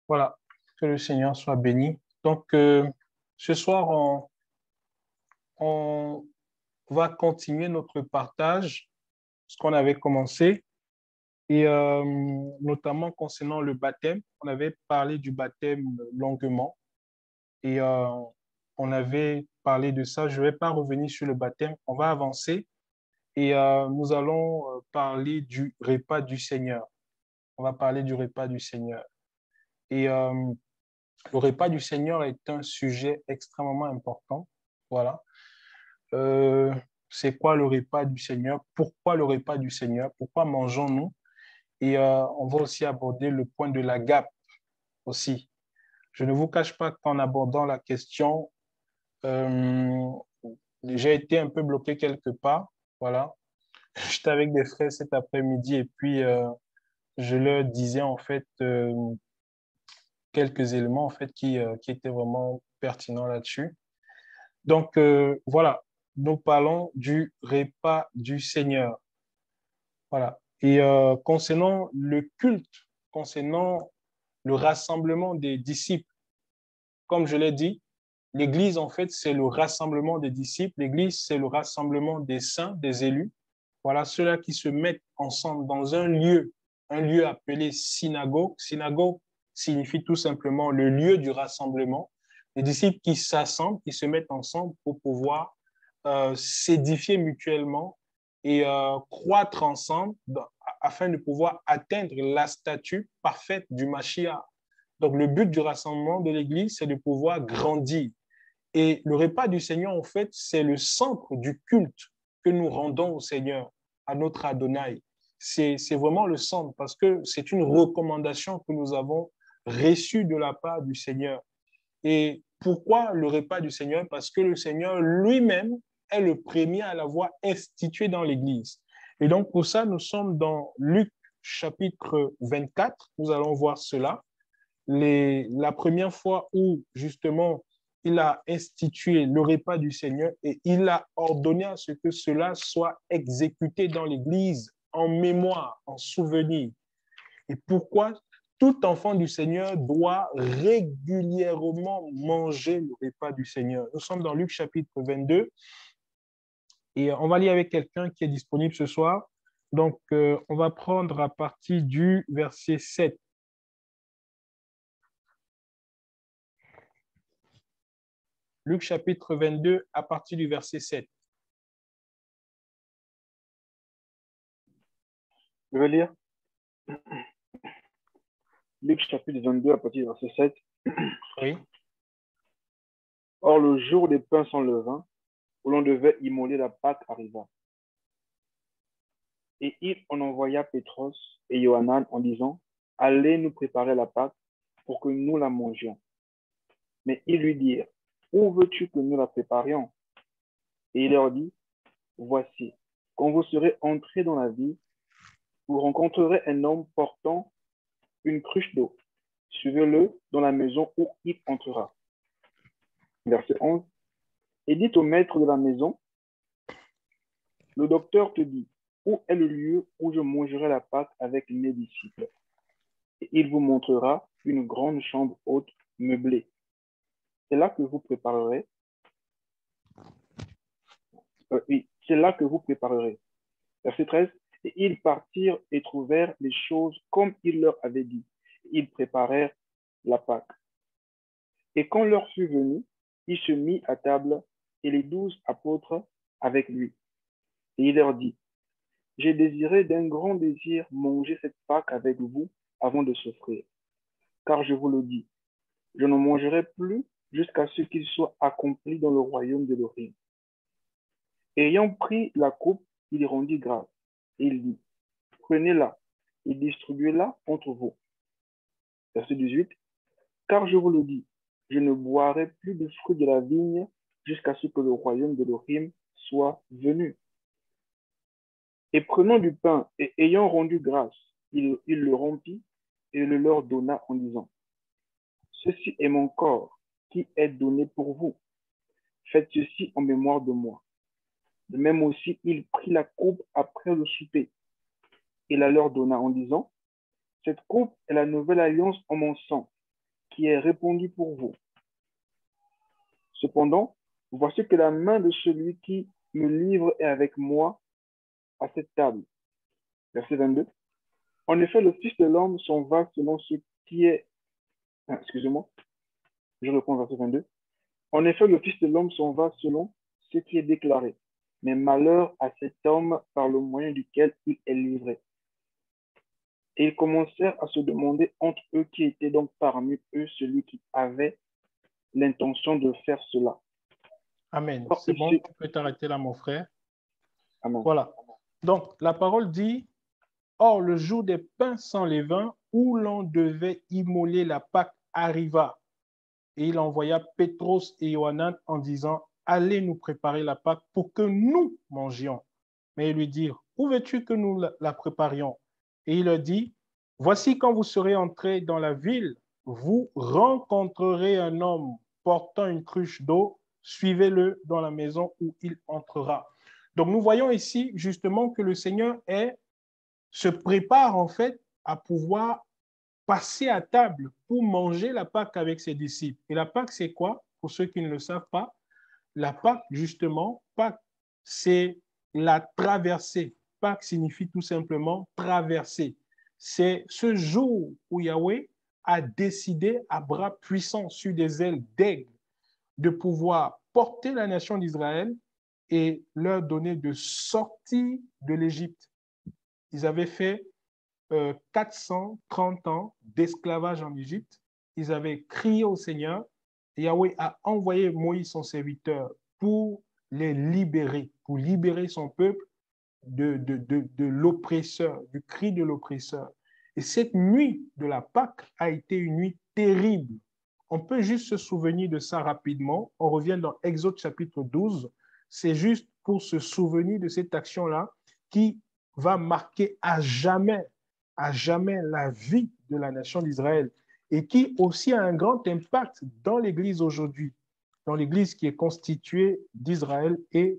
Voilà, que le Seigneur soit béni. Donc, ce soir, on va continuer notre partage, ce qu'on avait commencé, et notamment concernant le baptême. On avait parlé du baptême longuement, et on avait parlé de ça. Je ne vais pas revenir sur le baptême, on va avancer, et nous allons parler du repas du Seigneur. On va parler du repas du Seigneur. Et le repas du Seigneur est un sujet extrêmement important. Voilà. Euh, c'est quoi le repas du Seigneur? Pourquoi le repas du Seigneur? Pourquoi mangeons-nous? Et on va aussi aborder le point de l'agape aussi. Je ne vous cache pas qu'en abordant la question, euh, j'ai été un peu bloqué quelque part. Voilà. J'étais avec des frères cet après-midi et puis je leur disais en fait quelques éléments en fait qui étaient vraiment pertinents là-dessus. Donc, voilà, nous parlons du repas du Seigneur. Voilà. Et concernant le culte, concernant le rassemblement des disciples, comme je l'ai dit, l'Église, en fait, c'est le rassemblement des disciples. L'Église, c'est le rassemblement des saints, des élus. Voilà, ceux-là qui se mettent ensemble dans un lieu appelé synagogue. Synagogue signifie tout simplement le lieu du rassemblement. Les disciples qui s'assemblent, qui se mettent ensemble pour pouvoir s'édifier mutuellement et croître ensemble afin de pouvoir atteindre la statue parfaite du Mashiach. Donc, le but du rassemblement de l'Église, c'est de pouvoir grandir. Et le repas du Seigneur, en fait, c'est le centre du culte que nous rendons au Seigneur, à notre Adonai. C'est vraiment le centre parce que c'est une recommandation que nous avons reçue de la part du Seigneur. Et pourquoi le repas du Seigneur? Parce que le Seigneur lui-même est le premier à l'avoir institué dans l'Église. Et donc, pour ça, nous sommes dans Luc chapitre 24. Nous allons voir cela. La première fois où, justement, il a institué le repas du Seigneur et il a ordonné à ce que cela soit exécuté dans l'Église en mémoire, en souvenir. Et pourquoi tout enfant du Seigneur doit régulièrement manger le repas du Seigneur. Nous sommes dans Luc chapitre 22 et on va lire avec quelqu'un qui est disponible ce soir. Donc, on va prendre à partir du verset 7. Luc chapitre 22 à partir du verset 7. Je vais lire Luc chapitre 22 à partir du verset 7. Oui. Or, le jour des pains sans levain, où l'on devait immoler la Pâque, arriva. Et il en envoya Pétros et Johanan en disant, allez nous préparer la Pâque pour que nous la mangions. Mais ils lui dirent, où veux-tu que nous la préparions? Et il leur dit, voici, quand vous serez entrés dans la ville, vous rencontrerez un homme portant une cruche d'eau. Suivez-le dans la maison où il entrera. Verset 11. Et dit au maître de la maison, le docteur te dit, où est le lieu où je mangerai la Pâque avec mes disciples? Et il vous montrera une grande chambre haute meublée. C'est là que vous préparerez. Oui, c'est là que vous préparerez. Verset 13. Et ils partirent et trouvèrent les choses comme il leur avait dit. Ils préparèrent la Pâque. Et quand l'heure fut venue, il se mit à table et les 12 apôtres avec lui. Et il leur dit, j'ai désiré d'un grand désir manger cette Pâque avec vous avant de souffrir. Car je vous le dis, je ne mangerai plus jusqu'à ce qu'il soit accompli dans le royaume de l'Orient. Ayant pris la coupe, il rendit grâce. Et il dit, prenez-la et distribuez-la entre vous. Verset 18. Car je vous le dis, je ne boirai plus de fruits de la vigne jusqu'à ce que le royaume de l'Orient soit venu. Et prenant du pain et ayant rendu grâce, il le rompit et le leur donna en disant, ceci est mon corps qui est donné pour vous. Faites ceci en mémoire de moi. De même aussi, il prit la coupe après le souper. Il la leur donna en disant, cette coupe est la nouvelle alliance en mon sang. qui est répandue pour vous. Cependant, voici que la main de celui qui me livre est avec moi à cette table. Verset 22. En effet, le Fils de l'homme s'en va selon ce qui est... excusez-moi, je reprends verset 22. En effet, le Fils de l'homme s'en va selon ce qui est déclaré. Mais malheur à cet homme par le moyen duquel il est livré. Et ils commencèrent à se demander entre eux qui était donc parmi eux celui qui avait l'intention de faire cela. Amen. Or, C'est bon, tu peux t'arrêter là, mon frère. Amen. Voilà. Donc, la parole dit, « Or, le jour des pains sans levain, où l'on devait immoler la Pâque, arriva. Et il envoya Pétros et Johanan en disant, « Allez nous préparer la Pâque pour que nous mangions. » Mais ils lui dirent, « Où veux-tu que nous la préparions? » Et il leur dit, « Voici quand vous serez entrés dans la ville, vous rencontrerez un homme portant une cruche d'eau, suivez-le dans la maison où il entrera. » Donc nous voyons ici justement que le Seigneur se prépare en fait à pouvoir passer à table pour manger la Pâque avec ses disciples. Et la Pâque, c'est quoi? Pour ceux qui ne le savent pas, la Pâque, justement, Pâque, c'est la traversée. Pâque signifie tout simplement traverser. C'est ce jour où Yahweh a décidé à bras puissants sur des ailes d'aigle de pouvoir porter la nation d'Israël et leur donner de sortir de l'Égypte. Ils avaient fait 430 ans d'esclavage en Égypte. Ils avaient crié au Seigneur. Yahweh a envoyé Moïse, son serviteur, pour les libérer, pour libérer son peuple de l'oppresseur, du cri de l'oppresseur. Et cette nuit de la Pâque a été une nuit terrible. On peut juste se souvenir de ça rapidement. On revient dans Exode chapitre 12. C'est juste pour se souvenir de cette action-là qui va marquer à jamais la vie de la nation d'Israël et qui aussi a un grand impact dans l'Église aujourd'hui, dans l'Église qui est constituée d'Israël et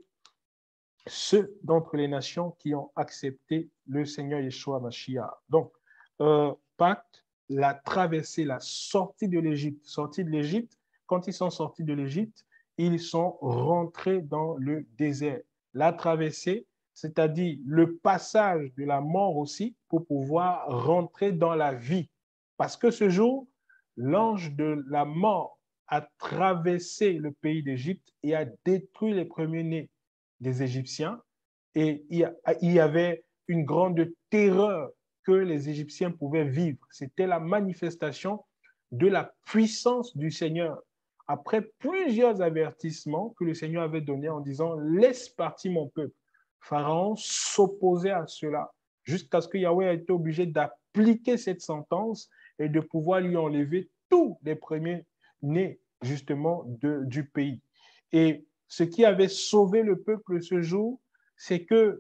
ceux d'entre les nations qui ont accepté le Seigneur Yeshua Mashiach. Donc, Pâques, la traversée, la sortie de l'Égypte. Sortie de l'Égypte, quand ils sont sortis de l'Égypte, ils sont rentrés dans le désert. La traversée, c'est-à-dire le passage de la mort aussi pour pouvoir rentrer dans la vie. Parce que ce jour, l'ange de la mort a traversé le pays d'Égypte et a détruit les premiers-nés des Égyptiens et il y avait une grande terreur que les Égyptiens pouvaient vivre. C'était la manifestation de la puissance du Seigneur. Après plusieurs avertissements que le Seigneur avait donnés en disant « Laisse partir mon peuple », Pharaon s'opposait à cela jusqu'à ce que Yahweh ait été obligé d'appliquer cette sentence et de pouvoir lui enlever tous les premiers-nés justement du pays. Et ce qui avait sauvé le peuple ce jour, c'est que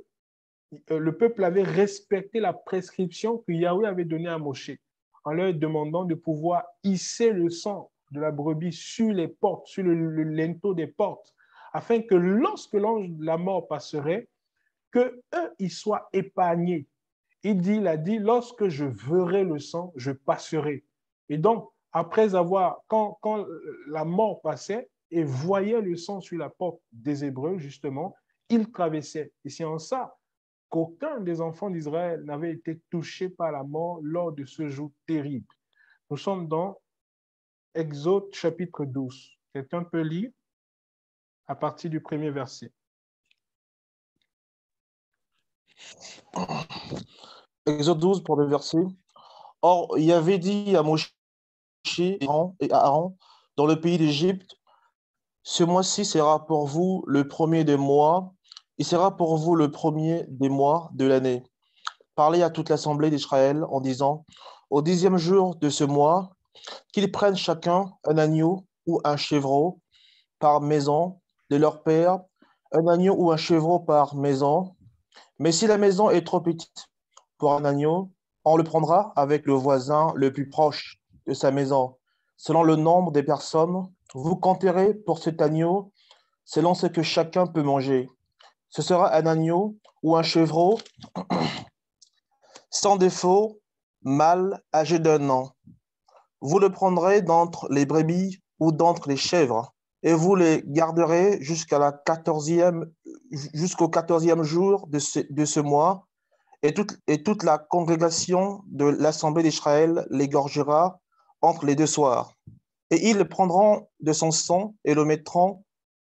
le peuple avait respecté la prescription que Yahweh avait donnée à Moshe en leur demandant de pouvoir hisser le sang de la brebis sur les portes, sur le linteau des portes, afin que lorsque l'ange de la mort passerait, que eux, ils soient épargnés. Il a dit, lorsque je verrai le sang, je passerai. Et donc, après avoir, quand la mort passait et voyait le sang sur la porte des Hébreux, justement, il traversait. Et c'est en ça qu'aucun des enfants d'Israël n'avait été touché par la mort lors de ce jour terrible. Nous sommes dans Exode chapitre 12. Quelqu'un peut lire à partir du premier verset. Exode 12 pour le verset. Or, il avait dit à Moshe et à Aaron dans le pays d'Égypte, ce mois-ci sera pour vous le premier des mois, il sera pour vous le premier des mois de l'année. Parlez à toute l'assemblée d'Israël en disant, au 10e jour de ce mois, qu'ils prennent chacun un agneau ou un chevreau par maison de leur père, un agneau ou un chevreau par maison. Mais si la maison est trop petite pour un agneau, on le prendra avec le voisin le plus proche de sa maison. Selon le nombre des personnes, vous compterez pour cet agneau selon ce que chacun peut manger. Ce sera un agneau ou un chevreau sans défaut, mâle âgé d'1 an. vous le prendrez d'entre les brebis ou d'entre les chèvres, et vous les garderez jusqu'au 14e jour de ce mois, et toute la congrégation de l'Assemblée d'Israël l'égorgera entre les deux soirs. Et ils prendront de son sang et le mettront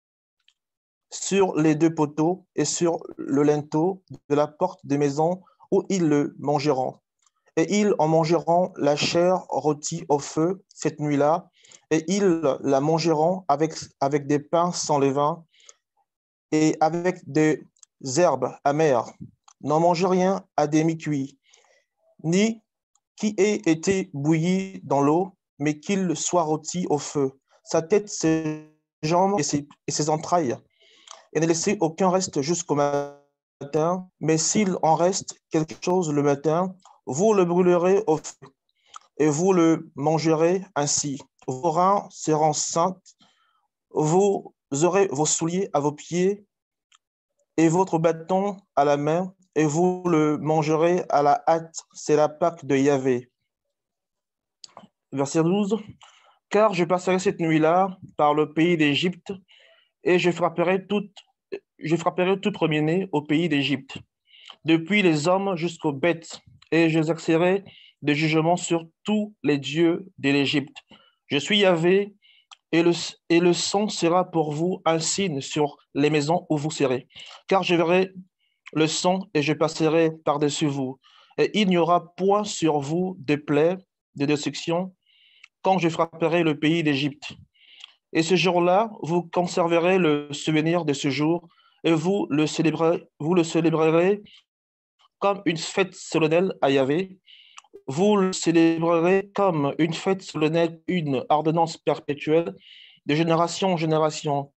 sur les deux poteaux et sur le linteau de la porte des maisons où ils le mangeront. Et ils en mangeront la chair rôtie au feu cette nuit-là, et ils la mangeront avec des pains sans levain et avec des herbes amères. N'en mangez rien à demi cuit, ni qui ait été bouilli dans l'eau, mais qu'il soit rôti au feu, sa tête, ses jambes et ses entrailles, et ne laissez aucun reste jusqu'au matin, mais s'il en reste quelque chose le matin, vous le brûlerez au feu, et vous le mangerez ainsi. Vos reins seront saints, vous aurez vos souliers à vos pieds, et votre bâton à la main, et vous le mangerez à la hâte. C'est la Pâque de Yahvé. Verset 12. Car je passerai cette nuit-là par le pays d'Égypte, et je frapperai tout premier-né au pays d'Égypte, depuis les hommes jusqu'aux bêtes, et j'exercerai des jugements sur tous les dieux de l'Égypte. Je suis Yahvé, et le sang sera pour vous un signe sur les maisons où vous serez. Car je verrai le sang et je passerai par-dessus vous. Et il n'y aura point sur vous de plaies, de destruction, quand je frapperai le pays d'Égypte. Et ce jour-là, vous conserverez le souvenir de ce jour et vous le célébrerez comme une fête solennelle à Yahvé. Vous le célébrerez comme une fête solennelle, une ordonnance perpétuelle de génération en génération.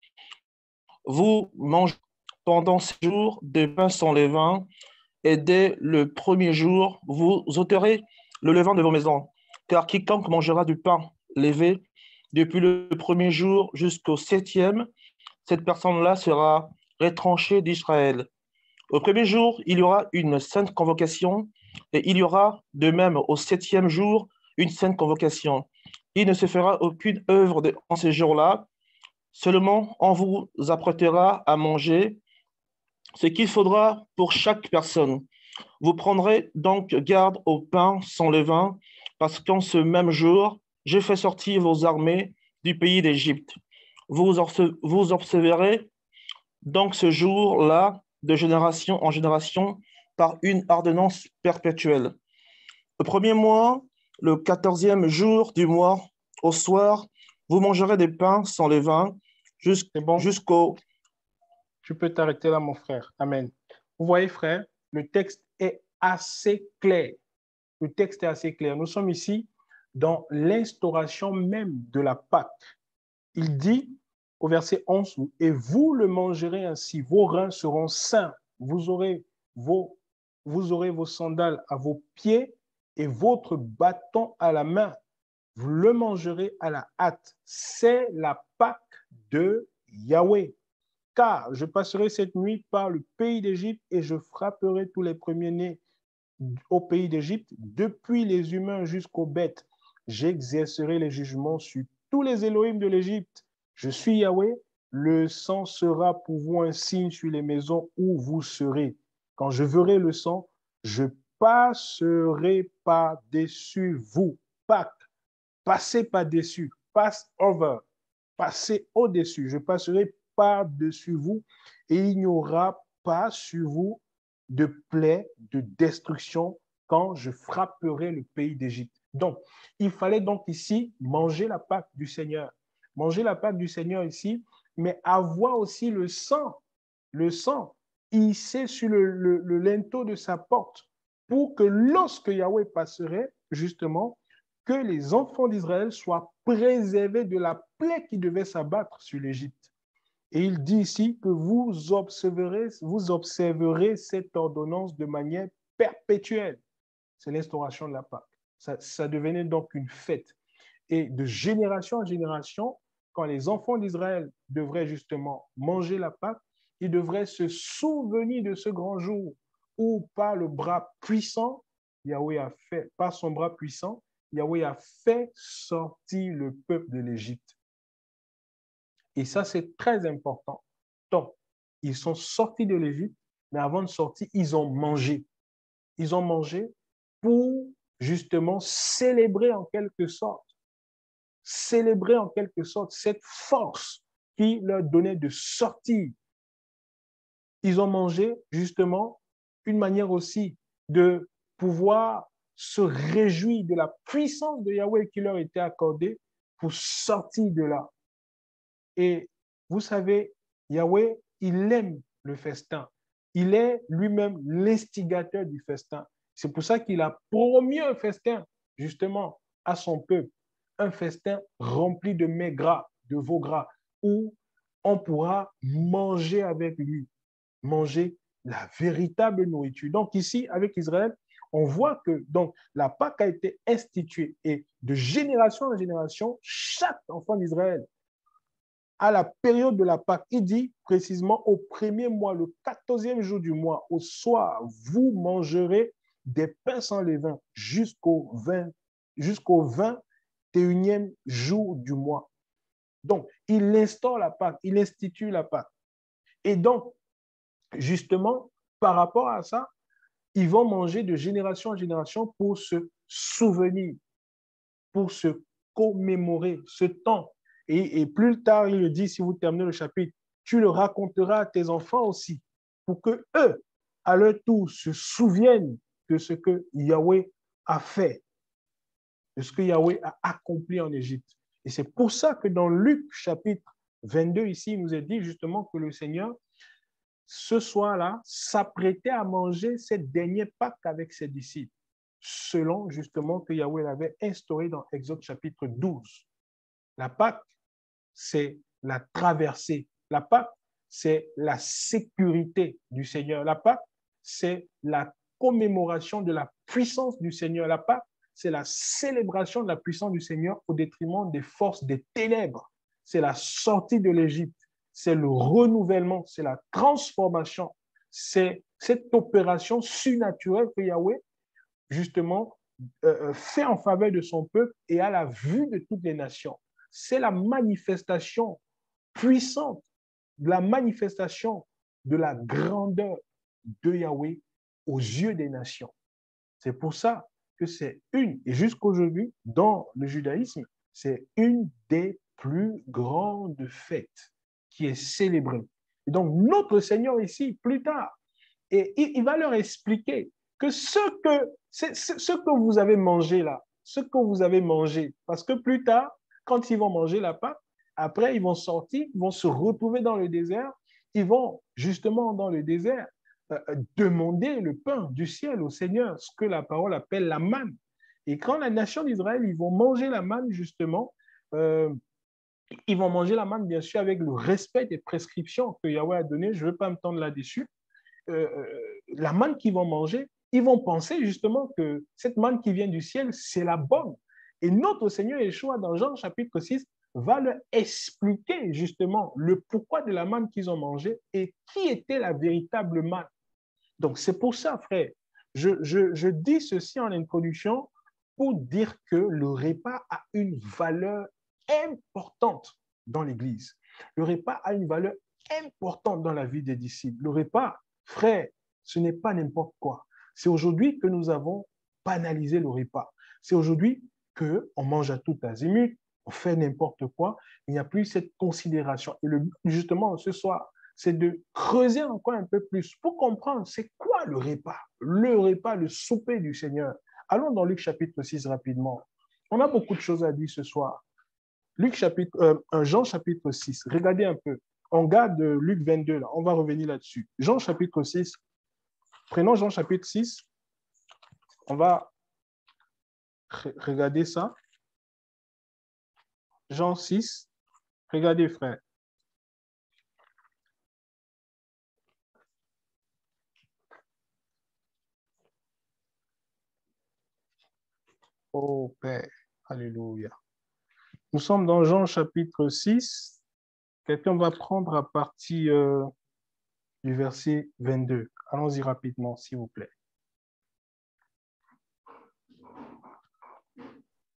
Vous mangez pendant ces jours des pains sans levain, et dès le premier jour, vous ôterez le levain de vos maisons. Car quiconque mangera du pain levé depuis le premier jour jusqu'au 7e, cette personne-là sera retranchée d'Israël. Au premier jour, il y aura une sainte convocation, et il y aura de même au 7e jour une sainte convocation. Il ne se fera aucune œuvre en ces jours-là, seulement on vous apprêtera à manger ce qu'il faudra pour chaque personne. Vous prendrez donc garde au pain sans levain, parce qu'en ce même jour, j'ai fait sortir vos armées du pays d'Égypte. Vous observerez donc ce jour-là de génération en génération par une ordonnance perpétuelle. Le premier mois, le 14e jour du mois, au soir, vous mangerez des pains sans levain C'est bon, jusqu'au... tu peux t'arrêter là, mon frère. Amen. Vous voyez, frère, le texte est assez clair. Le texte est assez clair. Nous sommes ici dans l'instauration même de la Pâque. Il dit au verset 11, « Et vous le mangerez ainsi, vos reins seront sains, vous aurez vos sandales à vos pieds et votre bâton à la main. Vous le mangerez à la hâte. C'est la Pâque de Yahweh. Car je passerai cette nuit par le pays d'Égypte et je frapperai tous les premiers-nés au pays d'Égypte, depuis les humains jusqu'aux bêtes. J'exercerai les jugements sur tous les Élohim de l'Égypte. Je suis Yahweh. Le sang sera pour vous un signe sur les maisons où vous serez. Quand je verrai le sang, je passerai par-dessus vous. Pâques, passez par-dessus. Pass over. Passez au-dessus. Je passerai par-dessus vous et il n'y aura pas sur vous de plaies, de destruction quand je frapperai le pays d'Égypte. Donc, il fallait donc ici manger la Pâque du Seigneur. Manger la Pâque du Seigneur ici, mais avoir aussi le sang hissé sur le linteau de sa porte pour que lorsque Yahweh passerait, justement, que les enfants d'Israël soient préservés de la plaie qui devait s'abattre sur l'Égypte. Et il dit ici que vous observerez cette ordonnance de manière perpétuelle. C'est l'instauration de la Pâque. Ça devenait donc une fête. Et de génération en génération, quand les enfants d'Israël devraient justement manger la Pâque, ils devraient se souvenir de ce grand jour où par le bras puissant, Yahweh a fait, par son bras puissant, Yahweh a fait sortir le peuple de l'Égypte. Et ça, c'est très important. Donc, ils sont sortis de l'Égypte, mais avant de sortir, ils ont mangé. Ils ont mangé pour justement célébrer en quelque sorte cette force qui leur donnait de sortir. Ils ont mangé justement une manière aussi de pouvoir se réjouir de la puissance de Yahweh qui leur était accordée pour sortir de là. Et vous savez, Yahweh, il aime le festin. Il est lui-même l'instigateur du festin. C'est pour ça qu'il a promis un festin, justement, à son peuple. Un festin rempli de mets gras, de veau gras, où on pourra manger avec lui, manger la véritable nourriture. Donc ici, avec Israël, on voit que donc, la Pâque a été instituée et de génération en génération, chaque enfant d'Israël, à la période de la Pâque, il dit précisément au premier mois, le 14e jour du mois, au soir, vous mangerez des pains sans levain jusqu'au 21e jour du mois. Donc, il instaure la Pâque, il institue la Pâque. Et donc, justement, par rapport à ça, ils vont manger de génération en génération pour se souvenir, pour se commémorer ce temps. Et plus tard, il le dit, si vous terminez le chapitre, tu le raconteras à tes enfants aussi, pour que eux, à leur tour, se souviennent de ce que Yahweh a fait, de ce que Yahweh a accompli en Égypte. Et c'est pour ça que dans Luc chapitre 22, ici, il nous est dit justement que le Seigneur, ce soir-là, s'apprêtait à manger cette dernière Pâque avec ses disciples, selon justement que Yahweh l'avait instauré dans Exode chapitre 12. La Pâque, c'est la traversée. La Pâque, c'est la sécurité du Seigneur. La Pâque, c'est la commémoration de la puissance du Seigneur. La Pâque, c'est la célébration de la puissance du Seigneur au détriment des forces des ténèbres. C'est la sortie de l'Égypte. C'est le renouvellement, c'est la transformation. C'est cette opération surnaturelle que Yahweh, justement, fait en faveur de son peuple et à la vue de toutes les nations. C'est la manifestation puissante, la manifestation de la grandeur de Yahweh aux yeux des nations. C'est pour ça que c'est et jusqu'aujourd'hui, dans le judaïsme, c'est une des plus grandes fêtes qui est célébrée. Et donc, notre Seigneur ici, plus tard, et il va leur expliquer que ce que vous avez mangé là, ce que vous avez mangé, parce que plus tard, quand ils vont manger la Pâque, après, ils vont sortir, ils vont se retrouver dans le désert, ils vont justement dans le désert demander le pain du ciel au Seigneur, ce que la parole appelle la manne. Et quand la nation d'Israël, ils vont manger la manne, justement, ils vont manger la manne, bien sûr, avec le respect des prescriptions que Yahweh a données. Je ne veux pas me tendre là-dessus. La manne qu'ils vont manger, ils vont penser justement que cette manne qui vient du ciel, c'est la bonne. Et notre Seigneur Yeshua, dans Jean chapitre 6, va leur expliquer justement le pourquoi de la manne qu'ils ont mangée et qui était la véritable manne. Donc, c'est pour ça, frère, je dis ceci en introduction pour dire que le repas a une valeur importante dans l'Église. Le repas a une valeur importante dans la vie des disciples. Le repas, frère, ce n'est pas n'importe quoi. C'est aujourd'hui que nous avons banalisé le repas. C'est aujourd'hui qu'on mange à tout azimut, on fait n'importe quoi. Il n'y a plus cette considération. Et le but, justement, ce soir, c'est de creuser encore un peu plus pour comprendre c'est quoi le repas, le souper du Seigneur. Allons dans Luc chapitre 6 rapidement. On a beaucoup de choses à dire ce soir. Jean chapitre 6, regardez un peu. On garde Luc 22, là. On va revenir là-dessus. Jean chapitre 6, prenons Jean chapitre 6, on va regarder ça. Jean 6, regardez frère. Oh Père, alléluia. Nous sommes dans Jean chapitre 6. Quelqu'un va prendre à partir du verset 22. Allons-y rapidement, s'il vous plaît.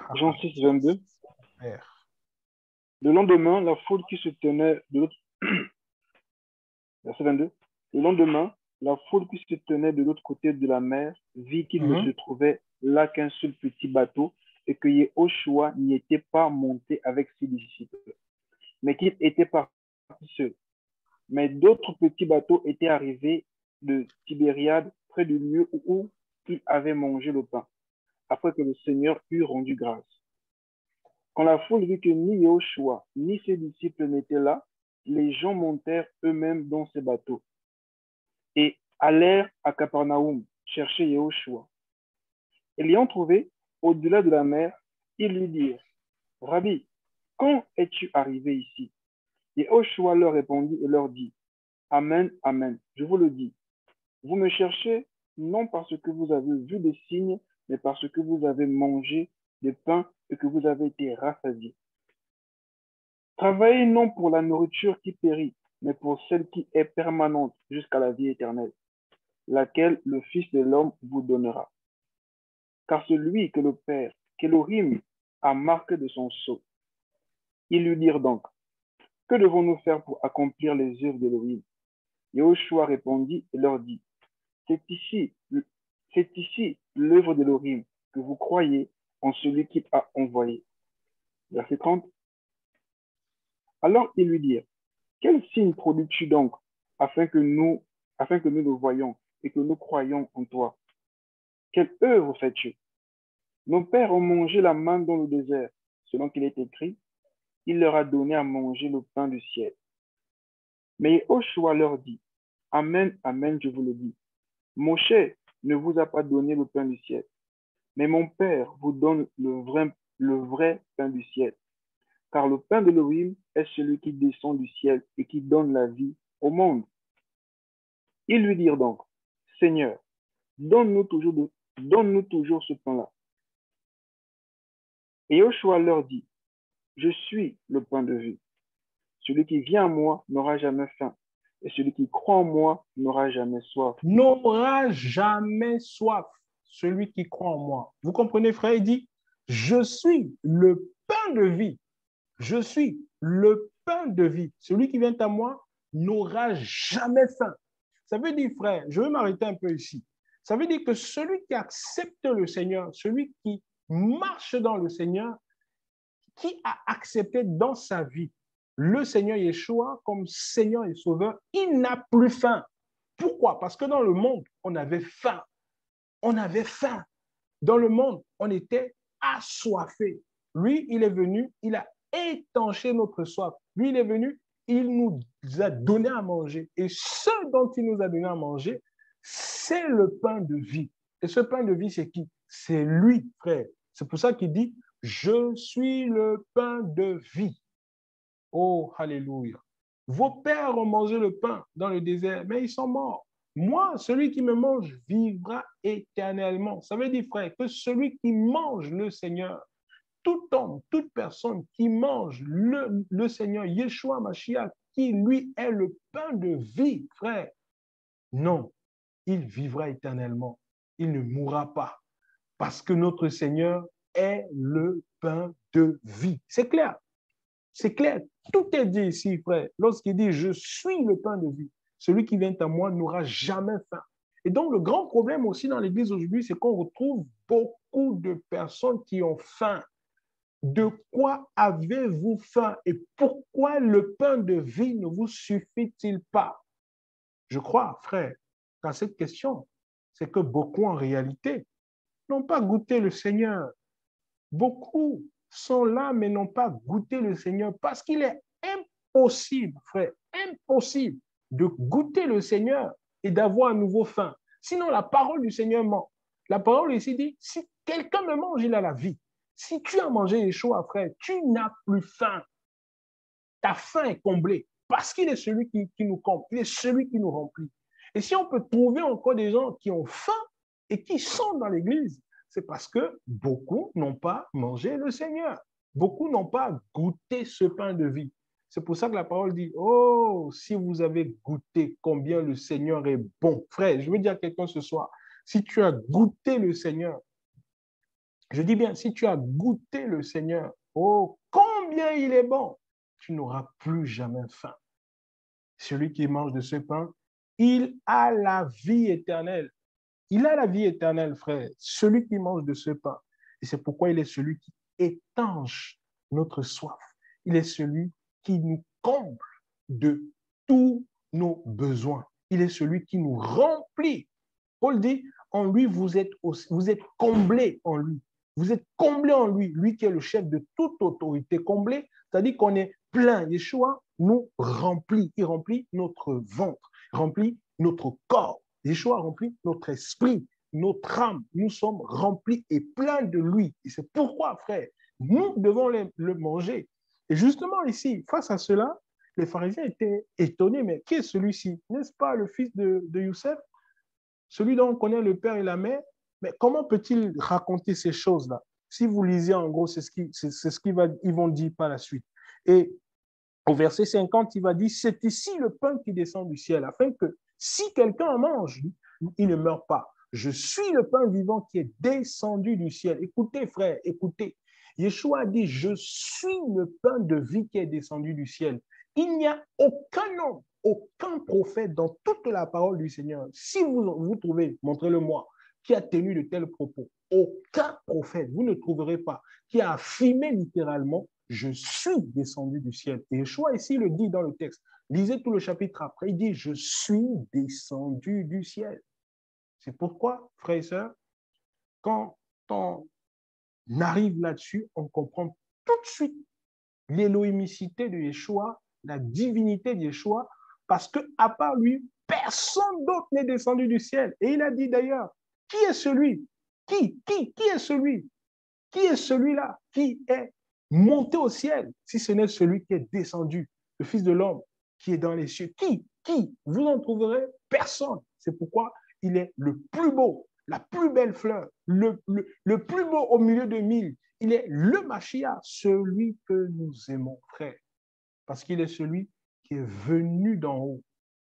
Jean 6, 22. Père. Le lendemain, la foule qui se tenait de l'autre... Verset 22. Le lendemain, la foule qui se tenait de l'autre côté de la mer vit qu'il ne se trouvait là qu'un seul petit bateau et que Yehoshua n'y était pas monté avec ses disciples, mais qu'il était parti seul. Mais d'autres petits bateaux étaient arrivés de Tibériade près du lieu où il avait mangé le pain, après que le Seigneur eut rendu grâce. Quand la foule vit que ni Yehoshua ni ses disciples n'étaient là, les gens montèrent eux-mêmes dans ces bateaux et allèrent à Capernaum chercher Yehoshua. Et l'ayant trouvé au-delà de la mer, ils lui dirent, « Rabbi, quand es-tu arrivé ici ?» Yehoshua leur répondit et leur dit, « Amen, amen, je vous le dis. Vous me cherchez non parce que vous avez vu des signes, mais parce que vous avez mangé des pains et que vous avez été rassasiés. Travaillez non pour la nourriture qui périt, mais pour celle qui est permanente jusqu'à la vie éternelle, laquelle le Fils de l'homme vous donnera. Car celui que le Père, qu'Élohim, a marqué de son sceau. » Ils lui dirent donc, « Que devons-nous faire pour accomplir les œuvres d'Élohim ?» Yehoshua répondit et leur dit, « C'est ici l'œuvre d'Élohim, que vous croyez en celui qui a envoyé. » Verset 30. Alors ils lui dirent, « Quel signe produis-tu donc, afin que nous le voyions et que nous croyions en toi? Quelle œuvre fais-tu? Nos pères ont mangé la manne dans le désert, selon qu'il est écrit, il leur a donné à manger le pain du ciel. » Mais Yehoshua leur dit, « Amen, amen, je vous le dis. Moshe ne vous a pas donné le pain du ciel, mais mon Père vous donne le vrai pain du ciel. Car le pain d'Élohim est celui qui descend du ciel et qui donne la vie au monde. » Ils lui dirent donc, « Seigneur, donne-nous toujours ce pain-là. » Et Yehoshua leur dit, « Je suis le pain de vie. Celui qui vient à moi n'aura jamais faim, et celui qui croit en moi n'aura jamais soif. » N'aura jamais soif, celui qui croit en moi. Vous comprenez, frère? Il dit, je suis le pain de vie. Je suis le pain de vie. Celui qui vient à moi n'aura jamais faim. Ça veut dire, frère, je vais m'arrêter un peu ici. Ça veut dire que celui qui accepte le Seigneur, celui qui marche dans le Seigneur, qui a accepté dans sa vie le Seigneur Yeshua comme Seigneur et Sauveur, il n'a plus faim. Pourquoi? Parce que dans le monde, on avait faim. On avait faim. Dans le monde, on était assoiffé. Lui, il est venu, il a étanché notre soif. Lui, il est venu, il nous a donné à manger. Et ce dont il nous a donné à manger, c'est le pain de vie. Et ce pain de vie, c'est qui? C'est lui, frère. C'est pour ça qu'il dit, je suis le pain de vie. Oh, alléluia. Vos pères ont mangé le pain dans le désert, mais ils sont morts. Moi, celui qui me mange vivra éternellement. Ça veut dire, frère, que celui qui mange le Seigneur, tout homme, toute personne qui mange le Seigneur, Yeshua Mashiach, qui lui est le pain de vie, frère, non, il vivra éternellement. Il ne mourra pas. Parce que notre Seigneur est le pain de vie. C'est clair. C'est clair. Tout est dit ici, frère. Lorsqu'il dit, je suis le pain de vie, celui qui vient à moi n'aura jamais faim. Et donc, le grand problème aussi dans l'Église aujourd'hui, c'est qu'on retrouve beaucoup de personnes qui ont faim. De quoi avez-vous faim et pourquoi le pain de vie ne vous suffit-il pas? Je crois, frère, qu'à cette question, c'est que beaucoup en réalité n'ont pas goûté le Seigneur. Beaucoup sont là, mais n'ont pas goûté le Seigneur parce qu'il est impossible, frère, impossible de goûter le Seigneur et d'avoir à nouveau faim. Sinon, la parole du Seigneur ment. La parole ici dit, si quelqu'un me mange, il a la vie. Si tu as mangé les choses, frère, tu n'as plus faim. Ta faim est comblée parce qu'il est celui qui nous comble, il est celui qui nous remplit. Et si on peut trouver encore des gens qui ont faim et qui sont dans l'église, c'est parce que beaucoup n'ont pas mangé le Seigneur. Beaucoup n'ont pas goûté ce pain de vie. C'est pour ça que la parole dit, oh, si vous avez goûté combien le Seigneur est bon. Frère, je veux dire à quelqu'un ce soir, si tu as goûté le Seigneur, Je dis bien, si tu as goûté le Seigneur, oh, combien il est bon, tu n'auras plus jamais faim. Celui qui mange de ce pain, il a la vie éternelle. Il a la vie éternelle, frère, celui qui mange de ce pain. Et c'est pourquoi il est celui qui étanche notre soif. Il est celui qui nous comble de tous nos besoins. Il est celui qui nous remplit. Paul dit, en lui, vous êtes comblés en lui. Vous êtes comblés en lui, lui qui est le chef de toute autorité. Comblé, c'est-à-dire qu'on est plein. Yeshua nous remplit. Il remplit notre ventre, remplit notre corps. Yeshua remplit notre esprit, notre âme. Nous sommes remplis et pleins de lui. Et c'est pourquoi, frère, nous devons le manger. Et justement ici, face à cela, les pharisiens étaient étonnés. Mais qui est celui-ci? N'est-ce pas le fils de Youssef? Celui dont on connaît le père et la mère? Mais comment peut-il raconter ces choses-là? Si vous lisez, en gros, c'est ce qu'ils vont dire par la suite. Et au verset 50, il va dire, c'est ici le pain qui descend du ciel, afin que si quelqu'un en mange, il ne meurt pas. Je suis le pain vivant qui est descendu du ciel. Écoutez, frère, écoutez. Yeshua a dit, je suis le pain de vie qui est descendu du ciel. Il n'y a aucun homme, aucun prophète dans toute la parole du Seigneur. Si vous trouvez, montrez-le-moi, qui a tenu de tels propos. Aucun prophète, vous ne trouverez pas, qui a affirmé littéralement, je suis descendu du ciel. Et Yeshua ici le dit dans le texte. Lisez tout le chapitre après, il dit, je suis descendu du ciel. C'est pourquoi, frères et sœurs, quand on arrive là-dessus, on comprend tout de suite l'élohimicité de Yeshua, la divinité de Yeshua, parce qu'à part lui, personne d'autre n'est descendu du ciel. Et il a dit d'ailleurs, qui est celui? Qui est celui? Qui est celui-là qui est monté au ciel, si ce n'est celui qui est descendu, le Fils de l'homme qui est dans les cieux? Qui? Vous n'en trouverez personne. C'est pourquoi il est le plus beau, la plus belle fleur, le plus beau au milieu de mille. Il est le Mashiach, celui que nous aimons, frère. Parce qu'il est celui qui est venu d'en haut.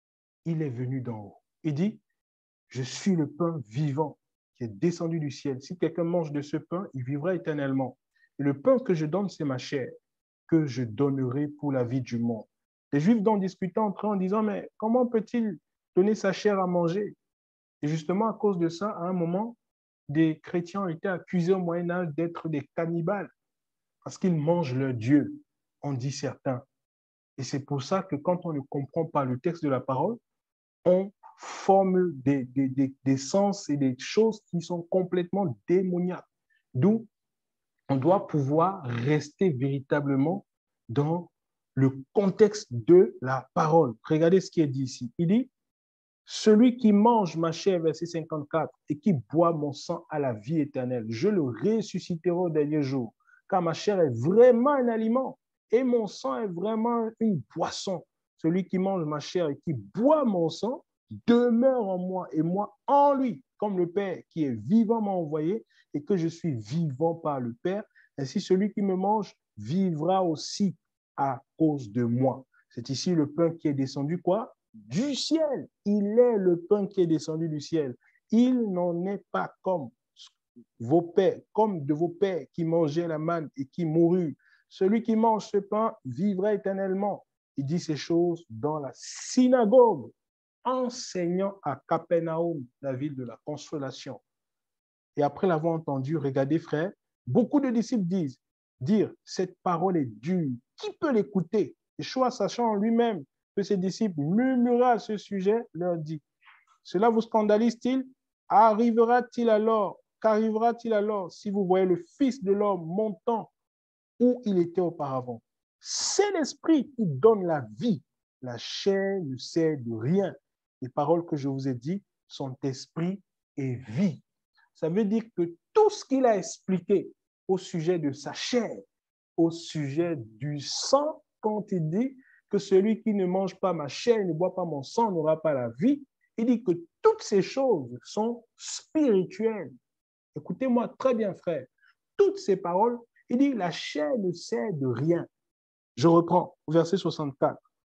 Il est venu d'en haut. Il dit, je suis le pain vivant qui est descendu du ciel. Si quelqu'un mange de ce pain, il vivra éternellement. Et le pain que je donne, c'est ma chair, que je donnerai pour la vie du monde. Les Juifs donc discutaient entre eux en disant, mais comment peut-il donner sa chair à manger? Et justement, à cause de ça, à un moment, des chrétiens ont été accusés au Moyen-Âge d'être des cannibales parce qu'ils mangent leur Dieu, on dit certains. Et c'est pour ça que quand on ne comprend pas le texte de la parole, on forme des sens et des choses qui sont complètement démoniaques. D'où on doit pouvoir rester véritablement dans le contexte de la parole. Regardez ce qui est dit ici. Il dit, celui qui mange ma chair, verset 54, et qui boit mon sang à la vie éternelle, je le ressusciterai au dernier jour, car ma chair est vraiment un aliment et mon sang est vraiment une boisson. Celui qui mange ma chair et qui boit mon sang demeure en moi et moi en lui, comme le Père qui est vivant m'a envoyé et que je suis vivant par le Père. Ainsi, celui qui me mange vivra aussi à cause de moi. C'est ici le pain qui est descendu, quoi? Du ciel. Il est le pain qui est descendu du ciel. Il n'en est pas comme vos pères, comme de vos pères qui mangeaient la manne et qui moururent. Celui qui mange ce pain vivra éternellement. Il dit ces choses dans la synagogue, enseignant à Capernaum, la ville de la consolation. Et après l'avoir entendu, regardez, frère, beaucoup de disciples dire, cette parole est dure. Qui peut l'écouter? Yeshua, sachant en lui-même que ses disciples murmuraient à ce sujet, leur dit, cela vous scandalise-t-il? Qu'arrivera-t-il alors si vous voyez le Fils de l'homme montant où il était auparavant? C'est l'Esprit qui donne la vie. La chair ne sert de rien. Les paroles que je vous ai dites sont esprit et vie. Ça veut dire que tout ce qu'il a expliqué au sujet de sa chair, au sujet du sang, quand il dit que celui qui ne mange pas ma chair et ne boit pas mon sang n'aura pas la vie, il dit que toutes ces choses sont spirituelles. Écoutez-moi très bien, frère. Toutes ces paroles, il dit la chair ne sert de rien. Je reprends au verset 64.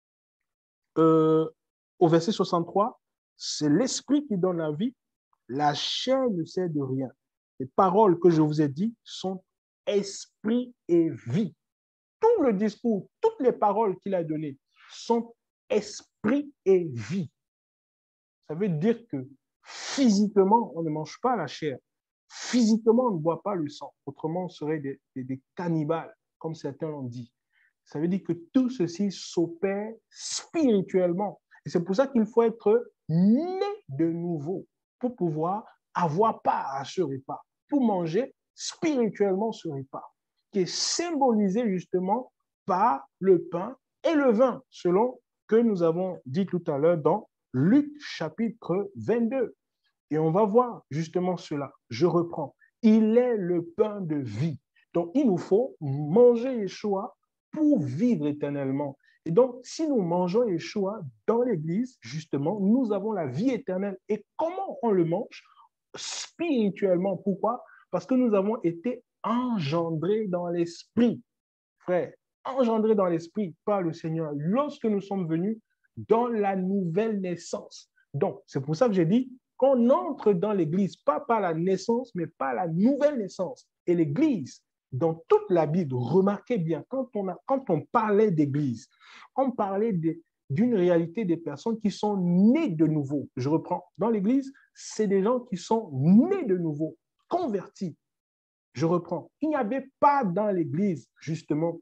Au verset 63, c'est l'esprit qui donne la vie. La chair ne sert de rien. les paroles que je vous ai dites sont esprit et vie. Tout le discours, toutes les paroles qu'il a données sont esprit et vie. Ça veut dire que physiquement, on ne mange pas la chair. Physiquement, on ne boit pas le sang. Autrement, on serait des cannibales, comme certains l'ont dit. Ça veut dire que tout ceci s'opère spirituellement. Et c'est pour ça qu'il faut être né de nouveau pour pouvoir avoir part à ce repas, pour manger spirituellement ce repas, qui est symbolisé justement par le pain et le vin, selon que nous avons dit tout à l'heure dans Luc chapitre 22. Et on va voir justement cela. Je reprends. Il est le pain de vie. Donc, il nous faut manger Yeshua pour vivre éternellement. Et donc, si nous mangeons Yeshua dans l'Église, justement, nous avons la vie éternelle. Et comment on le mange? Spirituellement. Pourquoi? Parce que nous avons été engendrés dans l'Esprit, frère, engendrés dans l'Esprit par le Seigneur lorsque nous sommes venus dans la nouvelle naissance. Donc, c'est pour ça que j'ai dit qu'on entre dans l'Église, pas par la naissance, mais par la nouvelle naissance. Et l'Église, dans toute la Bible, remarquez bien, quand on parlait d'Église, on parlait d'une réalité des personnes qui sont nées de nouveau. Je reprends. Dans l'Église, c'est des gens qui sont nés de nouveau, convertis. Je reprends. Il n'y avait pas dans l'Église, justement,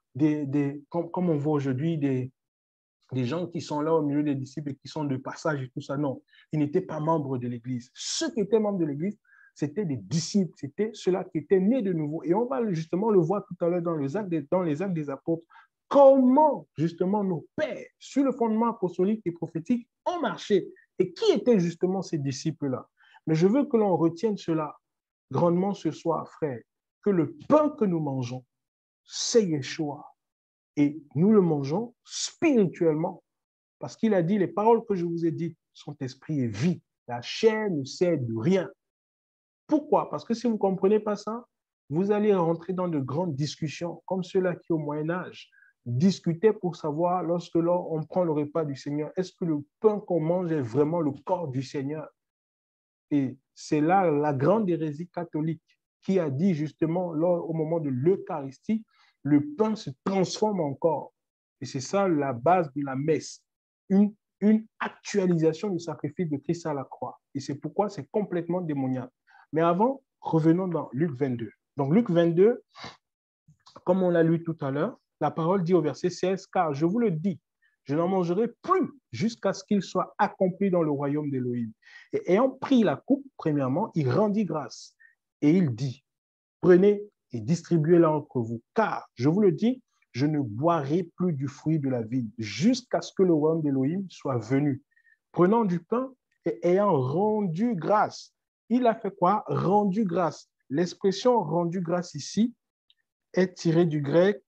comme on voit aujourd'hui, des gens qui sont là au milieu des disciples et qui sont de passage et tout ça. Non, ils n'étaient pas membres de l'Église. Ceux qui étaient membres de l'Église, c'était des disciples, c'était ceux-là qui étaient nés de nouveau. Et on va justement le voir tout à l'heure dans les actes des apôtres, comment justement nos pères, sur le fondement apostolique et prophétique, ont marché. Et qui étaient justement ces disciples-là? Mais je veux que l'on retienne cela grandement ce soir, frère, que le pain que nous mangeons, c'est Yeshua. Et nous le mangeons spirituellement, parce qu'il a dit, les paroles que je vous ai dites sont esprit et vie. La chair ne sert de rien. Pourquoi? Parce que si vous ne comprenez pas ça, vous allez rentrer dans de grandes discussions, comme ceux-là qui, au Moyen-Âge, discutaient pour savoir, lorsque on prend le repas du Seigneur, est-ce que le pain qu'on mange est vraiment le corps du Seigneur? Et c'est là la grande hérésie catholique qui a dit justement, au moment de l'Eucharistie, le pain se transforme en corps. Et c'est ça la base de la messe, une actualisation du sacrifice de Christ à la croix. Et c'est pourquoi c'est complètement démoniaque. Mais avant, revenons dans Luc 22. Donc Luc 22, comme on l'a lu tout à l'heure, la parole dit au verset 16, « Car je vous le dis, je n'en mangerai plus jusqu'à ce qu'il soit accompli dans le royaume d'Élohim. » Et ayant pris la coupe, premièrement, il rendit grâce. Et il dit, prenez et distribuez-la entre vous. Car, je vous le dis, je ne boirai plus du fruit de la vigne jusqu'à ce que le royaume d'Élohim soit venu. Prenant du pain et ayant rendu grâce. Il a fait quoi? Rendu grâce. L'expression rendu grâce ici est tirée du grec,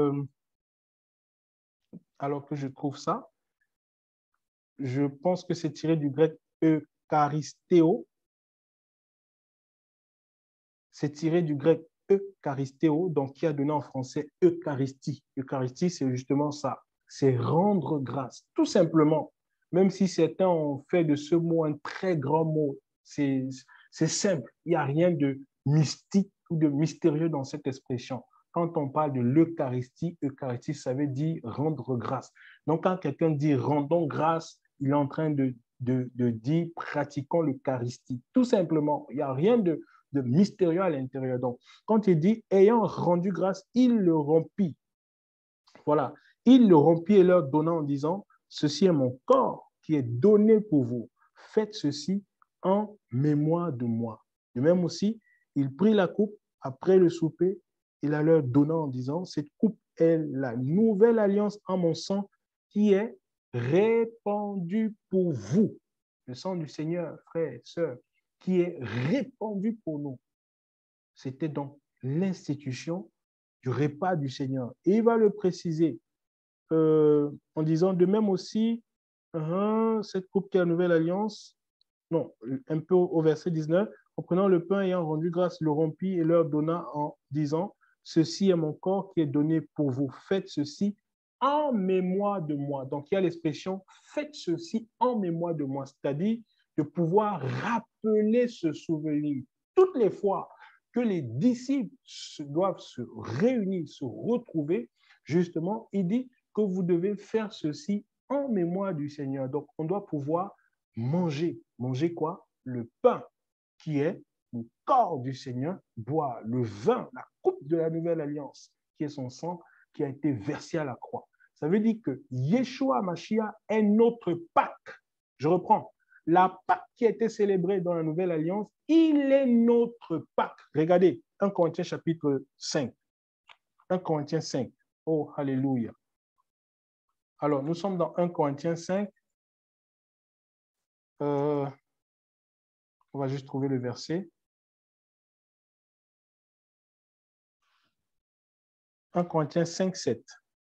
alors que je trouve ça, je pense que c'est tiré du grec eucharistéo. C'est tiré du grec eucharistéo, donc qui a donné en français Eucharistie. Eucharistie, c'est justement ça. C'est rendre grâce, tout simplement. Même si certains ont fait de ce mot un très grand mot, c'est simple. Il n'y a rien de mystique ou de mystérieux dans cette expression. Quand on parle de l'Eucharistie, Eucharistie, ça veut dire rendre grâce. Donc, quand quelqu'un dit rendons grâce, il est en train de dire pratiquons l'Eucharistie. Tout simplement, il n'y a rien de mystérieux à l'intérieur. Donc, quand il dit ayant rendu grâce, il le rompit. Voilà. Il le rompit et leur donna en disant, ceci est mon corps qui est donné pour vous. Faites ceci en mémoire de moi. De même aussi, il prit la coupe après le souper, il la leur donna en disant, cette coupe est la nouvelle alliance en mon sang qui est répandue pour vous. Le sang du Seigneur, frères et sœurs, qui est répandu pour nous. C'était donc l'institution du repas du Seigneur. Et il va le préciser en disant de même aussi, cette coupe qui est la nouvelle alliance, non, un peu au verset 19, en prenant le pain ayant rendu grâce, le rompit et leur donna en disant, ceci est mon corps qui est donné pour vous, faites ceci en mémoire de moi. Donc il y a l'expression, faites ceci en mémoire de moi, c'est-à-dire de pouvoir rappeler ce souvenir. toutes les fois que les disciples doivent se réunir, se retrouver, justement, il dit que vous devez faire ceci en mémoire du Seigneur. Donc, on doit pouvoir manger. Manger quoi? Le pain qui est le corps du Seigneur, boire le vin, la coupe de la nouvelle alliance, qui est son sang, qui a été versé à la croix. Ça veut dire que Yeshua Mashiach est notre Pâque. Je reprends. La Pâque qui a été célébrée dans la nouvelle alliance, il est notre Pâque. Regardez, 1 Corinthiens chapitre 5. 1 Corinthiens 5. Oh, alléluia. Alors, nous sommes dans 1 Corinthiens 5. On va juste trouver le verset. 1 Corinthiens 5, 7.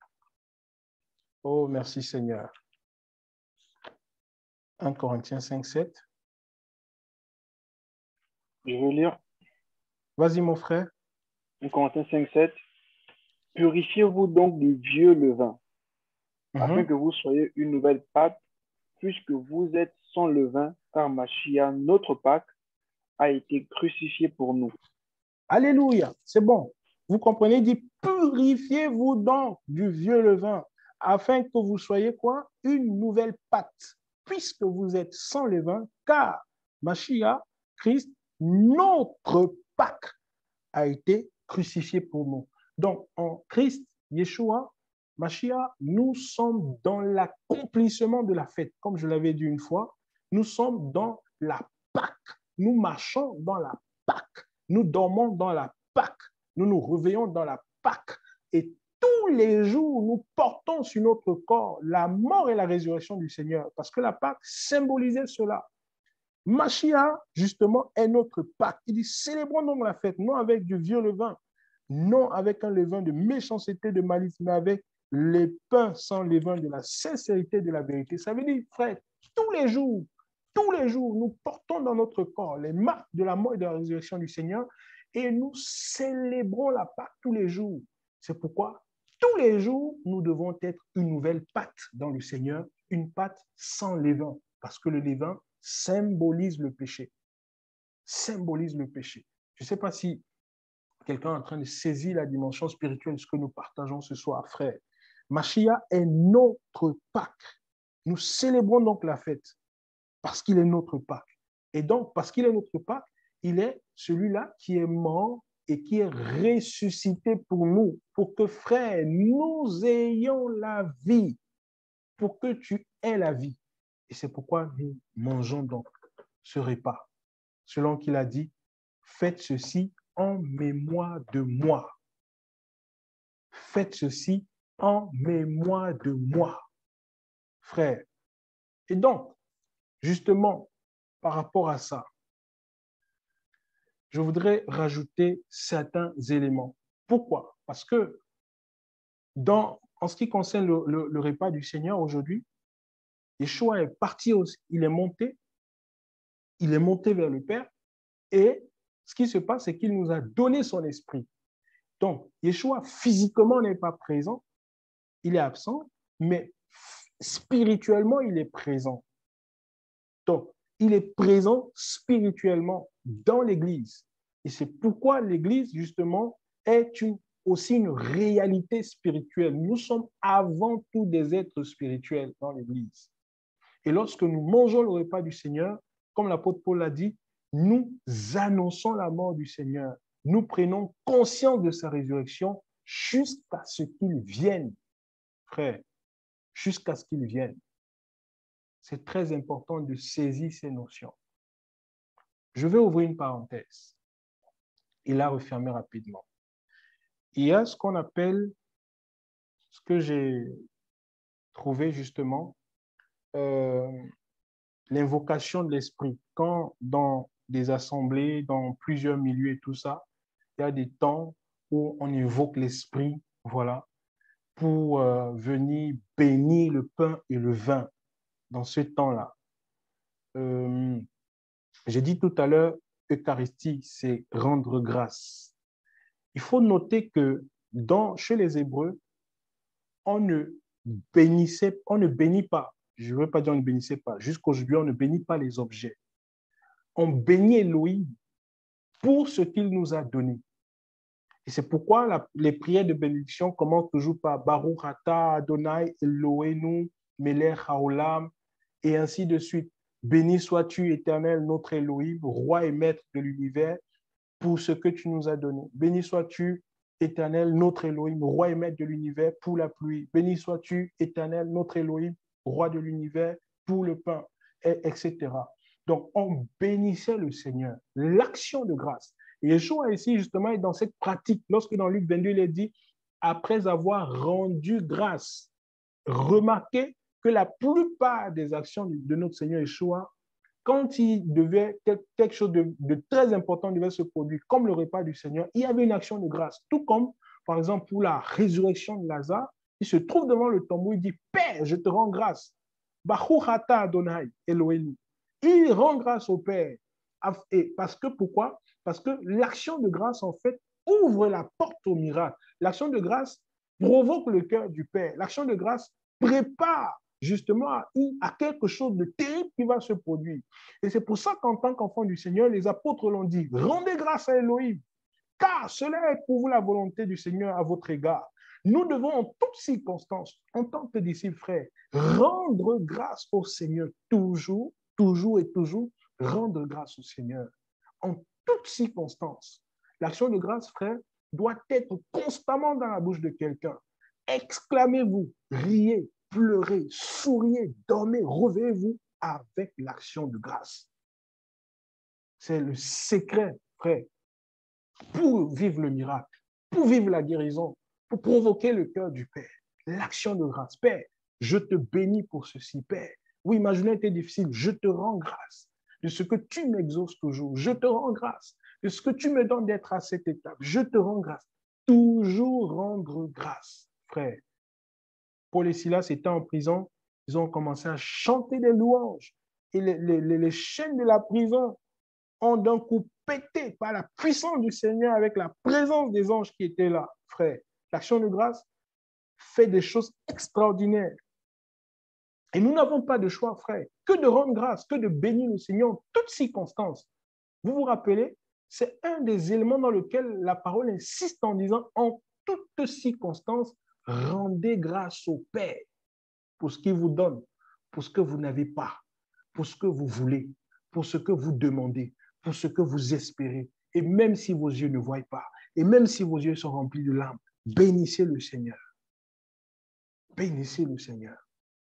Oh, merci Seigneur. 1 Corinthiens 5, 7. Je veux lire Vas-y, mon frère. 1 Corinthiens 5, 7. Purifiez-vous donc du vieux levain, afin que vous soyez une nouvelle Pâque, puisque vous êtes sans levain, car Mashiach, notre Pâque, a été crucifié pour nous. Alléluia, c'est bon. Vous comprenez, il dit, purifiez-vous donc du vieux levain, afin que vous soyez quoi? Une nouvelle pâte, puisque vous êtes sans levain, car Mashiach, Christ, notre Pâque, a été crucifié pour nous. Donc, en Christ, Yeshua, Mashiach, nous sommes dans l'accomplissement de la fête. Comme je l'avais dit une fois, nous sommes dans la Pâque. Nous marchons dans la Pâque. Nous dormons dans la Pâque. Nous nous réveillons dans la Pâque. Et tous les jours, nous portons sur notre corps la mort et la résurrection du Seigneur, parce que la Pâque symbolisait cela. Mashiach, justement, est notre Pâque. Il dit, célébrons donc la fête, non avec du vieux levain, non avec un levain de méchanceté, de malice, mais avec les pains sans levain de la sincérité de la vérité. Ça veut dire, frère, tous les jours, nous portons dans notre corps les marques de la mort et de la résurrection du Seigneur et nous célébrons la Pâque tous les jours. C'est pourquoi tous les jours, nous devons être une nouvelle pâte dans le Seigneur, une pâte sans levain, parce que le levain symbolise le péché. Symbolise le péché. Je ne sais pas si quelqu'un est en train de saisir la dimension spirituelle de ce que nous partageons ce soir, frère. Mashiach est notre Pâque. Nous célébrons donc la fête parce qu'il est notre Pâque. Et donc, parce qu'il est notre Pâque, il est celui-là qui est mort et qui est ressuscité pour nous, pour que, frère, nous ayons la vie, pour que tu aies la vie. Et c'est pourquoi nous mangeons donc ce repas. Selon qu'il a dit, faites ceci en mémoire de moi. Faites ceci en mémoire de moi, frère. Et donc, justement, par rapport à ça, je voudrais rajouter certains éléments. Pourquoi? Parce que en ce qui concerne le repas du Seigneur aujourd'hui, Yeshua est parti, il est monté vers le Père et ce qui se passe, c'est qu'il nous a donné son esprit. Donc, Yeshua physiquement n'est pas présent, il est absent, mais spirituellement, il est présent. Donc, il est présent spirituellement dans l'Église. Et c'est pourquoi l'Église, justement, est aussi une réalité spirituelle. Nous sommes avant tout des êtres spirituels dans l'Église. Et lorsque nous mangeons le repas du Seigneur, comme l'apôtre Paul l'a dit, nous annonçons la mort du Seigneur. Nous prenons conscience de sa résurrection jusqu'à ce qu'il vienne, frère, jusqu'à ce qu'il vienne. C'est très important de saisir ces notions. Je vais ouvrir une parenthèse et la refermer rapidement. Il y a ce qu'on appelle, ce que j'ai trouvé justement, l'invocation de l'esprit. Quand dans des assemblées, dans plusieurs milieux et tout ça, il y a des temps où on invoque l'esprit, voilà, pour venir bénir le pain et le vin dans ce temps-là. J'ai dit tout à l'heure, Eucharistie, c'est rendre grâce. Il faut noter que chez les Hébreux, on ne bénit pas. Je ne veux pas dire on ne bénissait pas. Jusqu'aujourd'hui, on ne bénit pas les objets. On bénit Elohim pour ce qu'il nous a donné. Et c'est pourquoi les prières de bénédiction commencent toujours par Baruch Atah Adonai Eloheinu Melech Haolam et ainsi de suite. Béni sois-tu, Éternel, notre Elohim, roi et maître de l'univers, pour ce que tu nous as donné. Béni sois-tu, Éternel, notre Elohim, roi et maître de l'univers, pour la pluie. Béni sois-tu, Éternel, notre Elohim, roi de l'univers, pour le pain, etc. Donc, on bénissait le Seigneur. L'action de grâce. Et Yeshua ici, justement, est dans cette pratique. Lorsque dans Luc 22, il est dit, après avoir rendu grâce, remarquez que la plupart des actions de notre Seigneur Yeshua, quand il devait, quelque chose de très important devait se produire, comme le repas du Seigneur, il y avait une action de grâce. Tout comme, par exemple, pour la résurrection de Lazare, il se trouve devant le tombeau, il dit, Père, je te rends grâce. Baruch Atah Adonai Eloheinu. Il rend grâce au Père. Et parce que, pourquoi? Parce que l'action de grâce, en fait, ouvre la porte au miracle. L'action de grâce provoque le cœur du Père. L'action de grâce prépare justement à quelque chose de terrible qui va se produire. Et c'est pour ça qu'en tant qu'enfant du Seigneur, les apôtres l'ont dit, rendez grâce à Elohim, car cela est pour vous la volonté du Seigneur à votre égard. Nous devons en toutes circonstances, en tant que disciples frères, rendre grâce au Seigneur toujours, toujours et toujours, rendre grâce au Seigneur. En toutes circonstances. L'action de grâce, frère, doit être constamment dans la bouche de quelqu'un. Exclamez-vous, riez, pleurez, souriez, dormez, réveillez-vous avec l'action de grâce. C'est le secret, frère, pour vivre le miracle, pour vivre la guérison, pour provoquer le cœur du Père. L'action de grâce. Père, je te bénis pour ceci, Père. Oui, ma journée était difficile, je te rends grâce de ce que tu m'exauces toujours. Je te rends grâce de ce que tu me donnes d'être à cette étape. Je te rends grâce. Toujours rendre grâce, frère. Paul et Silas étaient en prison, ils ont commencé à chanter des louanges. Et les chaînes de la prison ont d'un coup pété par la puissance du Seigneur avec la présence des anges qui étaient là, frère. L'action de grâce fait des choses extraordinaires. Et nous n'avons pas de choix, frère, que de rendre grâce, que de bénir le Seigneur en toutes circonstances. Vous vous rappelez, c'est un des éléments dans lequel la parole insiste en disant en toutes circonstances, rendez grâce au Père pour ce qu'il vous donne, pour ce que vous n'avez pas, pour ce que vous voulez, pour ce que vous demandez, pour ce que vous espérez. Et même si vos yeux ne voient pas, et même si vos yeux sont remplis de larmes, bénissez le Seigneur. Bénissez le Seigneur.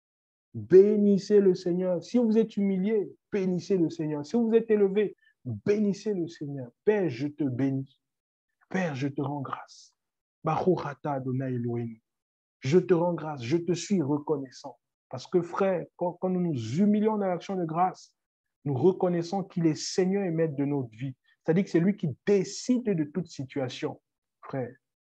Bénissez le Seigneur. Si vous êtes humilié, bénissez le Seigneur. Si vous êtes élevé, bénissez le Seigneur. Père, je te bénis. Père, je te rends grâce. Baruch Atah Adonai Eloheinu. Je te rends grâce. Je te suis reconnaissant. Parce que, frère, quand nous nous humilions dans l'action de grâce, nous reconnaissons qu'il est Seigneur et Maître de notre vie. C'est-à-dire que c'est lui qui décide de toute situation, frère.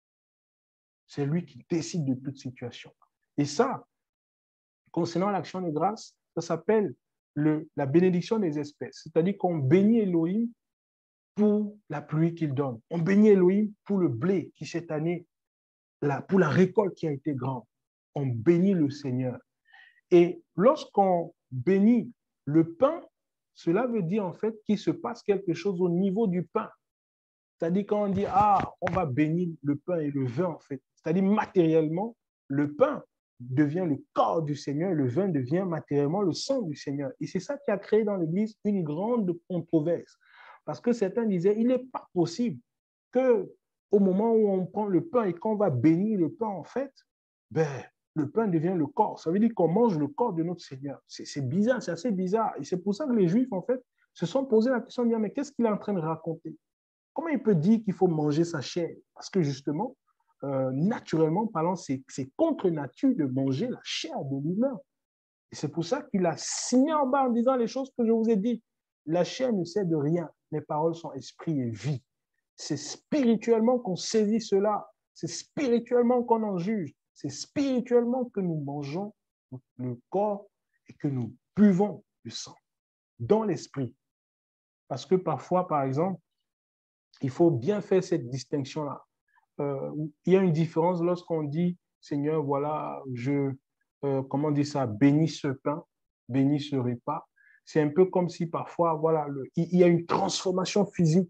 C'est lui qui décide de toute situation. Et ça, concernant l'action de grâce, ça s'appelle la bénédiction des espèces. C'est-à-dire qu'on bénit Elohim pour la pluie qu'il donne. On bénit Elohim pour le blé qui, cette année, pour la récolte qui a été grande. On bénit le Seigneur. Et lorsqu'on bénit le pain, cela veut dire en fait qu'il se passe quelque chose au niveau du pain. C'est-à-dire quand on dit, on va bénir le pain et le vin, en fait. C'est-à-dire matériellement, le pain devient le corps du Seigneur et le vin devient matériellement le sang du Seigneur. Et c'est ça qui a créé dans l'Église une grande controverse. Parce que certains disaient, il n'est pas possible qu'au moment où on prend le pain et qu'on va bénir le pain, en fait, le pain devient le corps. Ça veut dire qu'on mange le corps de notre Seigneur. C'est bizarre, c'est assez bizarre. Et c'est pour ça que les Juifs, en fait, se sont posé la question de dire, mais qu'est-ce qu'il est en train de raconter? Comment il peut dire qu'il faut manger sa chair? Parce que justement, naturellement parlant, c'est contre nature de manger la chair de l'humain. Et c'est pour ça qu'il a signé en bas en disant les choses que je vous ai dites. La chair ne sait de rien. Les paroles sont esprit et vie. C'est spirituellement qu'on saisit cela. C'est spirituellement qu'on en juge. C'est spirituellement que nous mangeons le corps et que nous buvons le sang dans l'esprit. Parce que parfois, par exemple, il faut bien faire cette distinction-là. Il y a une différence lorsqu'on dit, Seigneur, voilà, comment dire ça, bénis ce pain, bénis ce repas. C'est un peu comme si parfois, voilà, il y a une transformation physique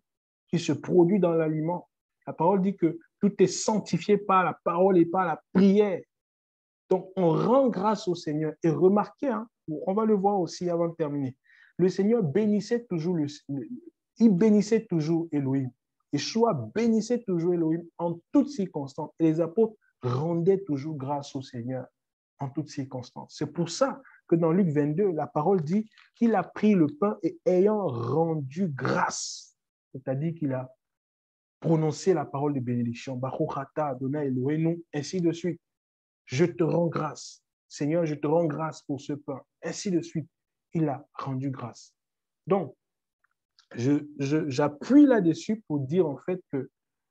qui se produit dans l'aliment. La parole dit que tout est sanctifié par la parole et par la prière. Donc, on rend grâce au Seigneur. Et remarquez, hein, on va le voir aussi avant de terminer, le Seigneur bénissait toujours, il bénissait toujours Elohim. Yeshua bénissait toujours Elohim en toutes circonstances. Et les apôtres rendaient toujours grâce au Seigneur en toutes circonstances. C'est pour ça que dans Luc 22, la parole dit qu'il a pris le pain et ayant rendu grâce, c'est-à-dire qu'il a prononcé la parole de bénédiction, Baruch atah Adonai Elohenu, ainsi de suite. Je te rends grâce. Seigneur, je te rends grâce pour ce pain. Ainsi de suite. Il a rendu grâce. Donc, j'appuie là-dessus pour dire en fait que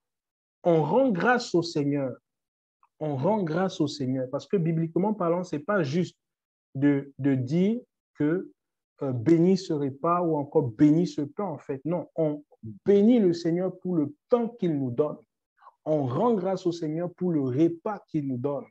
on rend grâce au Seigneur. On rend grâce au Seigneur parce que bibliquement parlant, ce n'est pas juste de dire que béni ce repas ou encore béni ce pain en fait. Non, on bénit le Seigneur pour le pain qu'il nous donne. On rend grâce au Seigneur pour le repas qu'il nous donne.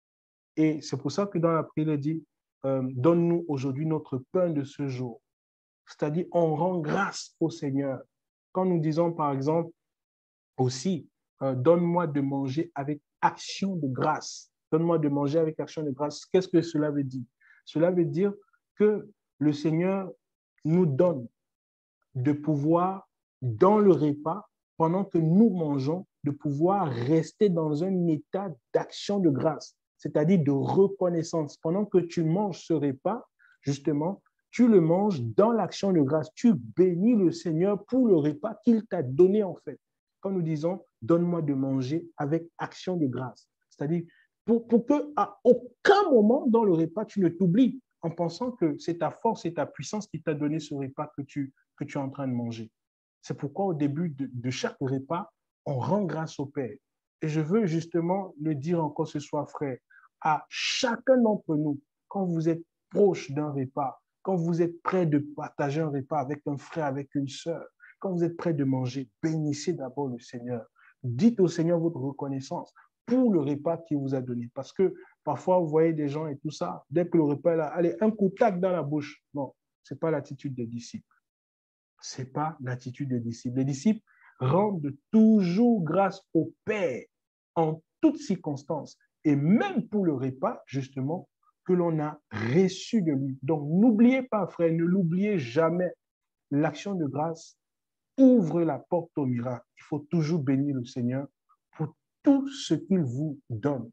Et c'est pour ça que dans la prière, il dit, donne-nous aujourd'hui notre pain de ce jour. C'est-à-dire, on rend grâce au Seigneur. Quand nous disons, par exemple, aussi, donne-moi de manger avec action de grâce. Donne-moi de manger avec action de grâce. Qu'est-ce que cela veut dire? Cela veut dire que le Seigneur nous donne de pouvoir, dans le repas, pendant que nous mangeons, de pouvoir rester dans un état d'action de grâce, c'est-à-dire de reconnaissance. Pendant que tu manges ce repas, justement, tu le manges dans l'action de grâce. Tu bénis le Seigneur pour le repas qu'il t'a donné en fait. Quand nous disons, donne-moi de manger avec action de grâce. C'est-à-dire, pour qu'à aucun moment dans le repas, tu ne t'oublies en pensant que c'est ta force et ta puissance qui t'a donné ce repas que tu es en train de manger. C'est pourquoi au début de chaque repas, on rend grâce au Père. Et je veux justement le dire encore ce soir, frère, à chacun d'entre nous, quand vous êtes proche d'un repas, quand vous êtes prêt de partager un repas avec un frère, avec une sœur, quand vous êtes prêt de manger, bénissez d'abord le Seigneur. Dites au Seigneur votre reconnaissance pour le repas qu'il vous a donné. Parce que parfois, vous voyez des gens et tout ça, dès que le repas est là, allez, un coup tac dans la bouche. Non, ce n'est pas l'attitude des disciples. Ce n'est pas l'attitude des disciples. Les disciples rendent toujours grâce au Père en toutes circonstances et même pour le repas, justement, que l'on a reçu de lui. Donc, n'oubliez pas, frère, ne l'oubliez jamais. L'action de grâce ouvre la porte au miracle. Il faut toujours bénir le Seigneur pour tout ce qu'il vous donne.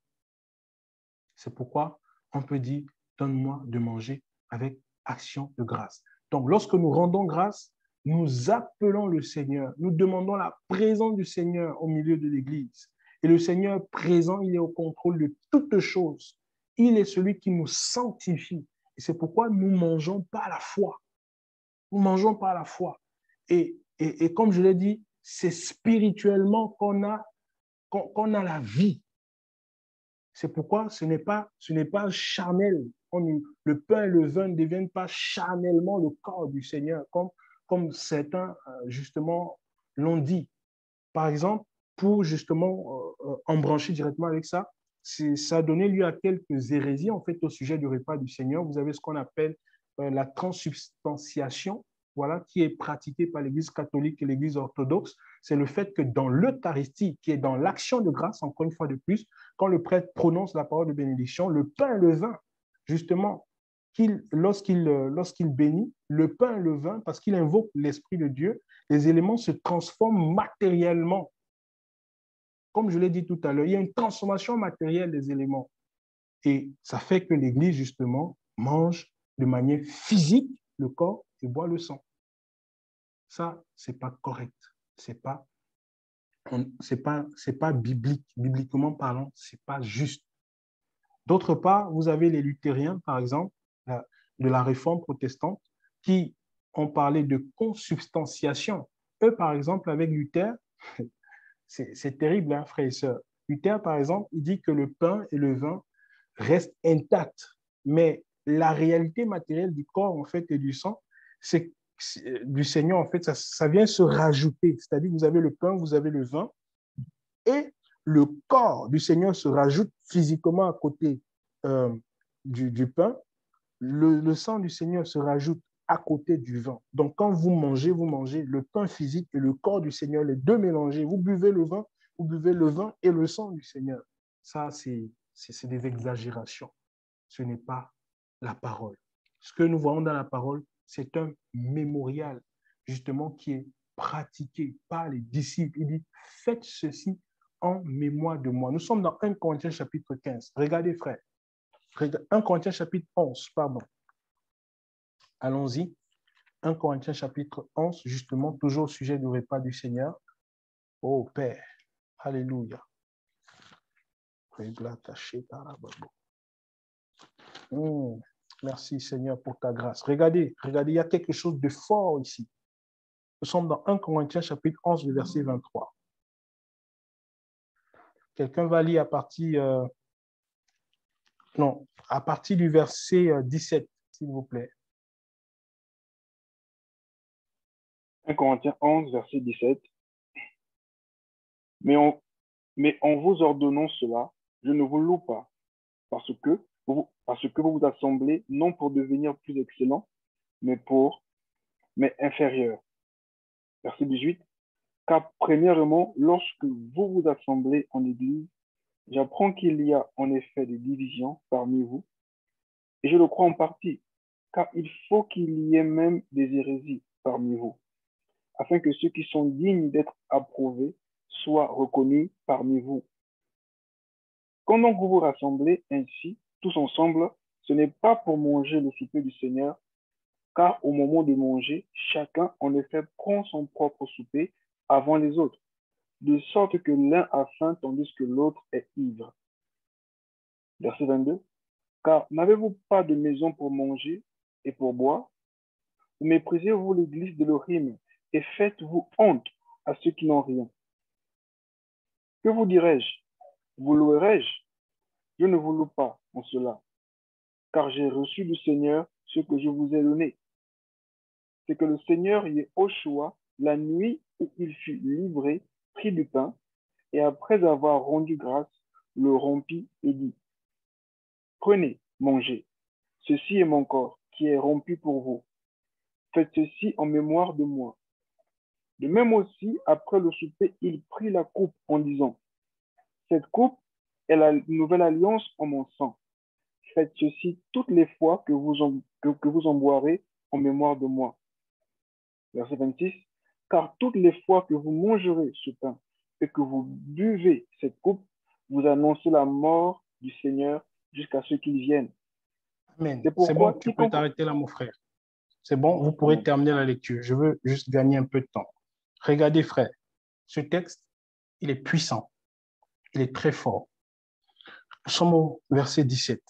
C'est pourquoi on peut dire, donne-moi de manger avec action de grâce. Donc, lorsque nous rendons grâce, nous appelons le Seigneur, nous demandons la présence du Seigneur au milieu de l'Église. Et le Seigneur présent, il est au contrôle de toutes choses. Il est celui qui nous sanctifie. Et c'est pourquoi nous mangeons par la foi. Nous mangeons par la foi. Et comme je l'ai dit, c'est spirituellement qu'on a la vie. C'est pourquoi ce n'est pas charnel. Le pain et le vin ne deviennent pas charnellement le corps du Seigneur, comme certains, justement, l'ont dit. Par exemple, pour justement embrancher directement avec ça, ça a donné lieu à quelques hérésies, en fait, au sujet du repas du Seigneur. Vous avez ce qu'on appelle la transsubstantiation, voilà, qui est pratiquée par l'Église catholique et l'Église orthodoxe. C'est le fait que dans l'Eucharistie, qui est dans l'action de grâce, encore une fois de plus, quand le prêtre prononce la parole de bénédiction, le pain et le vin, justement, lorsqu'il bénit, le pain et le vin, parce qu'il invoque l'Esprit de Dieu, les éléments se transforment matériellement. Comme je l'ai dit tout à l'heure, il y a une transformation matérielle des éléments. Et ça fait que l'Église, justement, mange de manière physique le corps et boit le sang. Ça, ce n'est pas correct. C'est pas biblique. Bibliquement parlant, ce n'est pas juste. D'autre part, vous avez les luthériens, par exemple, de la réforme protestante, qui ont parlé de consubstantiation. Eux, par exemple, avec Luther, c'est terrible, hein, frères et sœurs. Luther, par exemple, il dit que le pain et le vin restent intacts, mais la réalité matérielle du corps, en fait, et du sang, c'est du Seigneur, en fait, ça vient se rajouter. C'est-à-dire que vous avez le pain, vous avez le vin, et le corps du Seigneur se rajoute physiquement à côté du pain. Le sang du Seigneur se rajoute à côté du vin. Donc, quand vous mangez le pain physique et le corps du Seigneur, les deux mélangés. Vous buvez le vin et le sang du Seigneur. Ça, c'est des exagérations. Ce n'est pas la parole. Ce que nous voyons dans la parole, c'est un mémorial, justement, qui est pratiqué par les disciples. Il dit, faites ceci en mémoire de moi. Nous sommes dans 1 Corinthiens chapitre 15. Regardez, frère. 1 Corinthiens chapitre 11, pardon. Allons-y. 1 Corinthiens chapitre 11, justement, toujours au sujet du repas du Seigneur. Oh Père, alléluia. Merci Seigneur pour ta grâce. Regardez, il y a quelque chose de fort ici. Nous sommes dans 1 Corinthiens chapitre 11, le verset 23. Quelqu'un va lire à partir du verset 17, s'il vous plaît. 1 Corinthiens 11, verset 17. Mais en vous ordonnant cela, je ne vous loue pas, parce que vous vous assemblez non pour devenir plus excellent, mais inférieur. Verset 18. Car premièrement, lorsque vous vous assemblez en Église, j'apprends qu'il y a en effet des divisions parmi vous, et je le crois en partie, car il faut qu'il y ait même des hérésies parmi vous, afin que ceux qui sont dignes d'être approuvés soient reconnus parmi vous. Quand donc vous vous rassemblez ainsi, tous ensemble, ce n'est pas pour manger le souper du Seigneur, car au moment de manger, chacun en effet prend son propre souper avant les autres, de sorte que l'un a faim tandis que l'autre est ivre. Verset 22. Car n'avez-vous pas de maison pour manger et pour boire? Ou méprisez-vous l'église de l'Orim et faites-vous honte à ceux qui n'ont rien? Que vous dirai-je? Vous louerai-je? Je ne vous loue pas en cela, car j'ai reçu du Seigneur ce que je vous ai donné. C'est que le Seigneur y est au choix la nuit où il fut livré, prit du pain, et après avoir rendu grâce, le rompit et dit, prenez, mangez, ceci est mon corps qui est rompu pour vous. Faites ceci en mémoire de moi. De même aussi, après le souper, il prit la coupe en disant, cette coupe est la nouvelle alliance en mon sang. Faites ceci toutes les fois que vous en boirez en mémoire de moi. Verset 26. Car toutes les fois que vous mangerez ce pain et que vous buvez cette coupe, vous annoncez la mort du Seigneur jusqu'à ce qu'il vienne. Amen. C'est C'est bon, pourquoi tu peux t'arrêter là, mon frère. C'est bon, vous pourrez terminer la lecture. Je veux juste gagner un peu de temps. Regardez, frère, ce texte, il est puissant. Il est très fort. Nous sommes au verset 17.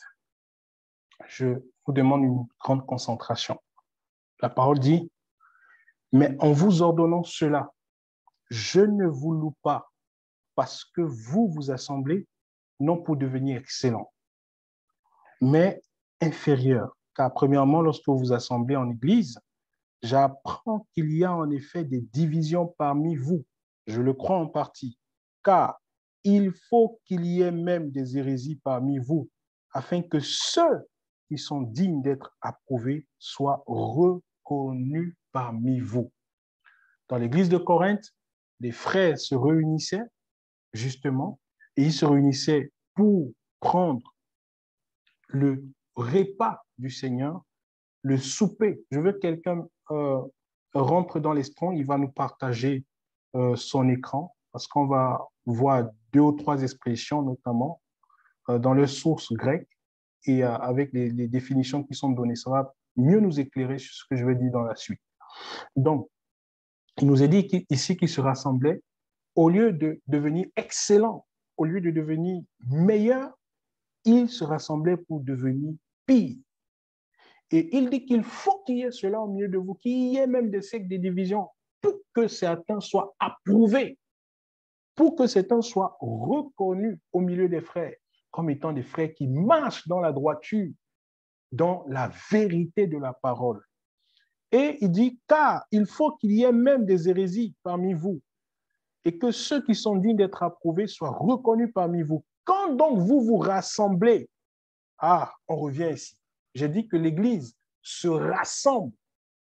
Je vous demande une grande concentration. La parole dit, mais en vous ordonnant cela, je ne vous loue pas parce que vous vous assemblez, non pour devenir excellent, mais inférieur. Car premièrement, lorsque vous vous assemblez en église, j'apprends qu'il y a en effet des divisions parmi vous. Je le crois en partie, car il faut qu'il y ait même des hérésies parmi vous, afin que ceux qui sont dignes d'être approuvés soient reconnus parmi vous. Dans l'église de Corinthe, les frères se réunissaient justement, et ils se réunissaient pour prendre le repas du Seigneur, le souper. Je veux que quelqu'un rentre dans l'estrons, il va nous partager son écran, parce qu'on va voir 2 ou 3 expressions, notamment dans les sources grecques, et avec les définitions qui sont données. Ça va mieux nous éclairer sur ce que je vais dire dans la suite. Donc, il nous est dit ici qu'ils se rassemblaient au lieu de devenir excellents, au lieu de devenir meilleurs, ils se rassemblaient pour devenir pires. Et il dit qu'il faut qu'il y ait cela au milieu de vous, qu'il y ait même des sectes, des divisions, pour que certains soient approuvés, pour que certains soient reconnus au milieu des frères, comme étant des frères qui marchent dans la droiture, dans la vérité de la parole. Et il dit, car il faut qu'il y ait même des hérésies parmi vous, et que ceux qui sont dignes d'être approuvés soient reconnus parmi vous. Quand donc vous vous rassemblez, on revient ici. J'ai dit que l'Église se rassemble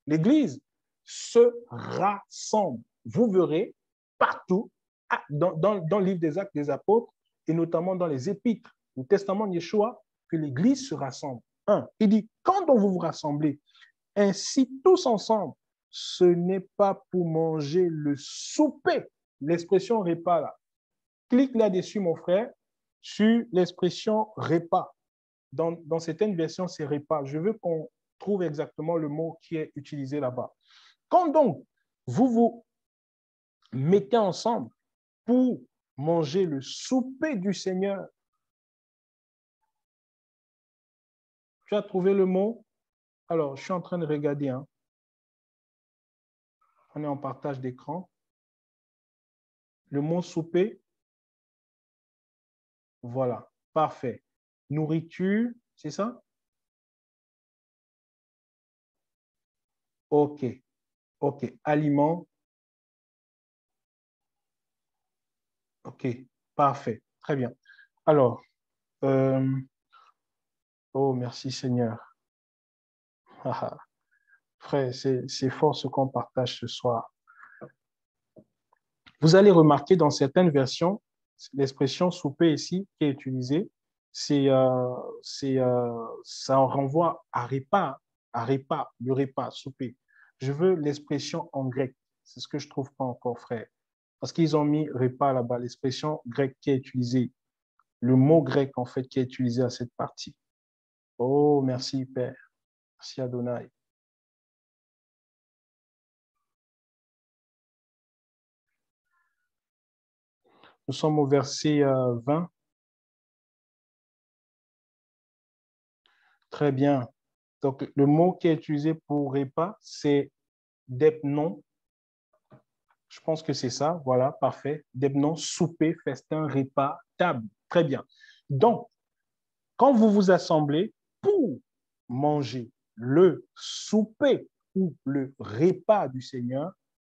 l'Église se rassemble. Vous verrez partout, dans le livre des Actes des Apôtres, et notamment dans les Épîtres, le Testament de Yeshua, que l'Église se rassemble. Il dit, quand vous vous rassemblez, ainsi tous ensemble, ce n'est pas pour manger le souper. L'expression repas là. Clique là-dessus, mon frère, sur l'expression repas. Dans certaines versions, c'est repas. Je veux qu'on trouve exactement le mot qui est utilisé là-bas. Quand donc vous vous mettez ensemble pour manger le souper du Seigneur, tu as trouvé le mot? Alors, je suis en train de regarder. Hein. On est en partage d'écran. Le mot souper, voilà, parfait. Nourriture, c'est ça? OK, OK. Aliment. OK, parfait. Très bien. Alors, oh, merci Seigneur. Frère, c'est fort ce qu'on partage ce soir. Vous allez remarquer dans certaines versions, l'expression souper ici qui est utilisée, ça en renvoie à repas, le repas, souper. Je veux l'expression en grec. C'est ce que je ne trouve pas encore, frère. Parce qu'ils ont mis repas là-bas, l'expression grecque qui est utilisée, le mot grec en fait qui est utilisé à cette partie. Oh, merci Père. Merci Adonai. Nous sommes au verset 20. Très bien. Donc, le mot qui est utilisé pour repas, c'est depnon. Je pense que c'est ça. Voilà, parfait. Depnon, souper, festin, repas, table. Très bien. Donc, quand vous vous assemblez pour manger le souper ou le repas du Seigneur,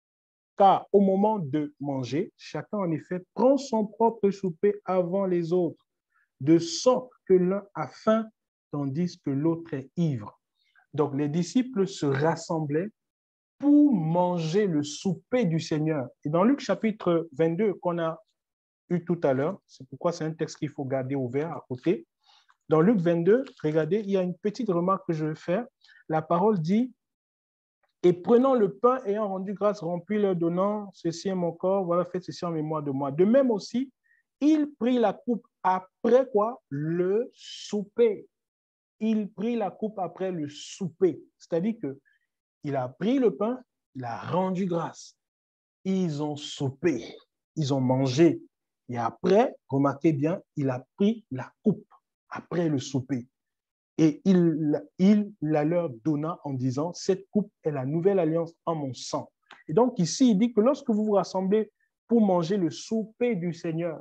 car au moment de manger, chacun en effet prend son propre souper avant les autres, de sorte que l'un a faim tandis que l'autre est ivre. Donc les disciples se rassemblaient pour manger le souper du Seigneur. Et dans Luc chapitre 22 qu'on a eu tout à l'heure, c'est pourquoi c'est un texte qu'il faut garder ouvert à côté. Dans Luc 22, regardez, il y a une petite remarque que je vais faire. La parole dit, et prenant le pain, ayant rendu grâce, remplit leur donnant, ceci est mon corps, voilà, faites ceci en mémoire de moi. De même aussi, il prit la coupe après quoi? Le souper. Il prit la coupe après le souper. C'est-à-dire qu'il a pris le pain, il a rendu grâce. Ils ont soupé, ils ont mangé. Et après, remarquez bien, il a pris la coupe après le souper. Et il la leur donna en disant, cette coupe est la nouvelle alliance en mon sang. Et donc ici, il dit que lorsque vous vous rassemblez pour manger le souper du Seigneur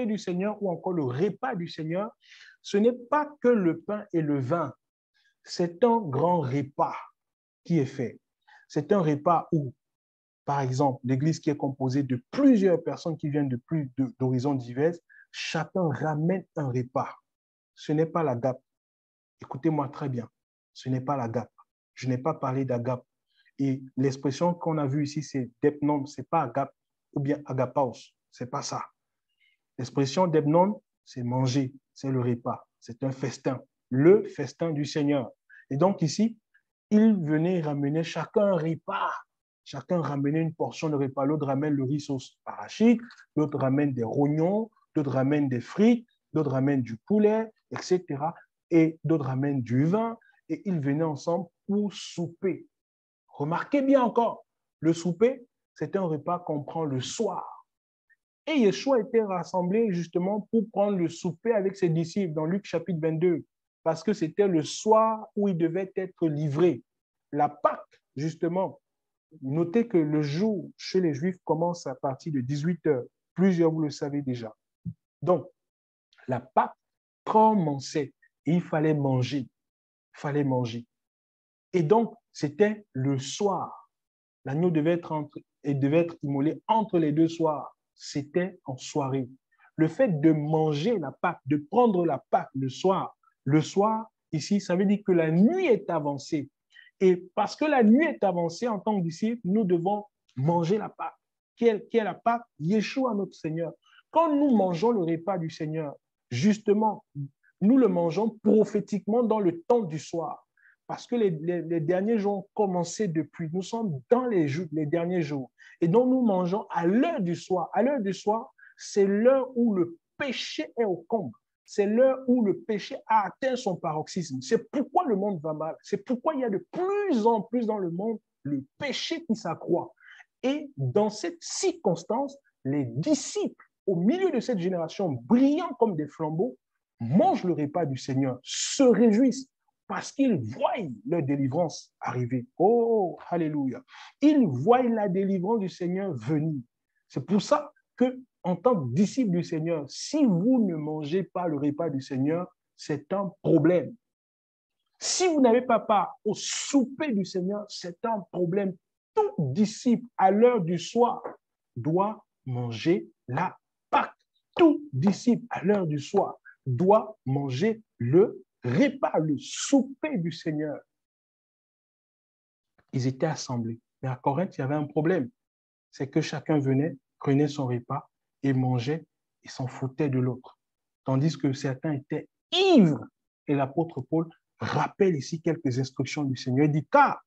ou encore le repas du Seigneur, ce n'est pas que le pain et le vin. C'est un grand repas qui est fait. C'est un repas où, par exemple, l'église qui est composée de plusieurs personnes qui viennent d'horizons divers, chacun ramène un repas. Ce n'est pas la gape. Écoutez-moi très bien, ce n'est pas l'agape. Je n'ai pas parlé d'agape. Et l'expression qu'on a vue ici, c'est depnon, ce n'est pas agape ou bien agapaos. Ce n'est pas ça. L'expression depnon, c'est manger, c'est le repas, c'est un festin, le festin du Seigneur. Et donc ici, il venait ramener chacun un repas. Chacun ramenait une portion de repas. L'autre ramène le riz sauce arachide, l'autre ramène des rognons, d'autres ramènent des frites, d'autres ramènent du poulet, etc. Et d'autres ramènent du vin. Et ils venaient ensemble pour souper. Remarquez bien encore, le souper, c'est un repas qu'on prend le soir. Et Yeshua était rassemblé justement pour prendre le souper avec ses disciples dans Luc chapitre 22, parce que c'était le soir où il devait être livré. La Pâque, justement, notez que le jour chez les Juifs commence à partir de 18 heures. Plusieurs, vous le savez déjà. Donc, la Pâque commençait et il fallait manger. Il fallait manger. Et donc, c'était le soir. L'agneau devait être immolé entre les deux soirs. C'était en soirée. Le fait de manger la Pâque, de prendre la Pâque le soir, ici, ça veut dire que la nuit est avancée. Et parce que la nuit est avancée en tant que disciples, nous devons manger la Pâque. Qui est la Pâque? Yeshua, notre Seigneur. Quand nous mangeons le repas du Seigneur, justement, nous le mangeons prophétiquement dans le temps du soir. Parce que les derniers jours ont commencé depuis. Nous sommes dans les derniers jours. Et donc, nous mangeons à l'heure du soir. À l'heure du soir, c'est l'heure où le péché est au comble. C'est l'heure où le péché a atteint son paroxysme. C'est pourquoi le monde va mal. C'est pourquoi il y a de plus en plus dans le monde le péché qui s'accroît. Et dans cette circonstance, les disciples, au milieu de cette génération, brillants comme des flambeaux, mangent le repas du Seigneur, se réjouissent parce qu'ils voient leur délivrance arriver. Oh, alléluia. Ils voient la délivrance du Seigneur venir. C'est pour ça que, en tant que disciple du Seigneur, si vous ne mangez pas le repas du Seigneur, c'est un problème. Si vous n'avez pas part au souper du Seigneur, c'est un problème. Tout disciple, à l'heure du soir, doit manger la Pâque. Tout disciple, à l'heure du soir, doit manger le repas, le souper du Seigneur. Ils étaient assemblés. Mais à Corinthe, il y avait un problème. C'est que chacun venait, prenait son repas et mangeait et s'en foutait de l'autre. Tandis que certains étaient ivres. Et l'apôtre Paul rappelle ici quelques instructions du Seigneur. Il dit, car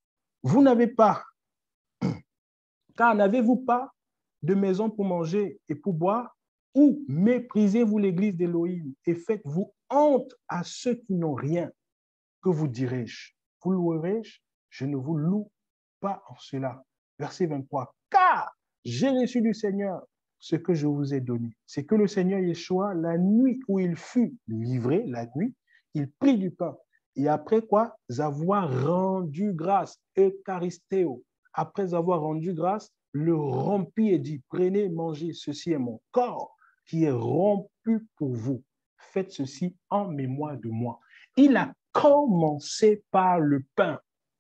n'avez-vous pas de maison pour manger et pour boire, ou méprisez-vous l'église d'Élohim et faites-vous honte à ceux qui n'ont rien? Que vous dirai-je? Vous louerai-je? Je ne vous loue pas en cela. Verset 23. Car j'ai reçu du Seigneur ce que je vous ai donné. C'est que le Seigneur Yeshua, la nuit où il fut livré, la nuit, il prit du pain. Et après quoi? Avoir rendu grâce, Eucharistéo. Après avoir rendu grâce, le rompit et dit, prenez, mangez, ceci est mon corps qui est rompu pour vous. Faites ceci en mémoire de moi. Il a commencé par le pain.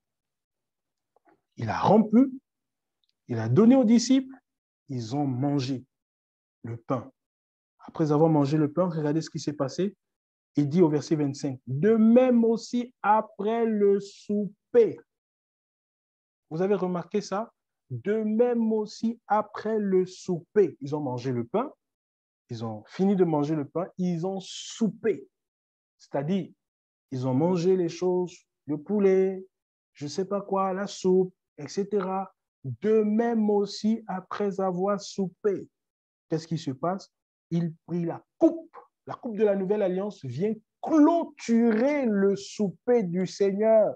Il a rompu, il a donné aux disciples, ils ont mangé le pain. Après avoir mangé le pain, regardez ce qui s'est passé. Il dit au verset 25, de même aussi après le souper. Vous avez remarqué ça? De même aussi après le souper. Ils ont mangé le pain, ils ont fini de manger le pain, ils ont soupé. C'est-à-dire, ils ont mangé les choses, le poulet, je ne sais pas quoi, la soupe, etc. De même aussi après avoir soupé. Qu'est-ce qui se passe? Il prit la coupe. La coupe de la nouvelle alliance vient clôturer le souper du Seigneur.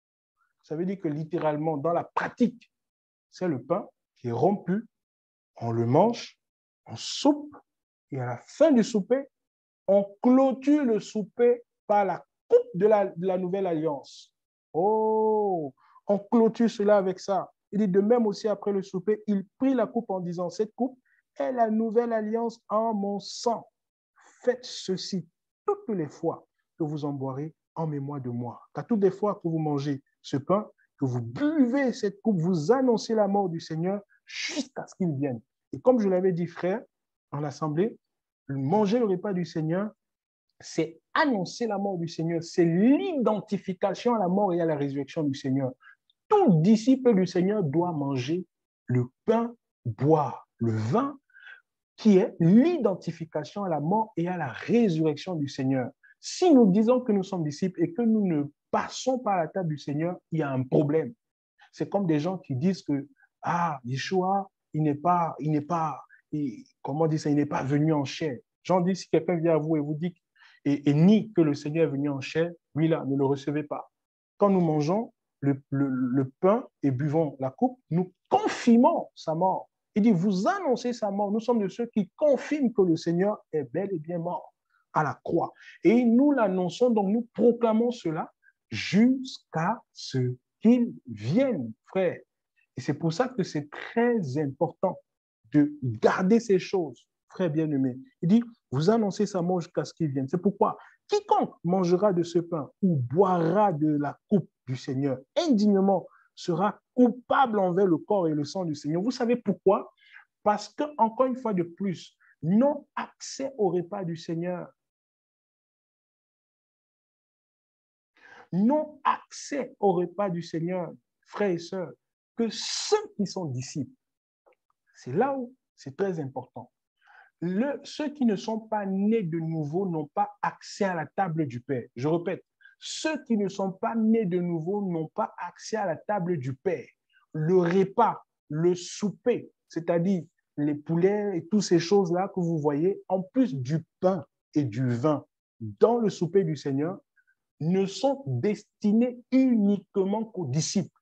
Ça veut dire que littéralement, dans la pratique, c'est le pain qui est rompu, on le mange, on soupe, et à la fin du souper, on clôture le souper par la coupe de la nouvelle alliance. Oh, on clôture cela avec ça. Il dit de même aussi après le souper, il prit la coupe en disant, cette coupe est la nouvelle alliance en mon sang. Faites ceci toutes les fois que vous en boirez en mémoire de moi. Car toutes les fois que vous mangez ce pain, que vous buvez cette coupe, vous annoncez la mort du Seigneur jusqu'à ce qu'il vienne. Et comme je l'avais dit, frère, en assemblée, manger le repas du Seigneur, c'est annoncer la mort du Seigneur, c'est l'identification à la mort et à la résurrection du Seigneur. Tout disciple du Seigneur doit manger le pain, boire le vin, qui est l'identification à la mort et à la résurrection du Seigneur. Si nous disons que nous sommes disciples et que nous ne passons pas à la table du Seigneur, il y a un problème. C'est comme des gens qui disent que, Yeshua, il n'est pas, comment dire ça, il n'est pas venu en chair. J'en dis, si quelqu'un vient à vous et vous dit, et nie que le Seigneur est venu en chair, lui là, ne le recevez pas. Quand nous mangeons le pain et buvons la coupe, nous confirmons sa mort. Il dit, vous annoncez sa mort. Nous sommes de ceux qui confirment que le Seigneur est bel et bien mort à la croix. Et nous l'annonçons, donc nous proclamons cela jusqu'à ce qu'il vienne, frère. Et c'est pour ça que c'est très important de garder ces choses, frère bien-aimé. Il dit, vous annoncez sa mort jusqu'à ce qu'il vienne. C'est pourquoi quiconque mangera de ce pain ou boira de la coupe du Seigneur indignement sera coupable envers le corps et le sang du Seigneur. Vous savez pourquoi? Parce que, encore une fois de plus, non accès au repas du Seigneur n'ont accès au repas du Seigneur, frères et sœurs, que ceux qui sont disciples. C'est là où c'est très important. Ceux qui ne sont pas nés de nouveau n'ont pas accès à la table du Père. Je répète, ceux qui ne sont pas nés de nouveau n'ont pas accès à la table du Père. Le repas, le souper, c'est-à-dire les poulets et toutes ces choses-là que vous voyez, en plus du pain et du vin dans le souper du Seigneur, ne sont destinés uniquement qu'aux disciples.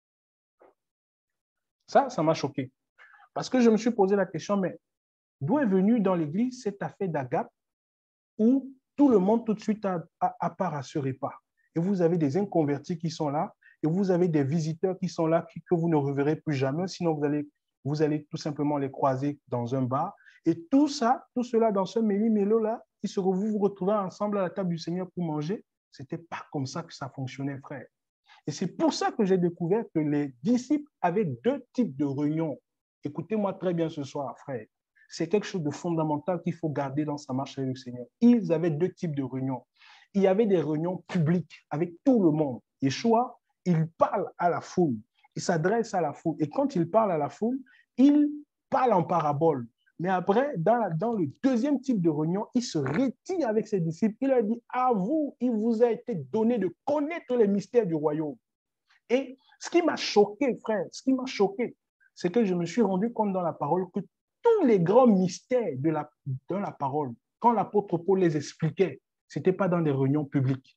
Ça m'a choqué. Parce que je me suis posé la question, mais d'où est venue dans l'Église cette affaire d'agape où tout le monde tout de suite a part à ce repas? Et vous avez des inconvertis qui sont là, et vous avez des visiteurs qui sont là que vous ne reverrez plus jamais, sinon vous allez tout simplement les croiser dans un bar. Et tout cela dans ce méli-mélo-là, vous vous retrouvez ensemble à la table du Seigneur pour manger. Ce n'était pas comme ça que ça fonctionnait, frère. Et c'est pour ça que j'ai découvert que les disciples avaient deux types de réunions. Écoutez-moi très bien ce soir, frère. C'est quelque chose de fondamental qu'il faut garder dans sa marche avec le Seigneur. Ils avaient deux types de réunions. Il y avait des réunions publiques avec tout le monde. Yeshua, il parle à la foule. Il s'adresse à la foule. Et quand il parle à la foule, il parle en parabole. Mais après, dans le deuxième type de réunion, il se retire avec ses disciples. Il leur dit, à vous, il vous a été donné de connaître les mystères du royaume. Et ce qui m'a choqué, frère, c'est que je me suis rendu compte dans la parole que tous les grands mystères de la parole, quand l'apôtre Paul les expliquait, ce n'était pas dans des réunions publiques.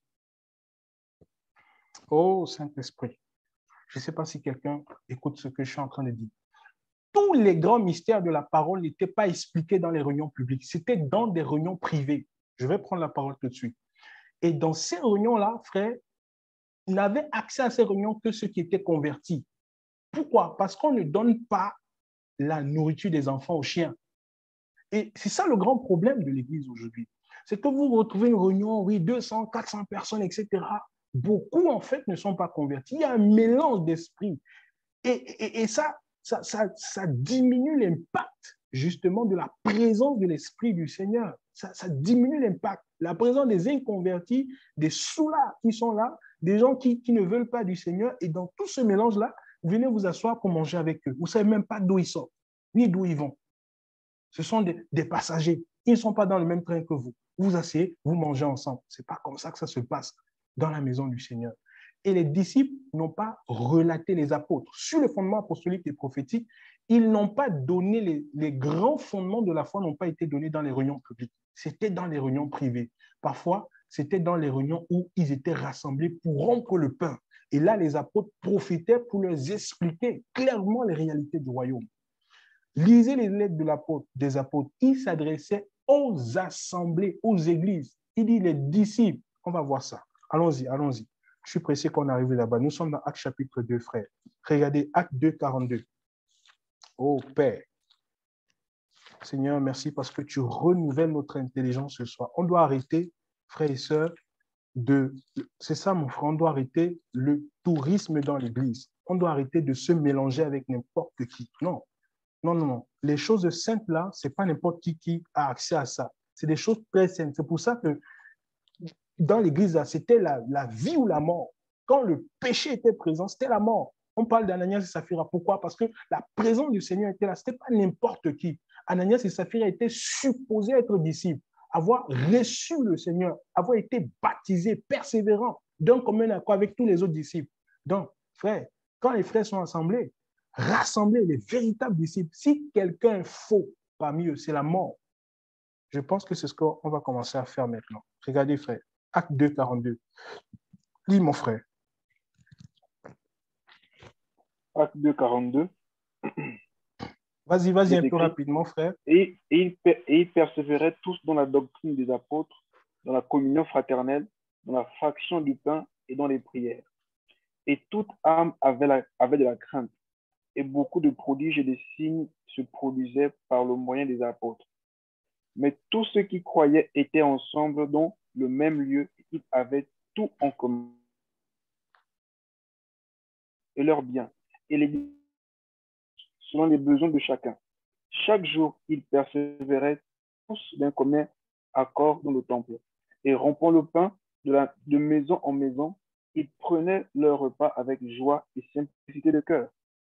Oh, Saint-Esprit, je ne sais pas si quelqu'un écoute ce que je suis en train de dire. Tous les grands mystères de la parole n'étaient pas expliqués dans les réunions publiques, c'était dans des réunions privées. Je vais prendre la parole tout de suite. Et dans ces réunions-là, frère, n'avaient accès à ces réunions que ceux qui étaient convertis. Pourquoi? Parce qu'on ne donne pas la nourriture des enfants aux chiens. Et c'est ça le grand problème de l'Église aujourd'hui. C'est que vous retrouvez une réunion, oui, 200, 400 personnes, etc. Beaucoup, en fait, ne sont pas convertis. Il y a un mélange d'esprit. Et ça diminue l'impact, justement, de la présence de l'Esprit du Seigneur. Ça diminue l'impact. La présence des inconvertis, des sous-là qui sont là, des gens qui ne veulent pas du Seigneur. Et dans tout ce mélange-là, vous venez vous asseoir pour manger avec eux. Vous ne savez même pas d'où ils sortent, ni d'où ils vont. Ce sont des passagers. Ils ne sont pas dans le même train que vous. Vous vous asseyez, vous mangez ensemble. Ce n'est pas comme ça que ça se passe dans la maison du Seigneur. Et les disciples n'ont pas relaté les apôtres. Sur le fondement apostolique et prophétique, ils n'ont pas donné les grands fondements de la foi, n'ont pas été donnés dans les réunions publiques. C'était dans les réunions privées. Parfois, c'était dans les réunions où ils étaient rassemblés pour rompre le pain. Et là, les apôtres profitaient pour leur expliquer clairement les réalités du royaume. Lisez les lettres des apôtres. Ils s'adressaient aux assemblées, aux églises. Il dit les disciples. On va voir ça. Allons-y, allons-y. Je suis pressé qu'on arrive là-bas. Nous sommes dans Actes chapitre 2, frère. Regardez, Actes 2, 42. Oh Père, Seigneur, merci parce que tu renouvelles notre intelligence ce soir. On doit arrêter, frères et sœurs, c'est ça mon frère, on doit arrêter le tourisme dans l'église. On doit arrêter de se mélanger avec n'importe qui. Non, non, non, non. Les choses saintes là, ce n'est pas n'importe qui a accès à ça. C'est des choses très saintes. C'est pour ça que dans l'église, c'était la vie ou la mort. Quand le péché était présent, c'était la mort. On parle d'Ananias et Saphira. Pourquoi? Parce que la présence du Seigneur était là. Ce n'était pas n'importe qui. Ananias et Saphira étaient supposés être disciples, avoir reçu le Seigneur, avoir été baptisés, persévérants, d'un commun accord avec tous les autres disciples. Donc, frère, quand les frères sont assemblés, rassembler les véritables disciples, si quelqu'un est faux parmi eux, c'est la mort. Je pense que c'est ce qu'on va commencer à faire maintenant. Regardez, frère. Acte 2, 42. Lis, mon frère. Acte 2, 42. Vas-y, un peu rapidement, frère. Et ils persévéraient tous dans la doctrine des apôtres, dans la communion fraternelle, dans la fraction du pain et dans les prières. Et toute âme avait de la crainte. Et beaucoup de prodiges et de signes se produisaient par le moyen des apôtres. Mais tous ceux qui croyaient étaient ensemble dans le même lieu, ils avaient tout en commun. Et leurs biens, et les selon les besoins de chacun. Chaque jour, ils persévéraient tous d'un commun accord dans le temple, et rompant le pain de maison en maison, Ils prenaient leur repas avec joie et simplicité de cœur,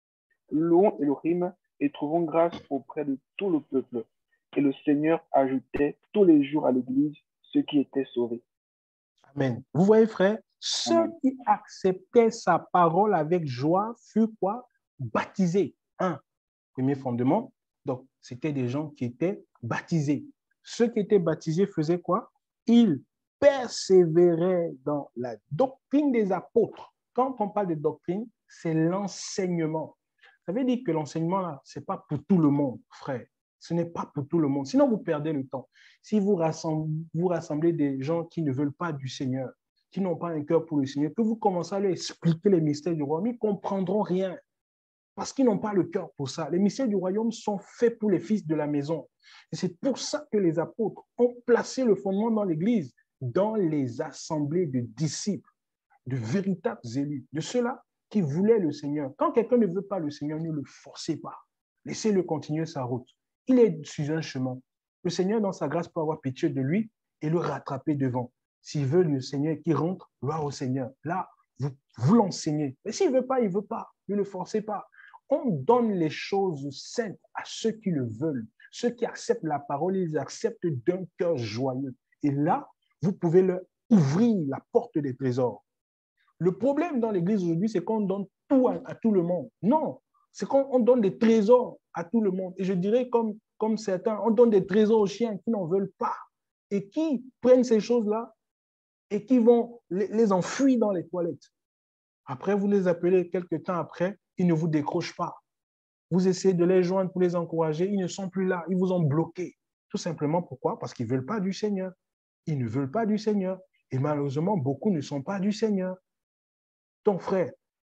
louant Elohim et trouvant grâce auprès de tout le peuple. Et le Seigneur ajoutait tous les jours à l'Église ceux qui étaient sauvés. Amen. Vous voyez, frère, ceux Amen. qui acceptaient sa parole avec joie furent quoi? Baptisés. Un, premier fondement. Donc, c'était des gens qui étaient baptisés. Ceux qui étaient baptisés faisaient quoi? Ils persévéraient dans la doctrine des apôtres. Quand on parle de doctrine, c'est l'enseignement. Ça veut dire que l'enseignement, là, ce n'est pas pour tout le monde, frère. Ce n'est pas pour tout le monde. Sinon, vous perdez le temps. Si vous rassemblez des gens qui ne veulent pas du Seigneur, qui n'ont pas un cœur pour le Seigneur, que vous commencez à leur expliquer les mystères du royaume, ils ne comprendront rien parce qu'ils n'ont pas le cœur pour ça. Les mystères du royaume sont faits pour les fils de la maison. Et c'est pour ça que les apôtres ont placé le fondement dans l'Église, dans les assemblées de disciples, de véritables élus, de ceux-là qui voulaient le Seigneur. Quand quelqu'un ne veut pas le Seigneur, ne le forcez pas. Laissez-le continuer sa route. Il est sur un chemin. Le Seigneur, dans sa grâce, peut avoir pitié de lui et le rattraper devant. S'il veut le Seigneur qui rentre, gloire au Seigneur. Là, vous l'enseignez. Mais s'il ne veut pas, il ne veut pas. Ne le forcez pas. On donne les choses saintes à ceux qui le veulent. Ceux qui acceptent la parole, ils acceptent d'un cœur joyeux. Et là, vous pouvez leur ouvrir la porte des trésors. Le problème dans l'Église aujourd'hui, c'est qu'on donne tout à tout le monde. Non, c'est qu'on donne des trésors à tout le monde. Et je dirais comme certains, on donne des trésors aux chiens qui n'en veulent pas et qui prennent ces choses-là et qui vont les enfuir dans les toilettes. Après, vous les appelez quelques temps après, ils ne vous décrochent pas. Vous essayez de les joindre pour les encourager, ils ne sont plus là, ils vous ont bloqué. Tout simplement pourquoi? Parce qu'ils ne veulent pas du Seigneur. Ils ne veulent pas du Seigneur. Et malheureusement, beaucoup ne sont pas du Seigneur. Donc, frère,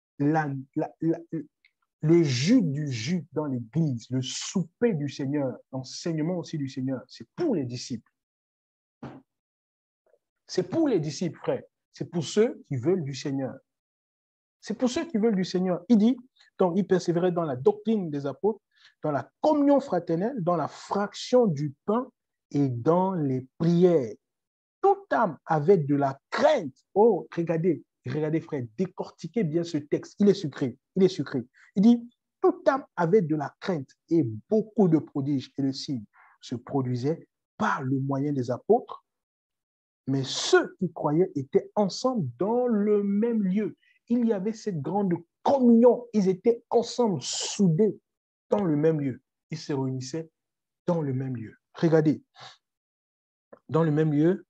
le jus du jus dans l'Église, le souper du Seigneur, l'enseignement aussi du Seigneur, c'est pour les disciples. C'est pour les disciples, frère. C'est pour ceux qui veulent du Seigneur. C'est pour ceux qui veulent du Seigneur. Il dit, donc, il persévérait dans la doctrine des apôtres, dans la communion fraternelle, dans la fraction du pain et dans les prières. Toute âme avait de la crainte. Oh, regardez, frère, décortiquez bien ce texte. Il est sucré, il est sucré. Il dit, toute âme avait de la crainte et beaucoup de prodiges et de signes se produisaient par le moyen des apôtres. Mais ceux qui croyaient étaient ensemble dans le même lieu. Il y avait cette grande communion. Ils étaient ensemble, soudés dans le même lieu. Ils se réunissaient dans le même lieu. Regardez, dans le même lieu,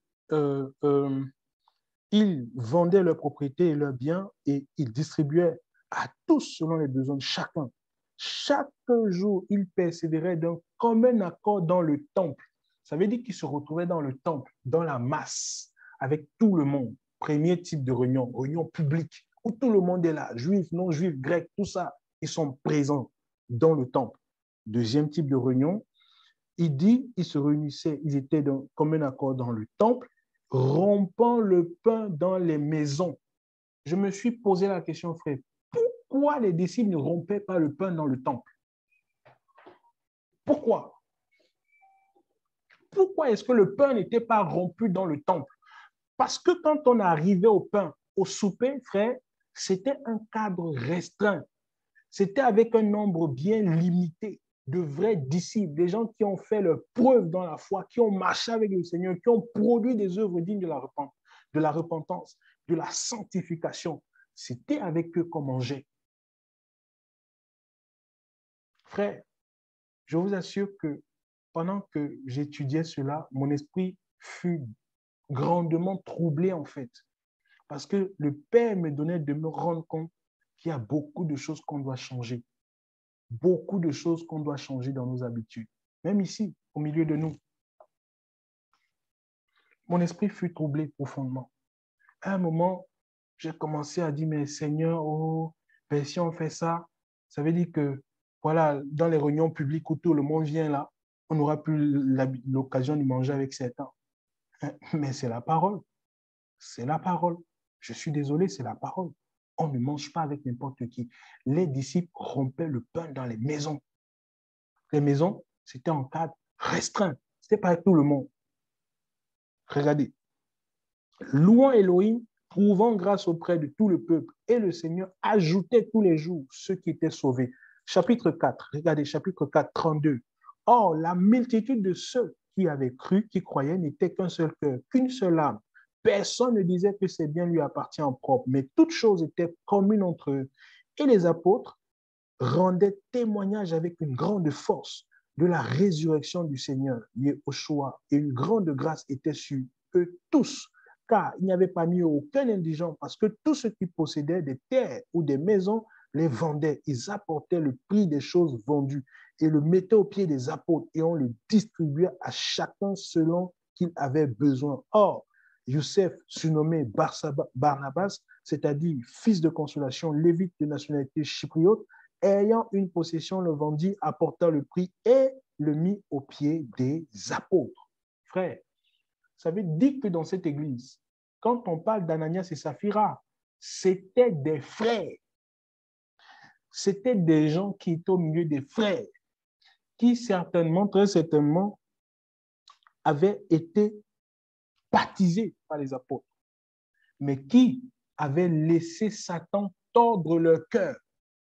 ils vendaient leurs propriétés et leurs biens et ils distribuaient à tous selon les besoins de chacun. Chaque jour, ils persévéraient d'un commun accord dans le temple. Ça veut dire qu'ils se retrouvaient dans le temple, dans la masse, avec tout le monde. Premier type de réunion, réunion publique, où tout le monde est là, juifs, non-juifs, grecs, tout ça, ils sont présents dans le temple. Deuxième type de réunion, il dit, ils se réunissaient, ils étaient d'un commun accord dans le temple, rompant le pain dans les maisons. Je me suis posé la question, frère, pourquoi les disciples ne rompaient pas le pain dans le temple? Pourquoi? Pourquoi est-ce que le pain n'était pas rompu dans le temple? Parce que quand on arrivait au pain, au souper, frère, c'était un cadre restreint. C'était avec un nombre bien limité de vrais disciples, des gens qui ont fait leur preuve dans la foi, qui ont marché avec le Seigneur, qui ont produit des œuvres dignes de la repentance, de la sanctification. C'était avec eux qu'on mangeait. Frère, je vous assure que pendant que j'étudiais cela, mon esprit fut grandement troublé en fait. Parce que le Père me donnait de me rendre compte qu'il y a beaucoup de choses qu'on doit changer. Beaucoup de choses qu'on doit changer dans nos habitudes. Même ici, au milieu de nous. Mon esprit fut troublé profondément. À un moment, j'ai commencé à dire, mais Seigneur, oh, ben, si on fait ça, ça veut dire que, voilà, dans les réunions publiques où tout le monde vient là, on n'aura plus l'occasion de manger avec certains. Mais c'est la parole. C'est la parole. Je suis désolé, c'est la parole. On ne mange pas avec n'importe qui. Les disciples rompaient le pain dans les maisons. Les maisons, c'était en cadre restreint. Ce n'était pas avec tout le monde. Regardez. Louant Elohim trouvant grâce auprès de tout le peuple. Et le Seigneur ajoutait tous les jours ceux qui étaient sauvés. Chapitre 4, regardez, chapitre 4, 32. Or, la multitude de ceux qui avaient cru, qui croyaient, n'était qu'un seul cœur, qu'une seule âme. Personne ne disait que ses biens lui appartient en propre, mais toutes choses étaient communes entre eux. Et les apôtres rendaient témoignage avec une grande force de la résurrection du Seigneur, Yeshua, et une grande grâce était sur eux tous, car il n'y avait parmi eux aucun indigent, parce que tous ceux qui possédaient des terres ou des maisons les vendaient. Ils apportaient le prix des choses vendues et le mettaient aux pieds des apôtres, et on le distribuait à chacun selon qu'il avait besoin. Or, Youssef, surnommé Barnabas, c'est-à-dire fils de consolation, lévite de nationalité chypriote, ayant une possession, le vendit, apporta le prix et le mit aux pieds des apôtres. Frère, ça veut dire que dans cette église, quand on parle d'Ananias et Saphira, c'était des frères. C'était des gens qui étaient au milieu des frères, qui certainement, très certainement, avaient été baptisés par les apôtres, mais qui avaient laissé Satan tordre leur cœur.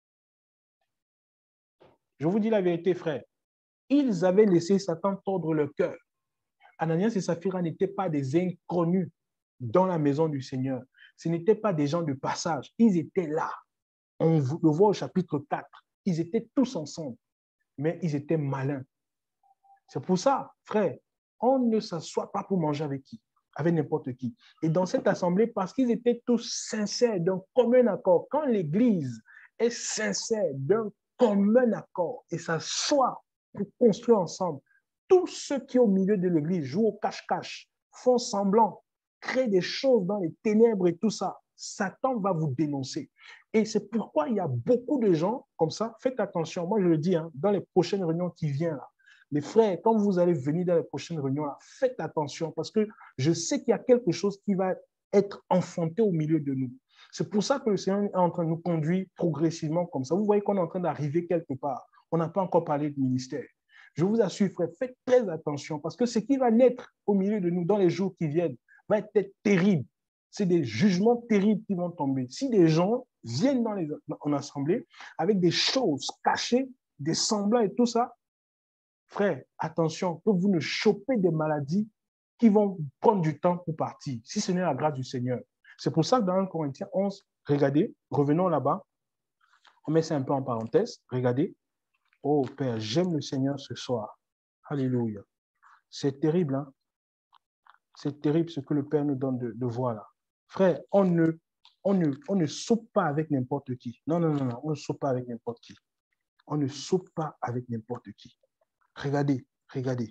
Je vous dis la vérité, frère. Ils avaient laissé Satan tordre leur cœur. Ananias et Saphira n'étaient pas des inconnus dans la maison du Seigneur. Ce n'étaient pas des gens de passage. Ils étaient là. On le voit au chapitre 4. Ils étaient tous ensemble, mais ils étaient malins. C'est pour ça, frère, on ne s'assoit pas pour manger avec qui? Avec n'importe qui. Et dans cette assemblée, parce qu'ils étaient tous sincères, d'un commun accord. Quand l'Église est sincère, d'un commun accord, et s'assoit pour construire ensemble, tous ceux qui au milieu de l'Église jouent au cache-cache, font semblant, créent des choses dans les ténèbres et tout ça, Satan va vous dénoncer. Et c'est pourquoi il y a beaucoup de gens comme ça. Faites attention, moi je le dis, hein, dans les prochaines réunions qui viennent là, les frères, quand vous allez venir dans les prochaines réunions, là, faites attention parce que je sais qu'il y a quelque chose qui va être enfanté au milieu de nous. C'est pour ça que le Seigneur est en train de nous conduire progressivement comme ça. Vous voyez qu'on est en train d'arriver quelque part. On n'a pas encore parlé de ministère. Je vous assure, frère, faites très attention parce que ce qui va naître au milieu de nous dans les jours qui viennent va être terrible. C'est des jugements terribles qui vont tomber. Si des gens viennent en assemblée avec des choses cachées, des semblants et tout ça, frère, attention, que vous ne chopez des maladies qui vont prendre du temps pour partir, si ce n'est la grâce du Seigneur. C'est pour ça que dans 1 Corinthiens 11, regardez, revenons là-bas, on met ça un peu en parenthèse, regardez. Oh Père, j'aime le Seigneur ce soir. Alléluia. C'est terrible, hein? C'est terrible ce que le Père nous donne de voir là. Frère, on ne saute pas avec n'importe qui. Non, non, non, non, on ne saute pas avec n'importe qui. On ne saute pas avec n'importe qui. Regardez, regardez.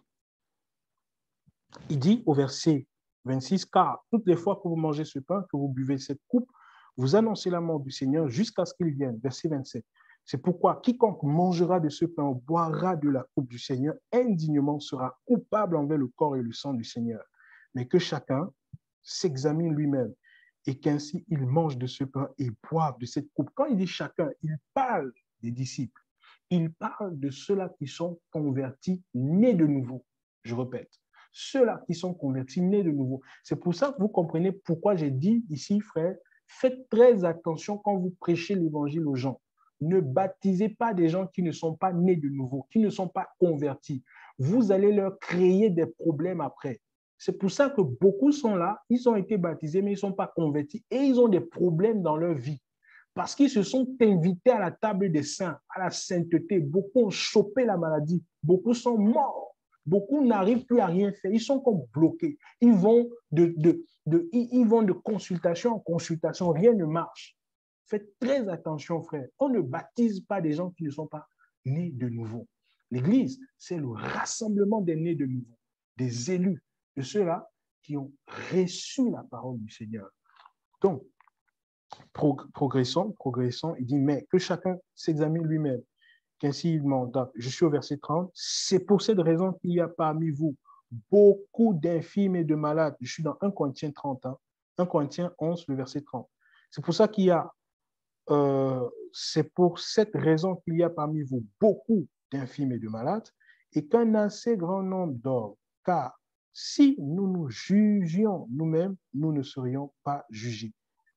Il dit au verset 26, car toutes les fois que vous mangez ce pain, que vous buvez cette coupe, vous annoncez la mort du Seigneur jusqu'à ce qu'il vienne. Verset 27. C'est pourquoi quiconque mangera de ce pain ou boira de la coupe du Seigneur indignement sera coupable envers le corps et le sang du Seigneur. Mais que chacun s'examine lui-même et qu'ainsi il mange de ce pain et boive de cette coupe. Quand il dit chacun, il parle des disciples. Il parle de ceux-là qui sont convertis, nés de nouveau. Je répète, ceux-là qui sont convertis, nés de nouveau. C'est pour ça que vous comprenez pourquoi j'ai dit ici, frère, faites très attention quand vous prêchez l'évangile aux gens. Ne baptisez pas des gens qui ne sont pas nés de nouveau, qui ne sont pas convertis. Vous allez leur créer des problèmes après. C'est pour ça que beaucoup sont là, ils ont été baptisés, mais ils ne sont pas convertis et ils ont des problèmes dans leur vie. Parce qu'ils se sont invités à la table des saints, à la sainteté. Beaucoup ont chopé la maladie. Beaucoup sont morts. Beaucoup n'arrivent plus à rien faire. Ils sont comme bloqués. Ils vont de consultation en consultation. Rien ne marche. Faites très attention, frère. On ne baptise pas des gens qui ne sont pas nés de nouveau. L'Église, c'est le rassemblement des nés de nouveau, des élus, de ceux-là qui ont reçu la parole du Seigneur. Donc, progressons. Il dit, mais que chacun s'examine lui-même, qu'ainsi il mandate. Je suis au verset 30. C'est pour cette raison qu'il y a parmi vous beaucoup d'infirmes et de malades. Je suis dans 1 Corinthiens 30, hein. 1 Corinthiens 11, le verset 30. C'est pour ça qu'il y a, c'est pour cette raison qu'il y a parmi vous beaucoup d'infirmes et de malades et qu'un assez grand nombre d'hommes, car si nous nous jugions nous-mêmes, nous ne serions pas jugés.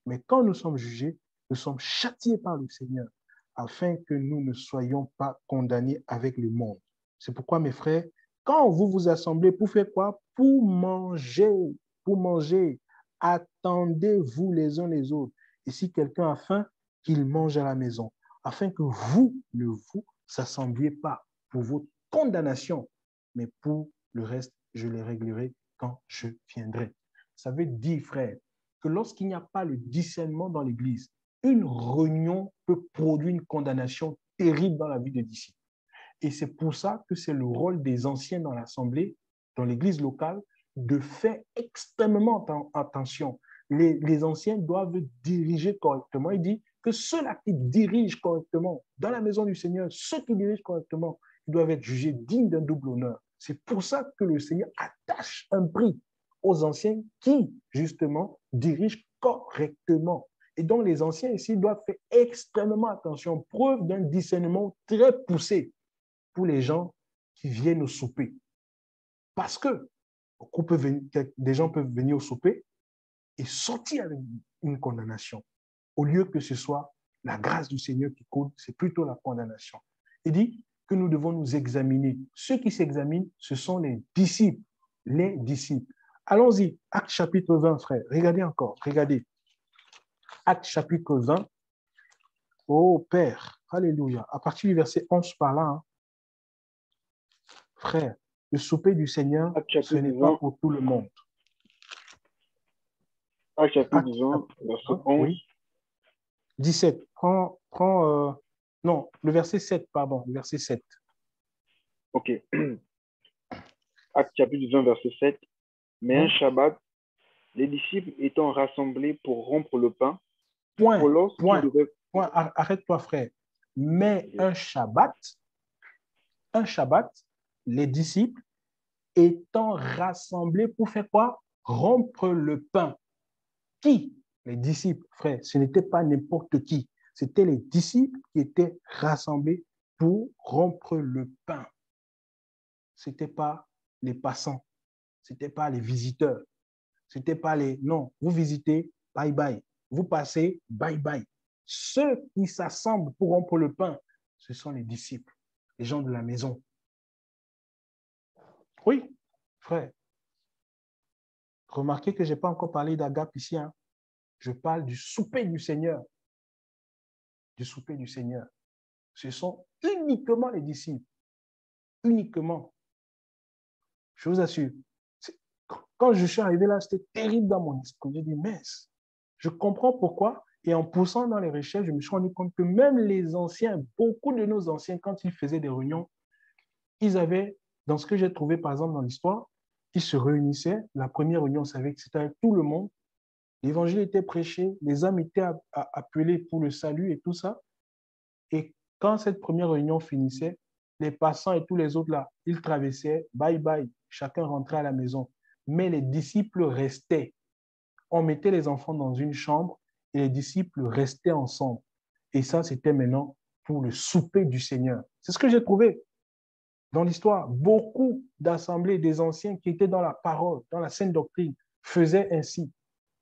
Mais quand nous sommes jugés, nous sommes châtiés par le Seigneur afin que nous ne soyons pas condamnés avec le monde. C'est pourquoi, mes frères, quand vous vous assemblez, pour faire quoi? Pour manger, pour manger. Attendez-vous les uns les autres. Et si quelqu'un a faim, qu'il mange à la maison, afin que vous ne vous assembliez pas pour votre condamnation, mais pour le reste, je les réglerai quand je viendrai. Ça veut dire, frère, que lorsqu'il n'y a pas le discernement dans l'Église, une réunion peut produire une condamnation terrible dans la vie des disciples. Et c'est pour ça que c'est le rôle des anciens dans l'Assemblée, dans l'Église locale, de faire extrêmement attention. Les anciens doivent diriger correctement. Il dit que ceux-là qui dirigent correctement dans la maison du Seigneur, ceux qui dirigent correctement, ils doivent être jugés dignes d'un double honneur. C'est pour ça que le Seigneur attache un prix aux anciens qui, justement, dirigent correctement. Et donc, les anciens ici doivent faire extrêmement attention, preuve d'un discernement très poussé pour les gens qui viennent au souper. Parce que des gens peuvent venir au souper et sortir avec une condamnation. Au lieu que ce soit la grâce du Seigneur qui compte, c'est plutôt la condamnation. Il dit que nous devons nous examiner. Ceux qui s'examinent, ce sont les disciples. Les disciples. Allons-y, Acte chapitre 20, frère. Regardez encore, regardez. Acte chapitre 20. Oh Père, alléluia. À partir du verset 11 par là, hein. Frère, le souper du Seigneur, ce n'est pas pour tout le monde. Acte chapitre 20, verset 11. Oui. 17. Non, le verset 7, pardon, le verset 7. Ok. Acte chapitre 20, verset 7. Mais un Shabbat, les disciples étant rassemblés pour rompre le pain, Arrête-toi, frère. Mais un Shabbat, les disciples étant rassemblés pour faire quoi? Rompre le pain. Qui? Les disciples, frère. Ce n'était pas n'importe qui. C'était les disciples qui étaient rassemblés pour rompre le pain. Ce n'était pas les passants. Ce n'était pas les visiteurs. Ce n'était pas les... Non, vous visitez, bye bye. Vous passez, bye bye. Ceux qui s'assemblent pour rompre le pain, ce sont les disciples, les gens de la maison. Oui, frère. Remarquez que je n'ai pas encore parlé d'Agape ici. Hein. Je parle du souper du Seigneur. Du souper du Seigneur. Ce sont uniquement les disciples. Uniquement. Je vous assure. Quand je suis arrivé là, c'était terrible dans mon esprit. J'ai dit, mince. Je comprends pourquoi. Et en poussant dans les recherches, je me suis rendu compte que même les anciens, beaucoup de nos anciens, quand ils faisaient des réunions, ils avaient, dans ce que j'ai trouvé par exemple dans l'histoire, ils se réunissaient. La première réunion, on savait que c'était avec tout le monde. L'évangile était prêché, les âmes étaient appelées pour le salut et tout ça. Et quand cette première réunion finissait, les passants et tous les autres là, ils traversaient, bye bye, chacun rentrait à la maison. Mais les disciples restaient. On mettait les enfants dans une chambre et les disciples restaient ensemble. Et ça, c'était maintenant pour le souper du Seigneur. C'est ce que j'ai trouvé dans l'histoire. Beaucoup d'assemblées des anciens qui étaient dans la parole, dans la sainte doctrine, faisaient ainsi.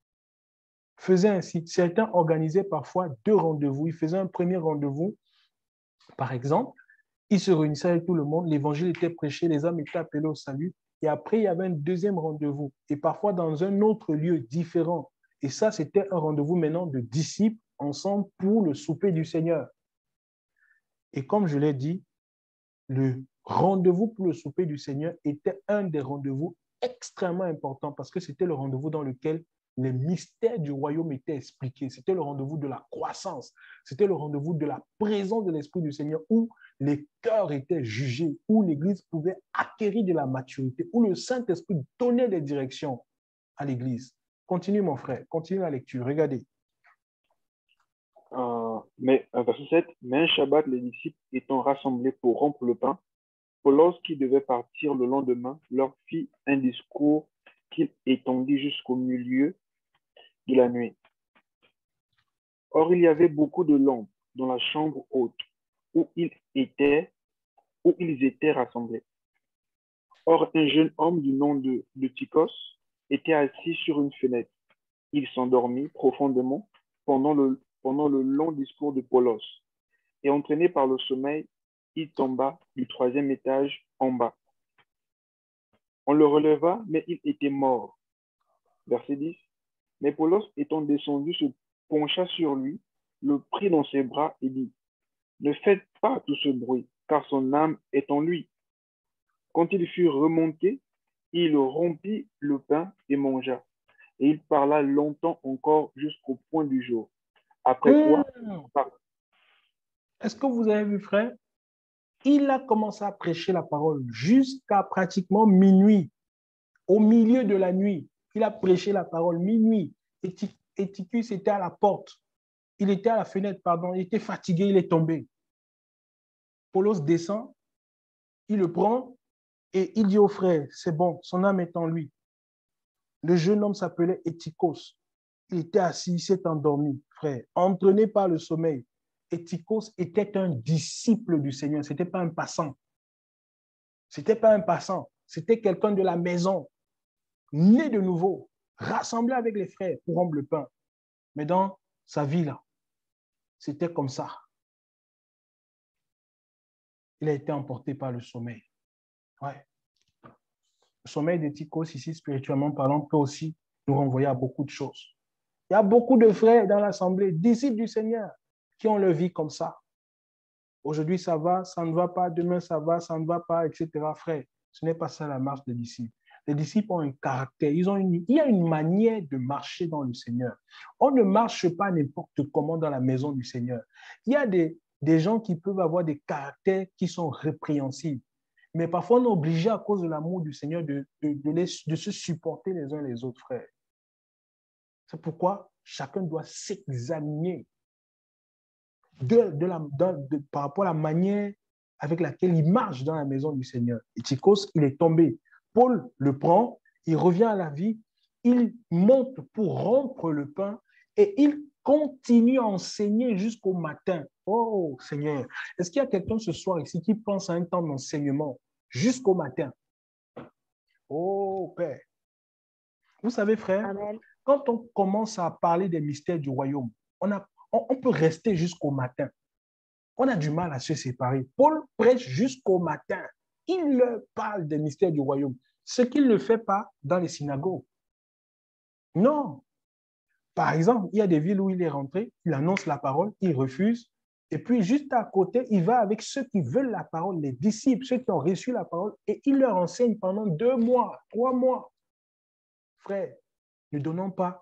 Certains organisaient parfois 2 rendez-vous. Ils faisaient un premier rendez-vous, par exemple. Ils se réunissaient avec tout le monde. L'évangile était prêché, les âmes étaient appelées au salut. Et après, il y avait un deuxième rendez-vous. Et parfois dans un autre lieu différent. Et ça, c'était un rendez-vous maintenant de disciples ensemble pour le souper du Seigneur. Et comme je l'ai dit, le rendez-vous pour le souper du Seigneur était un des rendez-vous extrêmement importants parce que c'était le rendez-vous dans lequel les mystères du royaume étaient expliqués. C'était le rendez-vous de la croissance. C'était le rendez-vous de la présence de l'Esprit du Seigneur où les cœurs étaient jugés, où l'Église pouvait acquérir de la maturité, où le Saint-Esprit donnait des directions à l'Église. Continue, mon frère. Continue la lecture. Regardez. Verset 7. Mais un Shabbat, les disciples étant rassemblés pour rompre le pain, lorsqu'ils devaient partir le lendemain, leur fit un discours qu'il étendit jusqu'au milieu de la nuit. Or, il y avait beaucoup de lampes dans la chambre haute où ils étaient rassemblés. Or, un jeune homme du nom de Tychos était assis sur une fenêtre. Il s'endormit profondément pendant le long discours de Paulos. Et entraîné par le sommeil, il tomba du 3e étage en bas. On le releva, mais il était mort. Verset 10. Mais Paulos, étant descendu, se pencha sur lui, le prit dans ses bras et dit, ne faites pas tout ce bruit, car son âme est en lui. Quand il fut remonté, il rompit le pain et mangea. Et il parla longtemps encore jusqu'au point du jour. Après quoi, Est-ce que vous avez vu, frère? Il a commencé à prêcher la parole jusqu'à pratiquement minuit. Au milieu de la nuit, il a prêché la parole minuit. Éticus était à la porte. Il était à la fenêtre, pardon. Il était fatigué, il est tombé. Paulos descend, il le prend et il dit au frère, c'est bon, son âme est en lui. Le jeune homme s'appelait Étikos. Il était assis, il s'est endormi, frère, entraîné par le sommeil. Étikos était un disciple du Seigneur, ce n'était pas un passant. Ce n'était pas un passant, c'était quelqu'un de la maison, né de nouveau, rassemblé avec les frères pour rompre le pain. Mais dans sa vie, là, c'était comme ça. Il a été emporté par le sommeil. Ouais. Le sommeil d'Étikos, ici, spirituellement parlant, peut aussi nous renvoyer à beaucoup de choses. Il y a beaucoup de frères dans l'assemblée, disciples du Seigneur, qui ont leur vie comme ça. Aujourd'hui, ça va, ça ne va pas, demain, ça va, ça ne va pas, etc. Frère, ce n'est pas ça la marche des disciples. Les disciples ont un caractère, il y a une manière de marcher dans le Seigneur. On ne marche pas n'importe comment dans la maison du Seigneur. Il y a des gens qui peuvent avoir des caractères qui sont répréhensibles. Mais parfois, on est obligé, à cause de l'amour du Seigneur, de se supporter les uns les autres, frères. C'est pourquoi chacun doit s'examiner par rapport à la manière avec laquelle il marche dans la maison du Seigneur. Étikos, il est tombé. Paul le prend, il revient à la vie, il monte pour rompre le pain et il continue à enseigner jusqu'au matin. Oh Seigneur, est-ce qu'il y a quelqu'un ce soir ici qui pense à un temps d'enseignement jusqu'au matin? Oh Père. Vous savez, frère, Amen. Quand on commence à parler des mystères du royaume, on peut rester jusqu'au matin. On a du mal à se séparer. Paul prêche jusqu'au matin. Il leur parle des mystères du royaume. Ce qu'il ne fait pas dans les synagogues. Non. Par exemple, il y a des villes où il est rentré, il annonce la parole, il refuse. Et puis, juste à côté, il va avec ceux qui veulent la parole, les disciples, ceux qui ont reçu la parole, et il leur enseigne pendant 2 mois, 3 mois. Frère, ne donnons pas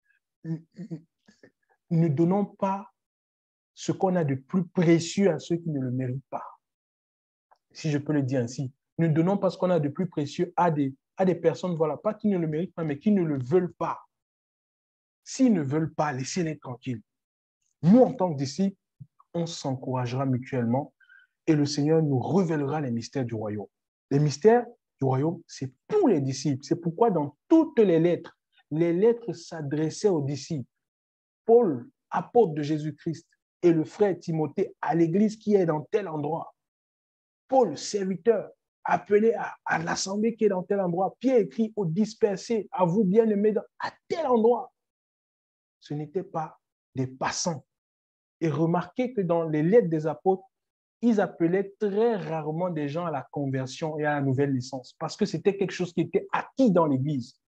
ce qu'on a de plus précieux à ceux qui ne le méritent pas. Si je peux le dire ainsi. Ne donnons pas ce qu'on a de plus précieux à des personnes, voilà, pas qui ne le méritent pas, mais qui ne le veulent pas. S'ils ne veulent pas, laissez-les tranquilles. Nous, en tant que disciples, on s'encouragera mutuellement et le Seigneur nous révélera les mystères du royaume. Les mystères du royaume, c'est pour les disciples. C'est pourquoi dans toutes les lettres s'adressaient aux disciples. Paul, apôtre de Jésus-Christ, et le frère Timothée à l'église qui est dans tel endroit. Paul, serviteur, appelé à l'assemblée qui est dans tel endroit. Pierre écrit aux dispersés, à vous bien-aimés, à tel endroit. Ce n'étaient pas des passants. Et remarquez que dans les lettres des apôtres, ils appelaient très rarement des gens à la conversion et à la nouvelle naissance, parce que c'était quelque chose qui était acquis dans l'église.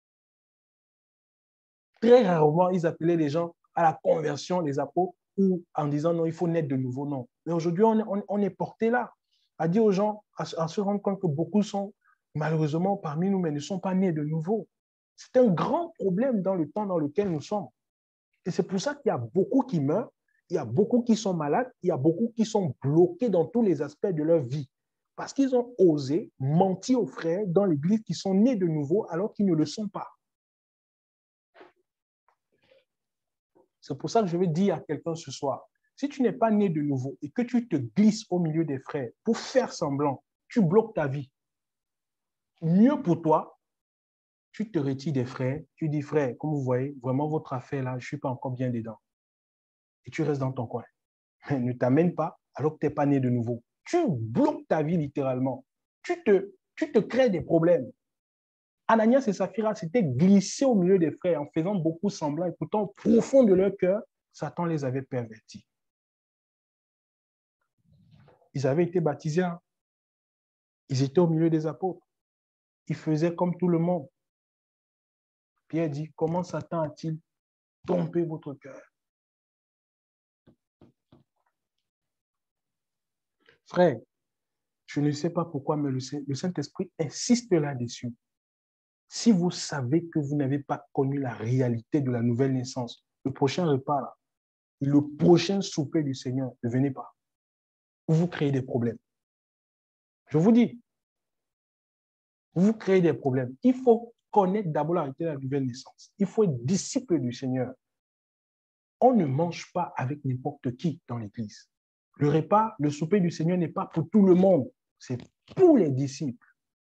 Très rarement, ils appelaient les gens à la conversion, les apôtres, ou en disant non, il faut naître de nouveau, non. Mais aujourd'hui, on est porté là, à dire aux gens, à se rendre compte que beaucoup sont malheureusement parmi nous, mais ne sont pas nés de nouveau. C'est un grand problème dans le temps dans lequel nous sommes. Et c'est pour ça qu'il y a beaucoup qui meurent, il y a beaucoup qui sont malades, il y a beaucoup qui sont bloqués dans tous les aspects de leur vie. Parce qu'ils ont osé mentir aux frères dans l'église qui sont nés de nouveau alors qu'ils ne le sont pas. C'est pour ça que je vais dire à quelqu'un ce soir, si tu n'es pas né de nouveau et que tu te glisses au milieu des frères pour faire semblant, tu bloques ta vie. Mieux pour toi, tu te retires des frères, tu dis frère, comme vous voyez, vraiment votre affaire là, je ne suis pas encore bien dedans. Et tu restes dans ton coin. Mais ne t'amène pas alors que tu n'es pas né de nouveau. Tu bloques ta vie littéralement. Tu te crées des problèmes. Ananias et Saphira s'étaient glissés au milieu des frères en faisant beaucoup semblant et pourtant au profond de leur cœur, Satan les avait pervertis. Ils avaient été baptisés, hein. Ils étaient au milieu des apôtres. Ils faisaient comme tout le monde. Pierre dit, comment Satan a-t-il trompé votre cœur? Frère, je ne sais pas pourquoi, mais le Saint-Esprit insiste là-dessus. Si vous savez que vous n'avez pas connu la réalité de la nouvelle naissance, le prochain repas, là, le prochain souper du Seigneur, ne venez pas. Vous créez des problèmes. Je vous dis, vous créez des problèmes. Il faut connaître d'abord la réalité de la nouvelle naissance. Il faut être disciple du Seigneur. On ne mange pas avec n'importe qui dans l'Église. Le repas, le souper du Seigneur n'est pas pour tout le monde. C'est pour les disciples.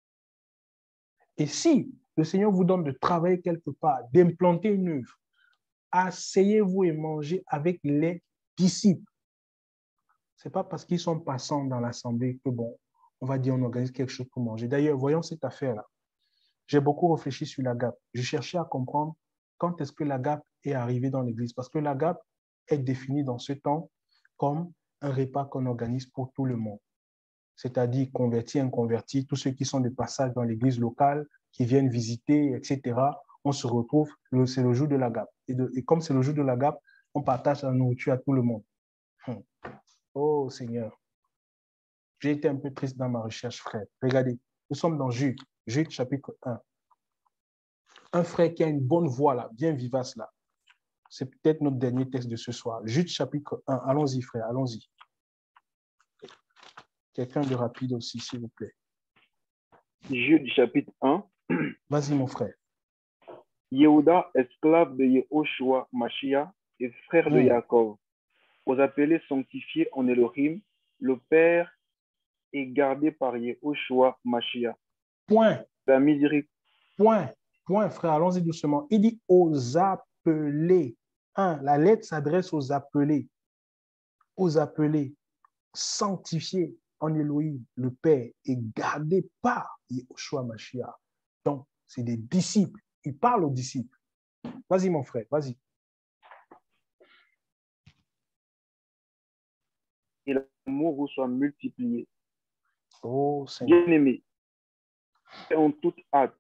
Et si le Seigneur vous donne de travailler quelque part, d'implanter une œuvre, asseyez-vous et mangez avec les disciples. Ce n'est pas parce qu'ils sont passants dans l'assemblée que, bon, on va dire on organise quelque chose pour manger. D'ailleurs, voyons cette affaire-là. J'ai beaucoup réfléchi sur l'agape. Je cherchais à comprendre quand est-ce que l'agape est arrivée dans l'Église. Parce que l'agape est définie dans ce temps comme un repas qu'on organise pour tout le monde. C'est-à-dire convertis, inconvertis, tous ceux qui sont de passage dans l'Église locale, qui viennent visiter, etc. On se retrouve, c'est le jour de l'agape. Et comme c'est le jour de l'agape, on partage la nourriture à tout le monde. Oh Seigneur, j'ai été un peu triste dans ma recherche, frère. Regardez, nous sommes dans Jude, Jude chapitre 1. Un frère qui a une bonne voix là, bien vivace là. C'est peut-être notre dernier texte de ce soir. Jude chapitre 1. Allons-y, frère, allons-y. Quelqu'un de rapide aussi, s'il vous plaît. Jude chapitre 1. Vas-y, mon frère. Yehuda, esclave de Yehoshua Mashiach et frère de Jacob, aux appelés sanctifiés en Elohim, le Père est gardé par Yehoshua Mashiach. Point. La miséricorde. Point, frère, allons-y doucement. Il dit aux appelés. La lettre s'adresse aux appelés. Aux appelés, sanctifiés en Elohim, le Père, est gardé par Yehoshua Mashiach. Donc, c'est des disciples. Il parle aux disciples. Vas-y, mon frère, vas-y. Et l'amour vous soit multiplié. Oh, Seigneur. Bien-aimés, en toute hâte,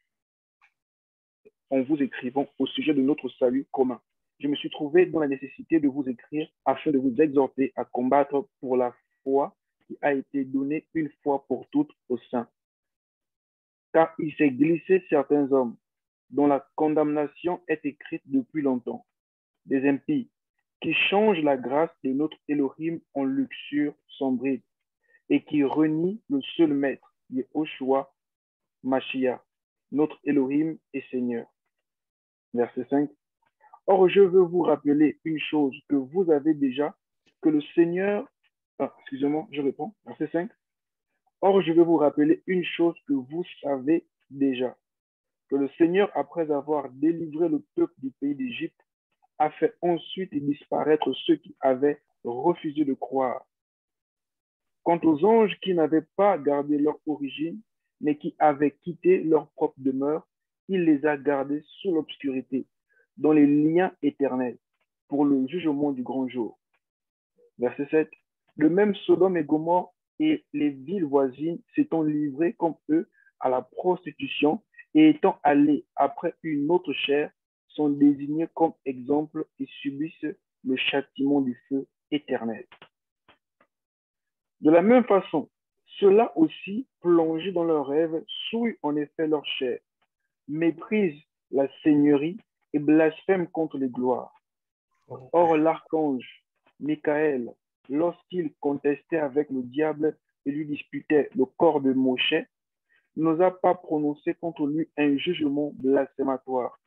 en vous écrivant au sujet de notre salut commun, je me suis trouvé dans la nécessité de vous écrire afin de vous exhorter à combattre pour la foi qui a été donnée une fois pour toutes aux saints. Car il s'est glissé certains hommes dont la condamnation est écrite depuis longtemps, des impies qui changent la grâce de notre Elohim en luxure sans bride et qui renient le seul maître, Yehoshua Mashiach, notre Elohim et Seigneur. Verset 5. Or, je veux vous rappeler une chose que vous avez déjà, que le Seigneur... excusez-moi, je réponds. Verset 5. Or, je veux vous rappeler une chose que vous savez déjà, que le Seigneur, après avoir délivré le peuple du pays d'Égypte, a fait ensuite disparaître ceux qui avaient refusé de croire. Quant aux anges qui n'avaient pas gardé leur origine, mais qui avaient quitté leur propre demeure, il les a gardés sous l'obscurité, dans les liens éternels, pour le jugement du grand jour. Verset 7. De même, Sodome et Gomorrhe et les villes voisines s'étant livrées comme eux à la prostitution et étant allés après une autre chair, sont désignés comme exemple et subissent le châtiment du feu éternel. De la même façon, ceux-là aussi, plongés dans leurs rêves, souillent en effet leur chair, méprisent la seigneurie et blasphèment contre les gloires. Or, l'archange Michael, lorsqu'il contestait avec le diable et lui disputait le corps de Moshe, n'osa pas prononcer contre lui un jugement blasphématoire.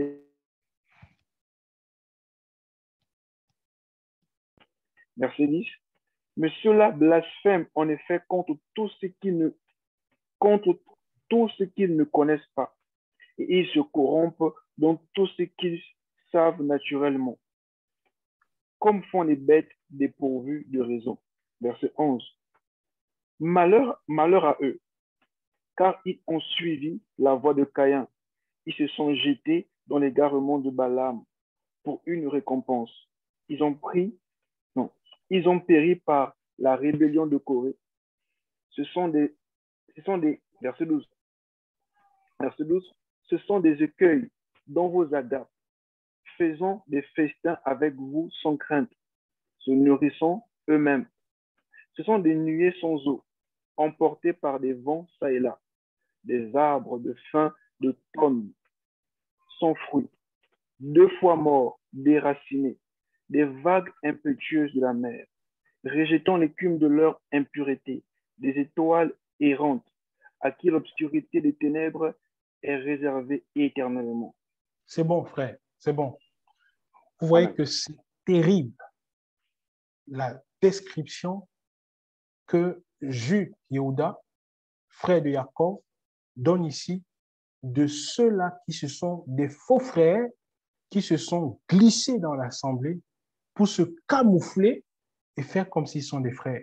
Verset 10. Mais ceux-là blasphèment en effet contre tout ce qu'ils ne connaissent pas. Et ils se corrompent dans tout ce qu'ils savent naturellement, comme font les bêtes dépourvues de raison. Verset 11. Malheur à eux, car ils ont suivi la voie de Caïn. Ils se sont jetés dans l'égarement de Balaam pour une récompense. ils ont pris, non, ils ont péri par la rébellion de Corée. Verset 12, verset 12, ce sont des écueils dans vos agapes, faisant des festins avec vous sans crainte, se nourrissant eux-mêmes. Ce sont des nuées sans eau, emportées par des vents çà et là, des arbres de fin de tonnes, sans fruits, 2 fois morts, déracinés, des vagues impétueuses de la mer, rejetant l'écume de leur impureté, des étoiles errantes, à qui l'obscurité des ténèbres est réservée éternellement. C'est bon, frère, c'est bon. Vous voyez Amen. que c'est terrible la description que Jude Yehuda, frère de Jacob, donne ici de ceux-là qui se sont des faux frères, qui se sont glissés dans l'assemblée pour se camoufler et faire comme s'ils sont des frères.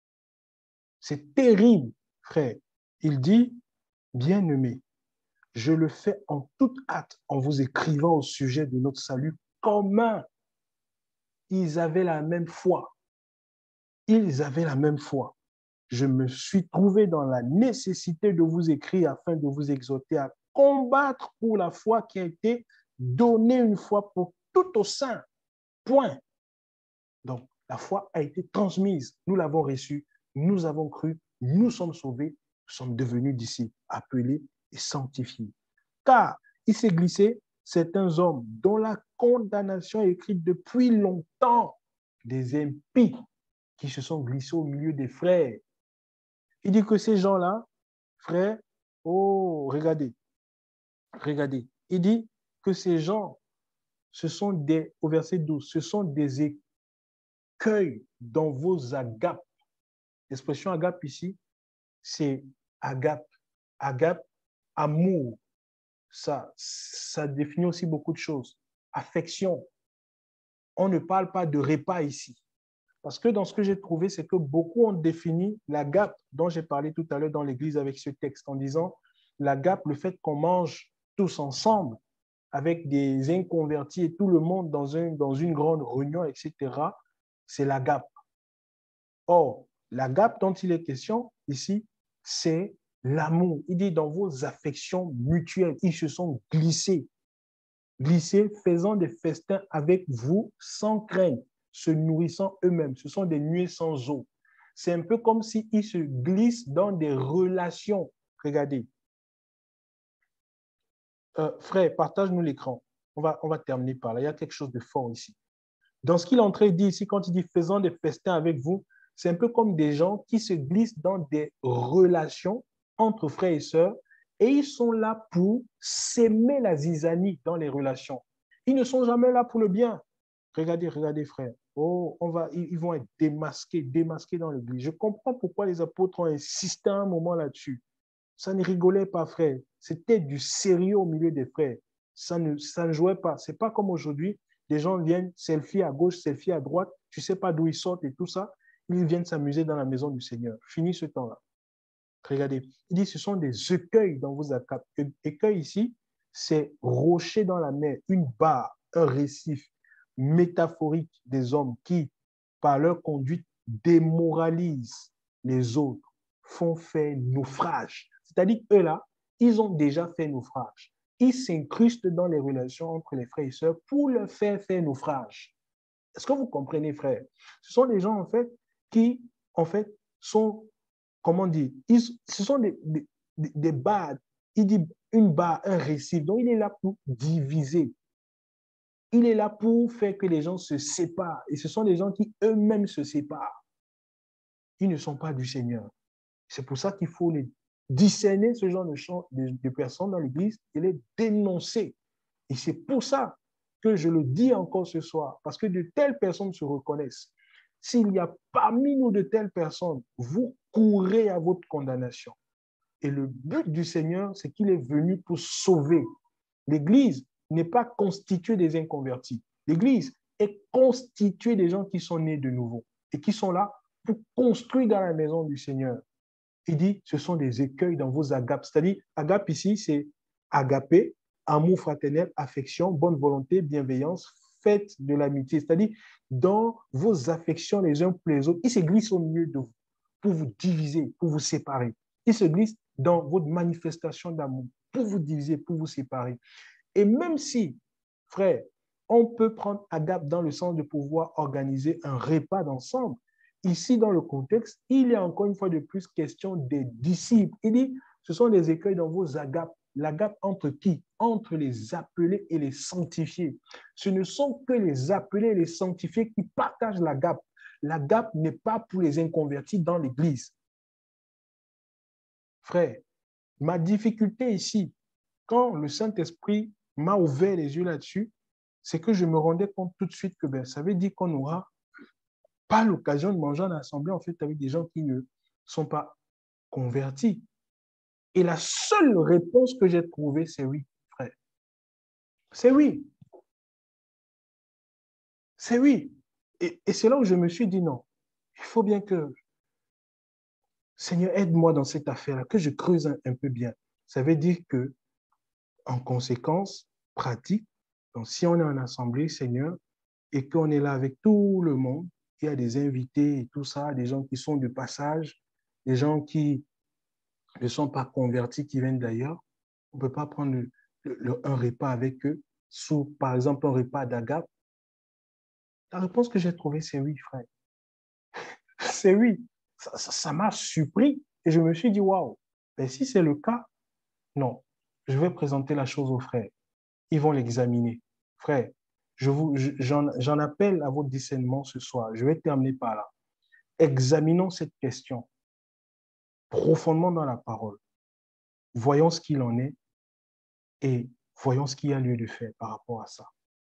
C'est terrible, frère. Il dit, bien-aimé, je le fais en toute hâte en vous écrivant au sujet de notre salut commun. Ils avaient la même foi. Ils avaient la même foi. Je me suis trouvé dans la nécessité de vous écrire afin de vous exhorter à combattre pour la foi qui a été donnée une fois pour tout au sein. Point. Donc, la foi a été transmise. Nous l'avons reçue. Nous avons cru. Nous sommes sauvés. Nous sommes devenus d'ici, appelés et sanctifiés. Car il s'est glissé certains hommes dont la condamnation est écrite depuis longtemps, des impies qui se sont glissés au milieu des frères. Il dit que ces gens-là, frères, oh, regardez, regardez. Il dit que ces gens, ce sont des, au verset 12, ce sont des écueils dans vos agapes. L'expression agape ici, c'est agape. Agape, amour. Ça définit aussi beaucoup de choses. Affection. On ne parle pas de repas ici. Parce que dans ce que j'ai trouvé, c'est que beaucoup ont défini l'agape dont j'ai parlé tout à l'heure dans l'église avec ce texte en disant l'agape, le fait qu'on mange tous ensemble avec des inconvertis et tout le monde dans une grande réunion, etc., c'est l'agape. Or, l'agape dont il est question ici, c'est l'amour. Il dit dans vos affections mutuelles, ils se sont glissés, faisant des festins avec vous sans crainte, se nourrissant eux-mêmes. Ce sont des nuées sans eau. C'est un peu comme s'ils se glissent dans des relations. Regardez. Frère, partage-nous l'écran. On va terminer par là. Il y a quelque chose de fort ici. Dans ce qu'il est en train de dire ici, quand il dit faisant des festins avec vous, c'est un peu comme des gens qui se glissent dans des relations entre frères et sœurs et ils sont là pour s'aimer la zizanie dans les relations. Ils ne sont jamais là pour le bien. Regardez, regardez, frère. Oh, ils vont être démasqués dans l'église. Je comprends pourquoi les apôtres ont insisté à un moment là-dessus. Ça ne rigolait pas, frère. C'était du sérieux au milieu des frères. Ça ne jouait pas. Ce n'est pas comme aujourd'hui. Des gens viennent, selfie à gauche, selfie à droite. Tu ne sais pas d'où ils sortent et tout ça. Ils viennent s'amuser dans la maison du Seigneur. Fini ce temps-là. Regardez. Il dit, ce sont des écueils dans vos agapes. Écueil ici, c'est rocher dans la mer, une barre, un récif métaphorique des hommes qui, par leur conduite, démoralisent les autres, font faire naufrage. C'est-à-dire qu'eux là, ils ont déjà fait naufrage. Ils s'incrustent dans les relations entre les frères et sœurs pour leur faire naufrage. Est-ce que vous comprenez, frère? Ce sont des gens, en fait, qui, en fait, sont, comment dire, ce sont des barres. Il dit une barre, un récif. Donc, il est là pour diviser. Il est là pour faire que les gens se séparent. Et ce sont des gens qui eux-mêmes se séparent. Ils ne sont pas du Seigneur. C'est pour ça qu'il faut les discerner, ce genre de personnes dans l'Église, et les dénoncer. Et c'est pour ça que je le dis encore ce soir, parce que de telles personnes se reconnaissent. S'il y a parmi nous de telles personnes, vous courez à votre condamnation. Et le but du Seigneur, c'est qu'il est venu pour sauver. L'Église n'est pas constituée des inconvertis. L'Église est constituée des gens qui sont nés de nouveau et qui sont là pour construire dans la maison du Seigneur. Il dit, ce sont des écueils dans vos agapes. C'est-à-dire, agape ici, c'est agapé, amour fraternel, affection, bonne volonté, bienveillance, faites de l'amitié, c'est-à-dire dans vos affections les uns pour les autres, il se glisse au milieu de vous pour vous diviser, pour vous séparer. Il se glisse dans votre manifestation d'amour pour vous diviser, pour vous séparer. Et même si, frère, on peut prendre agape dans le sens de pouvoir organiser un repas d'ensemble, ici, dans le contexte, il est encore une fois de plus question des disciples. Il dit, ce sont des écueils dans vos agapes. L'agape entre qui? Entre les appelés et les sanctifiés. Ce ne sont que les appelés et les sanctifiés qui partagent l'agape. L'agape n'est pas pour les inconvertis dans l'Église. Frère, ma difficulté ici, quand le Saint-Esprit m'a ouvert les yeux là-dessus, c'est que je me rendais compte tout de suite que ça veut dire qu'on n'aura pas l'occasion de manger en assemblée, en fait, avec des gens qui ne sont pas convertis. Et la seule réponse que j'ai trouvée, c'est oui, frère. C'est oui. C'est oui. Et c'est là où je me suis dit non. Il faut bien que, Seigneur, aide-moi dans cette affaire-là, que je creuse un peu bien. Ça veut dire que, en conséquence pratique, donc si on est en assemblée, Seigneur, et qu'on est là avec tout le monde, il y a des invités et tout ça, des gens qui sont de passage, des gens qui ne sont pas convertis, qui viennent d'ailleurs, on ne peut pas prendre un repas avec eux, sous, par exemple, un repas d'agape. La réponse que j'ai trouvée, c'est oui, frère. C'est oui. Ça m'a surpris et je me suis dit, waouh, mais si c'est le cas, non, je vais présenter la chose aux frères. Ils vont l'examiner. Frère, j'en appelle à votre discernement ce soir. Je vais terminer par là. Examinons cette question profondément dans la parole. Voyons ce qu'il en est et voyons ce qu'il y a lieu de faire par rapport à ça.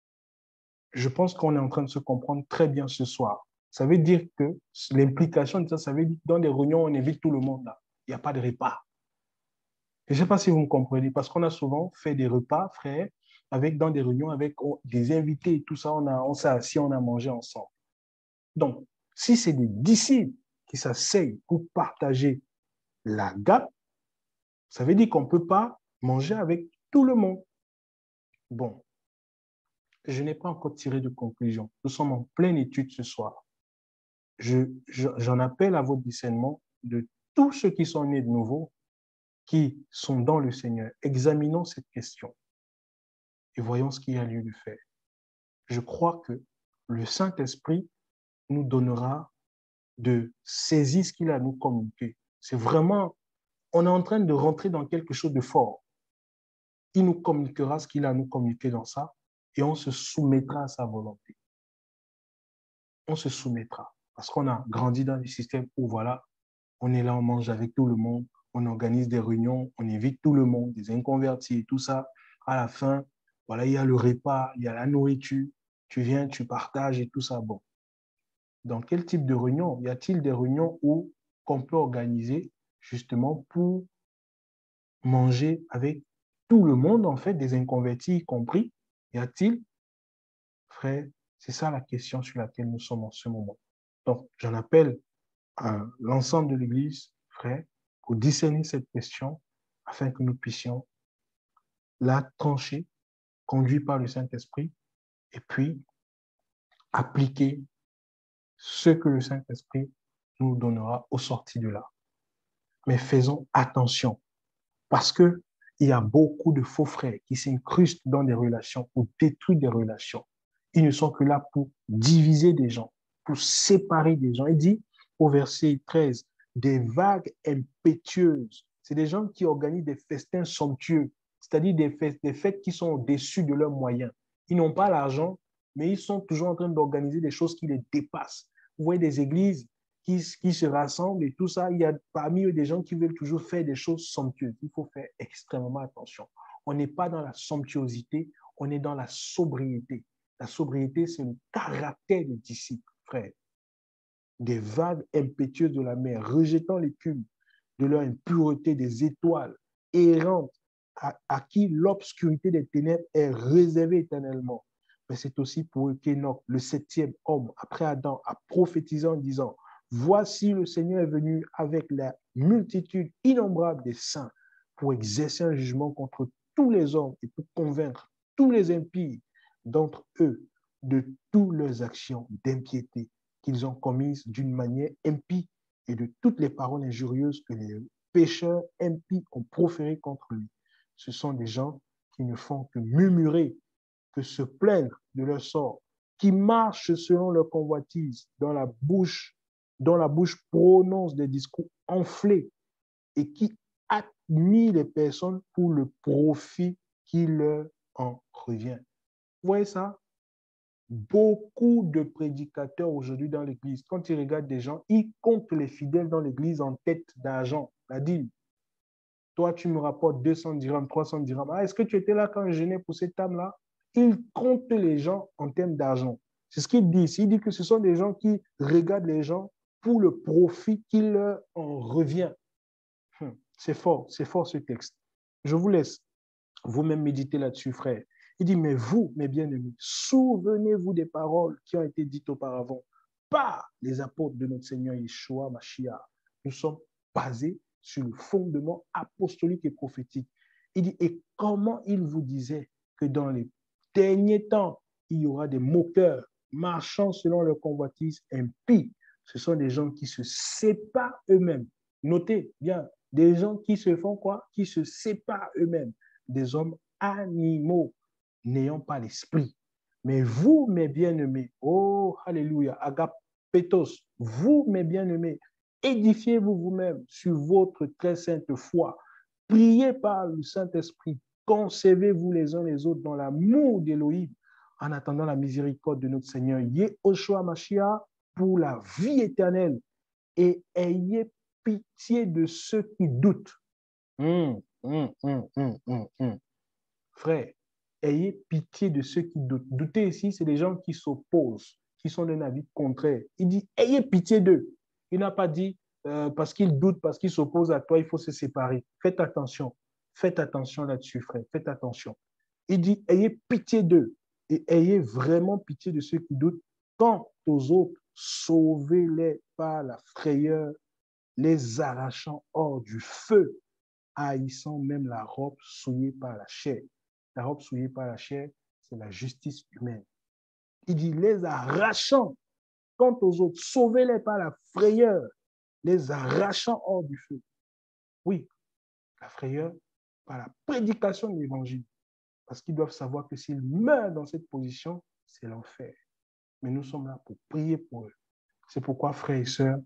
Je pense qu'on est en train de se comprendre très bien ce soir. Ça veut dire que l'implication de ça, ça veut dire que dans des réunions, on invite tout le monde là. Il n'y a pas de repas. Je ne sais pas si vous me comprenez, parce qu'on a souvent fait des repas, frère, dans des réunions avec des invités et tout ça, on s'est assis, on a mangé ensemble. Donc, si c'est des disciples qui s'asseyent pour partager la gape, ça veut dire qu'on ne peut pas manger avec tout le monde. Bon, je n'ai pas encore tiré de conclusion. Nous sommes en pleine étude ce soir. J'en appelle à votre discernement de tous ceux qui sont nés de nouveau, qui sont dans le Seigneur. Examinons cette question et voyons ce qu'il y a lieu de faire. Je crois que le Saint-Esprit nous donnera de saisir ce qu'il a à nous communiquer. C'est vraiment, on est en train de rentrer dans quelque chose de fort. Il nous communiquera ce qu'il a à nous communiquer dans ça et on se soumettra à sa volonté. On se soumettra parce qu'on a grandi dans des systèmes où voilà, on est là, on mange avec tout le monde, on organise des réunions, on invite tout le monde, des inconvertis et tout ça. À la fin, voilà, il y a le repas, il y a la nourriture, tu viens, tu partages et tout ça. Bon. Dans quel type de réunion? Y a-t-il des réunions où qu'on peut organiser justement pour manger avec tout le monde, en fait, des inconvertis y compris? Y a-t-il? Frère, c'est ça la question sur laquelle nous sommes en ce moment. Donc, j'en appelle à l'ensemble de l'Église, frère, pour discerner cette question afin que nous puissions la trancher, conduit par le Saint-Esprit, et puis appliquer ce que le Saint-Esprit nous donnera au sorti de là. Mais faisons attention, parce qu'il y a beaucoup de faux frères qui s'incrustent dans des relations ou détruisent des relations. Ils ne sont que là pour diviser des gens, pour séparer des gens. Il dit au verset 13, des vagues impétueuses. C'est des gens qui organisent des festins somptueux, c'est-à-dire des fêtes qui sont au-dessus de leurs moyens. Ils n'ont pas l'argent, mais ils sont toujours en train d'organiser des choses qui les dépassent. Vous voyez des églises qui se rassemblent et tout ça, il y a parmi eux des gens qui veulent toujours faire des choses somptueuses. Il faut faire extrêmement attention. On n'est pas dans la somptuosité, on est dans la sobriété. La sobriété, c'est le caractère des disciples, frère. Des vagues impétueuses de la mer, rejetant l'écume de leur impureté, des étoiles errantes à qui l'obscurité des ténèbres est réservée éternellement. Mais c'est aussi pour eux qu'Enoch, le 7e homme, après Adam, a prophétisé en disant, voici le Seigneur est venu avec la multitude innombrable des saints pour exercer un jugement contre tous les hommes et pour convaincre tous les impies d'entre eux de toutes leurs actions d'impiété qu'ils ont commises d'une manière impie et de toutes les paroles injurieuses que les pécheurs impies ont proférées contre lui. Ce sont des gens qui ne font que murmurer, que se plaindre de leur sort, qui marchent selon leur convoitise, dont la bouche prononce des discours enflés et qui admirent les personnes pour le profit qui leur en revient. Vous voyez ça? Beaucoup de prédicateurs aujourd'hui dans l'Église, quand ils regardent des gens, ils comptent les fidèles dans l'Église en tête d'argent, la dîme. Toi, tu me rapportes 200 dirhams, 300 dirhams. Ah, est-ce que tu étais là quand je jeûnais pour cette âme-là? Ils comptent les gens en termes d'argent. C'est ce qu'il dit ici. Il dit que ce sont des gens qui regardent les gens pour le profit qui leur en revient. C'est fort ce texte. Je vous laisse vous-même méditer là-dessus, frère. Il dit, mais vous, mes bien-aimés, souvenez-vous des paroles qui ont été dites auparavant par les apôtres de notre Seigneur Yeshua Mashiach. Nous sommes basés sur le fondement apostolique et prophétique. Il dit, et comment il vous disait que dans les derniers temps, il y aura des moqueurs marchant selon leur convoitise impie. Ce sont des gens qui se séparent eux-mêmes. Notez bien, des gens qui se font quoi? Qui se séparent eux-mêmes. Des hommes animaux, n'ayant pas l'esprit. Mais vous, mes bien-aimés, oh, alléluia, agapetos, vous, mes bien-aimés, édifiez-vous vous-même sur votre très sainte foi. Priez par le Saint-Esprit. Conservez-vous les uns les autres dans l'amour d'Élohim, en attendant la miséricorde de notre Seigneur Yehoshua Mashiach pour la vie éternelle. Et ayez pitié de ceux qui doutent. Frère, ayez pitié de ceux qui doutent. Douter ici, c'est des gens qui s'opposent, qui sont d'un avis contraire. Il dit, ayez pitié d'eux. Il n'a pas dit, parce qu'ils doutent, parce qu'ils s'opposent à toi, il faut se séparer. Faites attention là-dessus, frère. Faites attention. Il dit, ayez pitié d'eux et ayez vraiment pitié de ceux qui doutent. Quant aux autres, sauvez-les par la frayeur, les arrachant hors du feu, haïssant même la robe souillée par la chair. La robe souillée par la chair, c'est la justice humaine. Il dit, les arrachant, quant aux autres, sauvez-les par la frayeur, les arrachant hors du feu. Oui, la frayeur par la prédication de l'évangile. Parce qu'ils doivent savoir que s'ils meurent dans cette position, c'est l'enfer. Mais nous sommes là pour prier pour eux. C'est pourquoi, frères et sœurs,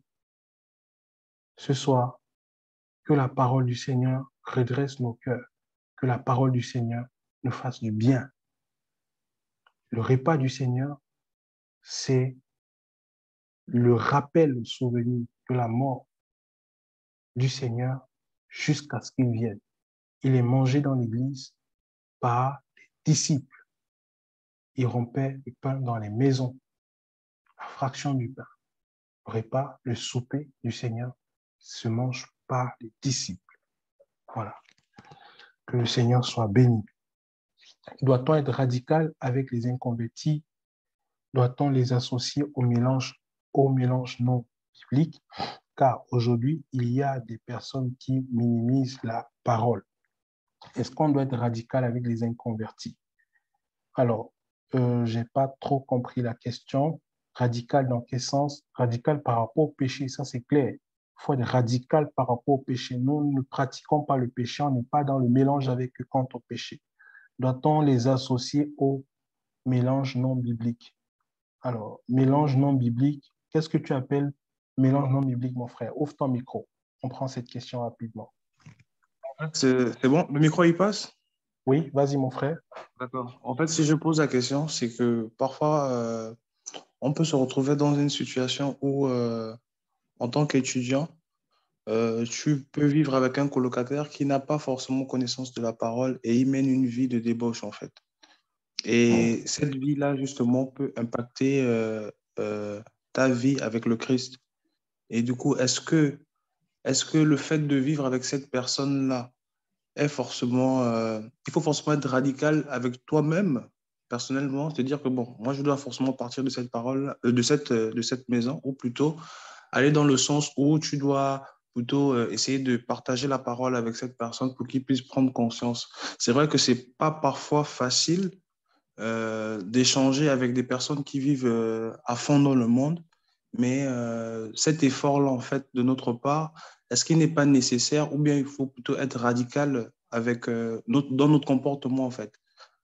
ce soir, que la parole du Seigneur redresse nos cœurs, que la parole du Seigneur nous fasse du bien. Le repas du Seigneur, c'est le rappel, le souvenir de la mort du Seigneur jusqu'à ce qu'il vienne. Il est mangé dans l'Église par les disciples. Il rompait le pain dans les maisons, la fraction du pain. Le repas, le souper du Seigneur se mange par les disciples. Voilà. Que le Seigneur soit béni. Doit-on être radical avec les inconvertis? Doit-on les associer au mélange non biblique? Car aujourd'hui, il y a des personnes qui minimisent la parole. Est-ce qu'on doit être radical avec les inconvertis? Alors, je n'ai pas trop compris la question. Radical dans quel sens? Radical par rapport au péché, ça c'est clair. Il faut être radical par rapport au péché. Nous ne pratiquons pas le péché, on n'est pas dans le mélange avec eux quant au péché. Doit-on les associer au mélange non biblique? Alors, mélange non biblique, qu'est-ce que tu appelles mélange non biblique, mon frère? Ouvre ton micro. On prend cette question rapidement. C'est bon, le micro il passe? Oui, vas-y, mon frère. D'accord. En fait, si je pose la question, c'est que parfois, on peut se retrouver dans une situation où, en tant qu'étudiant, tu peux vivre avec un colocataire qui n'a pas forcément connaissance de la parole et il mène une vie de débauche, en fait. Et cette vie-là, justement, peut impacter ta vie avec le Christ. Et du coup, est-ce que le fait de vivre avec cette personne-là est forcément... il faut forcément être radical avec toi-même, personnellement, te dire que, bon, moi, je dois forcément partir de cette parole, de cette maison, ou plutôt aller dans le sens où tu dois plutôt essayer de partager la parole avec cette personne pour qu'il puisse prendre conscience. C'est vrai que c'est pas parfois facile, d'échanger avec des personnes qui vivent à fond dans le monde. Mais cet effort-là, en fait, de notre part, est-ce qu'il n'est pas nécessaire ou bien il faut plutôt être radical avec, dans notre comportement, en fait?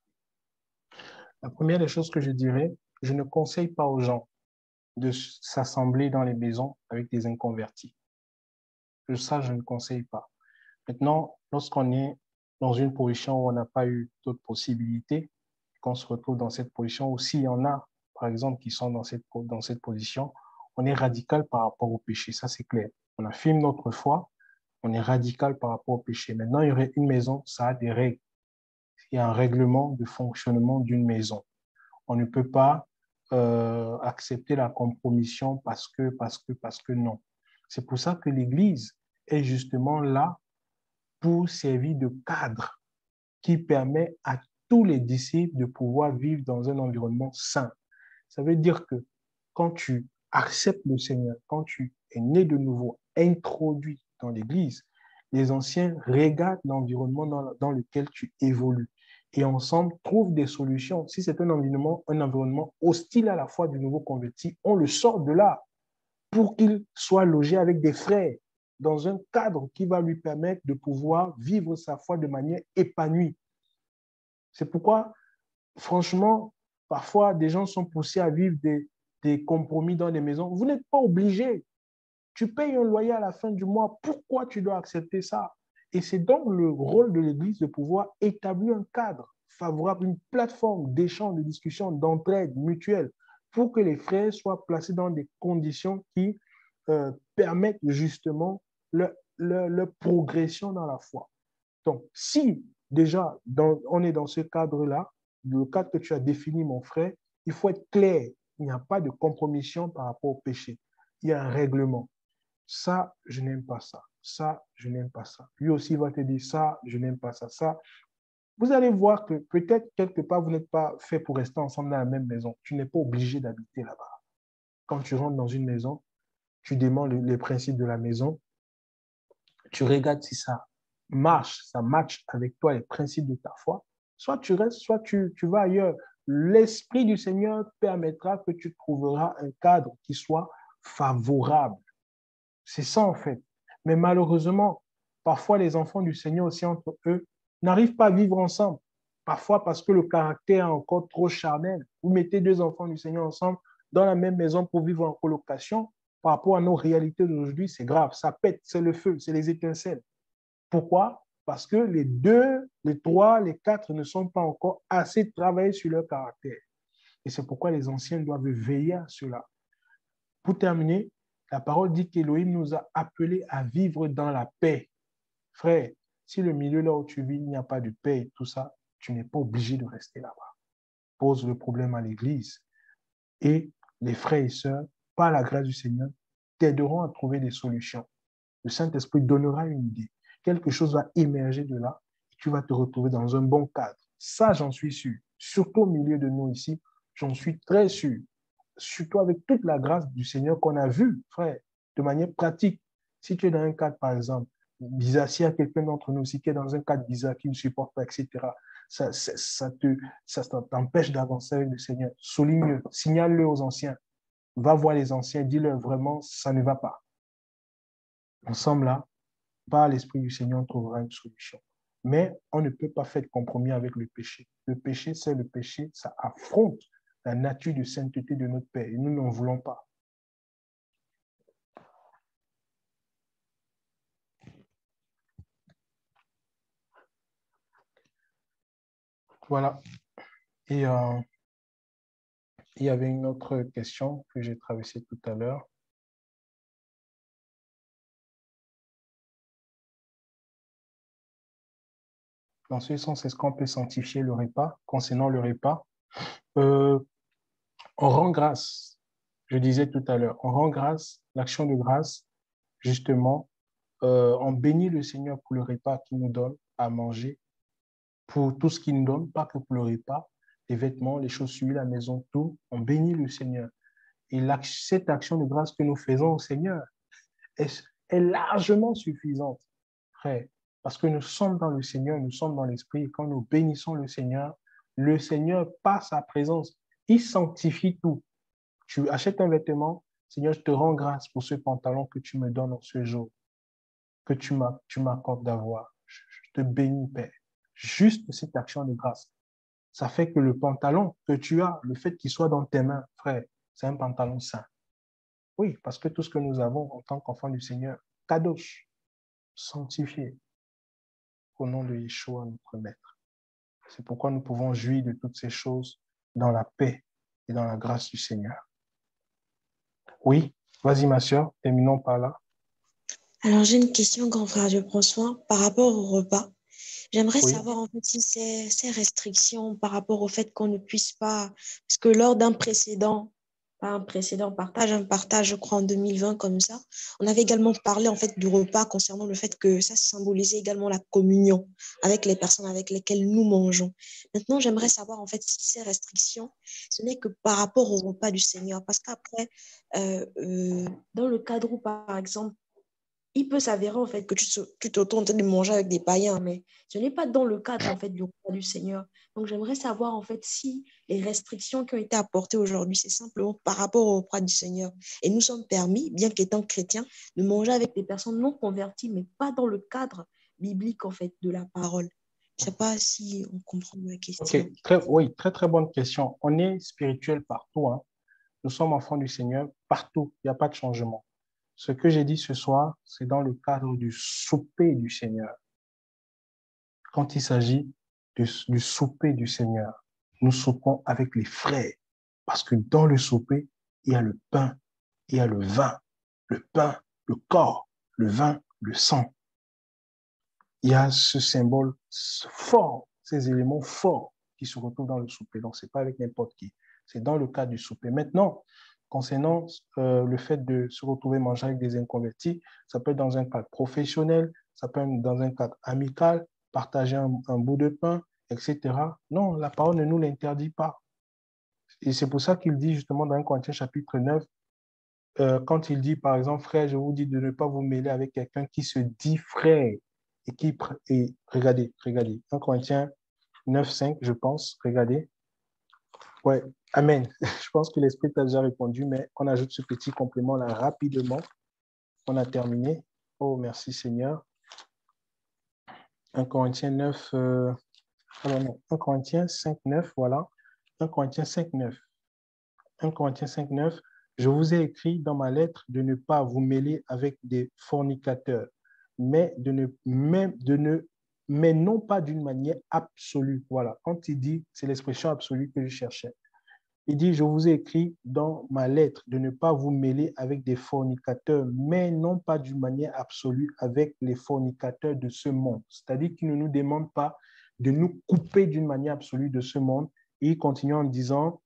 La première des choses que je dirais, je ne conseille pas aux gens de s'assembler dans les maisons avec des inconvertis. Ça, je ne conseille pas. Maintenant, lorsqu'on est dans une position où on n'a pas eu d'autres possibilités, qu'on se retrouve dans cette position, ou s'il y en a, par exemple, qui sont dans cette position, on est radical par rapport au péché, ça c'est clair. On affirme notre foi, on est radical par rapport au péché. Maintenant, il y aurait une maison, ça a des règles. Il y a un règlement de fonctionnement d'une maison. On ne peut pas accepter la compromission parce que non. C'est pour ça que l'Église est justement là pour servir de cadre qui permet à tous les disciples de pouvoir vivre dans un environnement sain. Ça veut dire que quand tu acceptes le Seigneur, quand tu es né de nouveau, introduit dans l'Église, les anciens regardent l'environnement dans lequel tu évolues et ensemble trouvent des solutions. Si c'est un environnement hostile à la foi du nouveau converti, on le sort de là pour qu'il soit logé avec des frères dans un cadre qui va lui permettre de pouvoir vivre sa foi de manière épanouie. C'est pourquoi, franchement, parfois, des gens sont poussés à vivre des compromis dans des maisons. Vous n'êtes pas obligé. Tu payes un loyer à la fin du mois. Pourquoi tu dois accepter ça? Et c'est donc le rôle de l'Église de pouvoir établir un cadre favorable, une plateforme d'échange, de discussion, d'entraide mutuelle pour que les frères soient placés dans des conditions qui permettent justement leur progression dans la foi. Donc, si déjà on est dans ce cadre-là, le cadre que tu as défini, mon frère, il faut être clair. Il n'y a pas de compromission par rapport au péché. Il y a un règlement. Ça, je n'aime pas ça. Ça, je n'aime pas ça. Lui aussi va te dire ça, je n'aime pas ça. Ça, vous allez voir que peut-être quelque part, vous n'êtes pas fait pour rester ensemble dans la même maison. Tu n'es pas obligé d'habiter là-bas. Quand tu rentres dans une maison, tu demandes les principes de la maison, tu regardes si ça match avec toi les principes de ta foi. Soit tu restes, soit tu vas ailleurs. L'Esprit du Seigneur permettra que tu trouveras un cadre qui soit favorable. C'est ça en fait. Mais malheureusement, parfois les enfants du Seigneur aussi entre eux n'arrivent pas à vivre ensemble. Parfois parce que le caractère est encore trop charnel. Vous mettez deux enfants du Seigneur ensemble dans la même maison pour vivre en colocation. Par rapport à nos réalités d'aujourd'hui, c'est grave. Ça pète, c'est le feu, c'est les étincelles. Pourquoi? Parce que les deux, les trois, les quatre ne sont pas encore assez travaillés sur leur caractère. Et c'est pourquoi les anciens doivent veiller à cela. Pour terminer, la parole dit qu'Élohim nous a appelés à vivre dans la paix. Frère, si le milieu là où tu vis, il n'y a pas de paix et tout ça, tu n'es pas obligé de rester là-bas. Pose le problème à l'Église. Et les frères et sœurs, par la grâce du Seigneur, t'aideront à trouver des solutions. Le Saint-Esprit donnera une idée. Quelque chose va émerger de là et tu vas te retrouver dans un bon cadre. Ça, j'en suis sûr. Surtout au milieu de nous ici, j'en suis très sûr. Surtout avec toute la grâce du Seigneur qu'on a vue, frère, de manière pratique. Si tu es dans un cadre, par exemple, bizarre, s'il y a quelqu'un d'entre nous aussi qui est dans un cadre bizarre, qui ne supporte pas, etc., ça t'empêche d'avancer avec le Seigneur. Souligne-le, signale-le aux anciens. Va voir les anciens, dis-leur vraiment, ça ne va pas. Ensemble, là, par l'Esprit du Seigneur, on trouvera une solution. Mais on ne peut pas faire de compromis avec le péché. Le péché, c'est le péché, ça affronte la nature de sainteté de notre Père et nous n'en voulons pas. Voilà. Et il y avait une autre question que j'ai traversée tout à l'heure. Dans ce sens, est-ce qu'on peut sanctifier le repas? Concernant le repas, on rend grâce. Je disais tout à l'heure, on rend grâce, l'action de grâce, justement, on bénit le Seigneur pour le repas qu'il nous donne à manger, pour tout ce qu'il nous donne, pas que pour le repas, les vêtements, les chaussures, la maison, tout, on bénit le Seigneur. Et cette action de grâce que nous faisons au Seigneur est largement suffisante, frère, parce que nous sommes dans le Seigneur, nous sommes dans l'Esprit, et quand nous bénissons le Seigneur, Le Seigneur, par sa présence, il sanctifie tout. Tu achètes un vêtement, Seigneur, je te rends grâce pour ce pantalon que tu me donnes en ce jour, que tu m'accordes d'avoir. Je te bénis, Père. Juste cette action de grâce. Ça fait que le pantalon que tu as, le fait qu'il soit dans tes mains, frère, c'est un pantalon saint. Oui, parce que tout ce que nous avons en tant qu'enfants du Seigneur, kadosh, sanctifié, au nom de Yeshua, notre Maître. C'est pourquoi nous pouvons jouir de toutes ces choses dans la paix et dans la grâce du Seigneur. Oui, vas-y ma sœur, terminons par là. Alors, j'ai une question, grand frère Dieu prend soin, par rapport au repas. J'aimerais Oui. savoir en fait si ces restrictions par rapport au fait qu'on ne puisse pas, parce que lors d'un précédent, pas un précédent partage, un partage, je crois, en 2020 comme ça, on avait également parlé en fait du repas concernant le fait que ça symbolisait également la communion avec les personnes avec lesquelles nous mangeons. Maintenant, j'aimerais savoir en fait si ces restrictions, ce n'est que par rapport au repas du Seigneur, parce qu'après, dans le cadre où, par exemple, il peut s'avérer en fait que tu te retrouves en train de manger avec des païens, mais ce n'est pas dans le cadre en fait du repas du Seigneur. Donc j'aimerais savoir en fait si les restrictions qui ont été apportées aujourd'hui, c'est simplement par rapport au repas du Seigneur. Et nous sommes permis, bien qu'étant chrétiens, de manger avec des personnes non converties, mais pas dans le cadre biblique en fait de la parole. Je ne sais pas si on comprend ma question. Ok, oui, très très bonne question. On est spirituel partout, hein. Nous sommes enfants du Seigneur partout, il n'y a pas de changement. Ce que j'ai dit ce soir, c'est dans le cadre du souper du Seigneur. Quand il s'agit du souper du Seigneur, nous soupons avec les frères. Parce que dans le souper, il y a le pain, il y a le vin. Le pain, le corps, le vin, le sang. Il y a ce symbole fort, ces éléments forts qui se retrouvent dans le souper. Donc, ce n'est pas avec n'importe qui. C'est dans le cadre du souper. Maintenant, concernant le fait de se retrouver manger avec des inconvertis, ça peut être dans un cadre professionnel, ça peut être dans un cadre amical, partager un bout de pain, etc. Non, la parole ne nous l'interdit pas. Et c'est pour ça qu'il dit justement dans 1 Corinthiens chapitre 9, quand il dit, par exemple, frère, je vous dis de ne pas vous mêler avec quelqu'un qui se dit frère et regardez, 1 Corinthiens 9, 5, je pense, regardez. Ouais, Amen. Je pense que l'Esprit t'a déjà répondu, mais on ajoute ce petit complément là rapidement. On a terminé. Oh, merci Seigneur. 1 Corinthiens 9, non, 1 Corinthiens 5, 9, voilà. 1 Corinthiens 5, 9. 1 Corinthiens 5, 9. Je vous ai écrit dans ma lettre de ne pas vous mêler avec des fornicateurs, mais mais non pas d'une manière absolue. Voilà. Quand il dit, c'est l'expression absolue que je cherchais. Il dit, je vous ai écrit dans ma lettre de ne pas vous mêler avec des fornicateurs, mais non pas d'une manière absolue avec les fornicateurs de ce monde. C'est-à-dire qu'il ne nous demande pas de nous couper d'une manière absolue de ce monde. Et il continue en disant,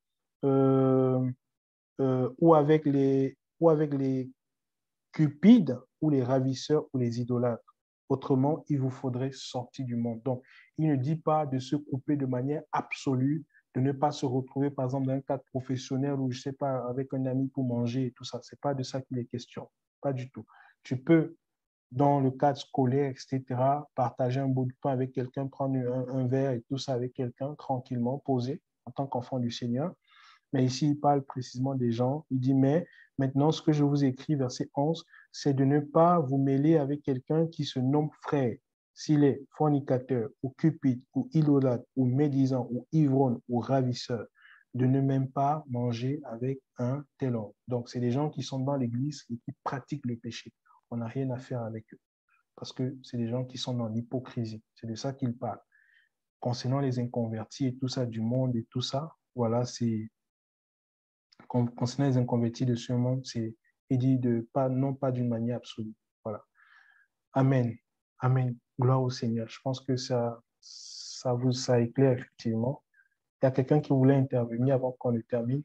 ou avec les cupides, ou les ravisseurs, ou les idolâtres. Autrement, il vous faudrait sortir du monde. Donc, il ne dit pas de se couper de manière absolue, de ne pas se retrouver, par exemple, dans un cadre professionnel ou, je ne sais pas, avec un ami pour manger et tout ça. Ce n'est pas de ça qu'il est question. Pas du tout. Tu peux, dans le cadre scolaire, etc., partager un bout de pain avec quelqu'un, prendre un verre et tout ça avec quelqu'un, tranquillement, posé, en tant qu'enfant du Seigneur. Mais ici, il parle précisément des gens. Il dit, mais maintenant, ce que je vous écris, verset 11, c'est de ne pas vous mêler avec quelqu'un qui se nomme frère. S'il est fornicateur, ou cupide, ou idolâtre, ou médisant, ou ivrogne, ou ravisseur, de ne même pas manger avec un tel homme. Donc, c'est des gens qui sont dans l'église et qui pratiquent le péché. On n'a rien à faire avec eux. Parce que c'est des gens qui sont dans l'hypocrisie. C'est de ça qu'il parle. Concernant les inconvertis et tout ça, du monde et tout ça, voilà, c'est concernant les inconvertis de ce monde, c'est il dit de pas, non pas d'une manière absolue. Voilà. Amen. Amen. Gloire au Seigneur. Je pense que ça éclaire effectivement. Il y a quelqu'un qui voulait intervenir avant qu'on le termine.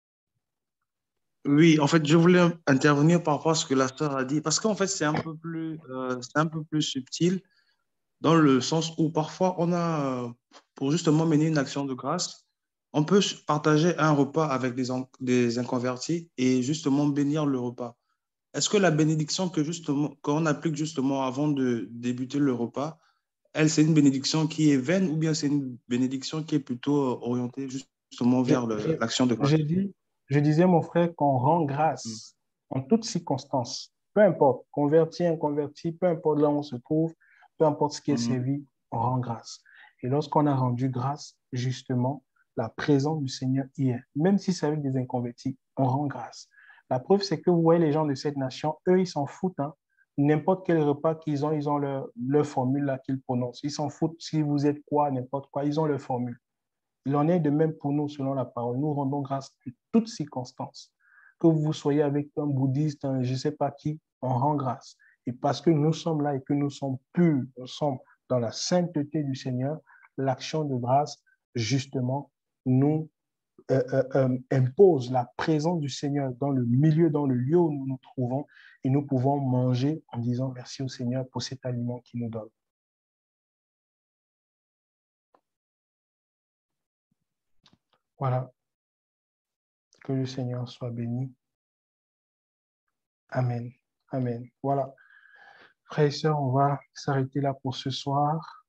Oui, en fait, je voulais intervenir par rapport à ce que la sœur a dit, parce qu'en fait, c'est un peu plus subtil, dans le sens où parfois, pour justement mener une action de grâce, on peut partager un repas avec des inconvertis et justement bénir le repas. Est-ce que la bénédiction qu'on applique justement avant de débuter le repas, elle, c'est une bénédiction qui est vaine ou bien c'est une bénédiction qui est plutôt orientée justement Je, vers je- l'action de grâce? je dis, je disais, mon frère, qu'on rend Mm. grâce en toutes circonstances, peu importe, converti, inconverti, peu importe là où on se trouve, peu importe ce qui est Mhm. servi, on rend grâce. Et lorsqu'on a rendu grâce, justement, la présence du Seigneur y est. Même si c'est avec des inconvertis, on rend grâce. La preuve, c'est que vous voyez les gens de cette nation, eux, ils s'en foutent, hein. N'importe quel repas ils ont leur formule là qu'ils prononcent. Ils s'en foutent si vous êtes quoi, n'importe quoi, ils ont leur formule. Il en est de même pour nous, selon la parole. Nous rendons grâce en toutes circonstances. Que vous soyez avec un bouddhiste, un je ne sais pas qui, on rend grâce. Et parce que nous sommes là et que nous sommes purs, nous sommes dans la sainteté du Seigneur, l'action de grâce, justement, nous impose la présence du Seigneur dans le milieu, dans le lieu où nous nous trouvons, et nous pouvons manger en disant merci au Seigneur pour cet aliment qu'il nous donne. Voilà, que le Seigneur soit béni. Amen. Amen. Voilà. Frères et sœurs, on va s'arrêter là pour ce soir.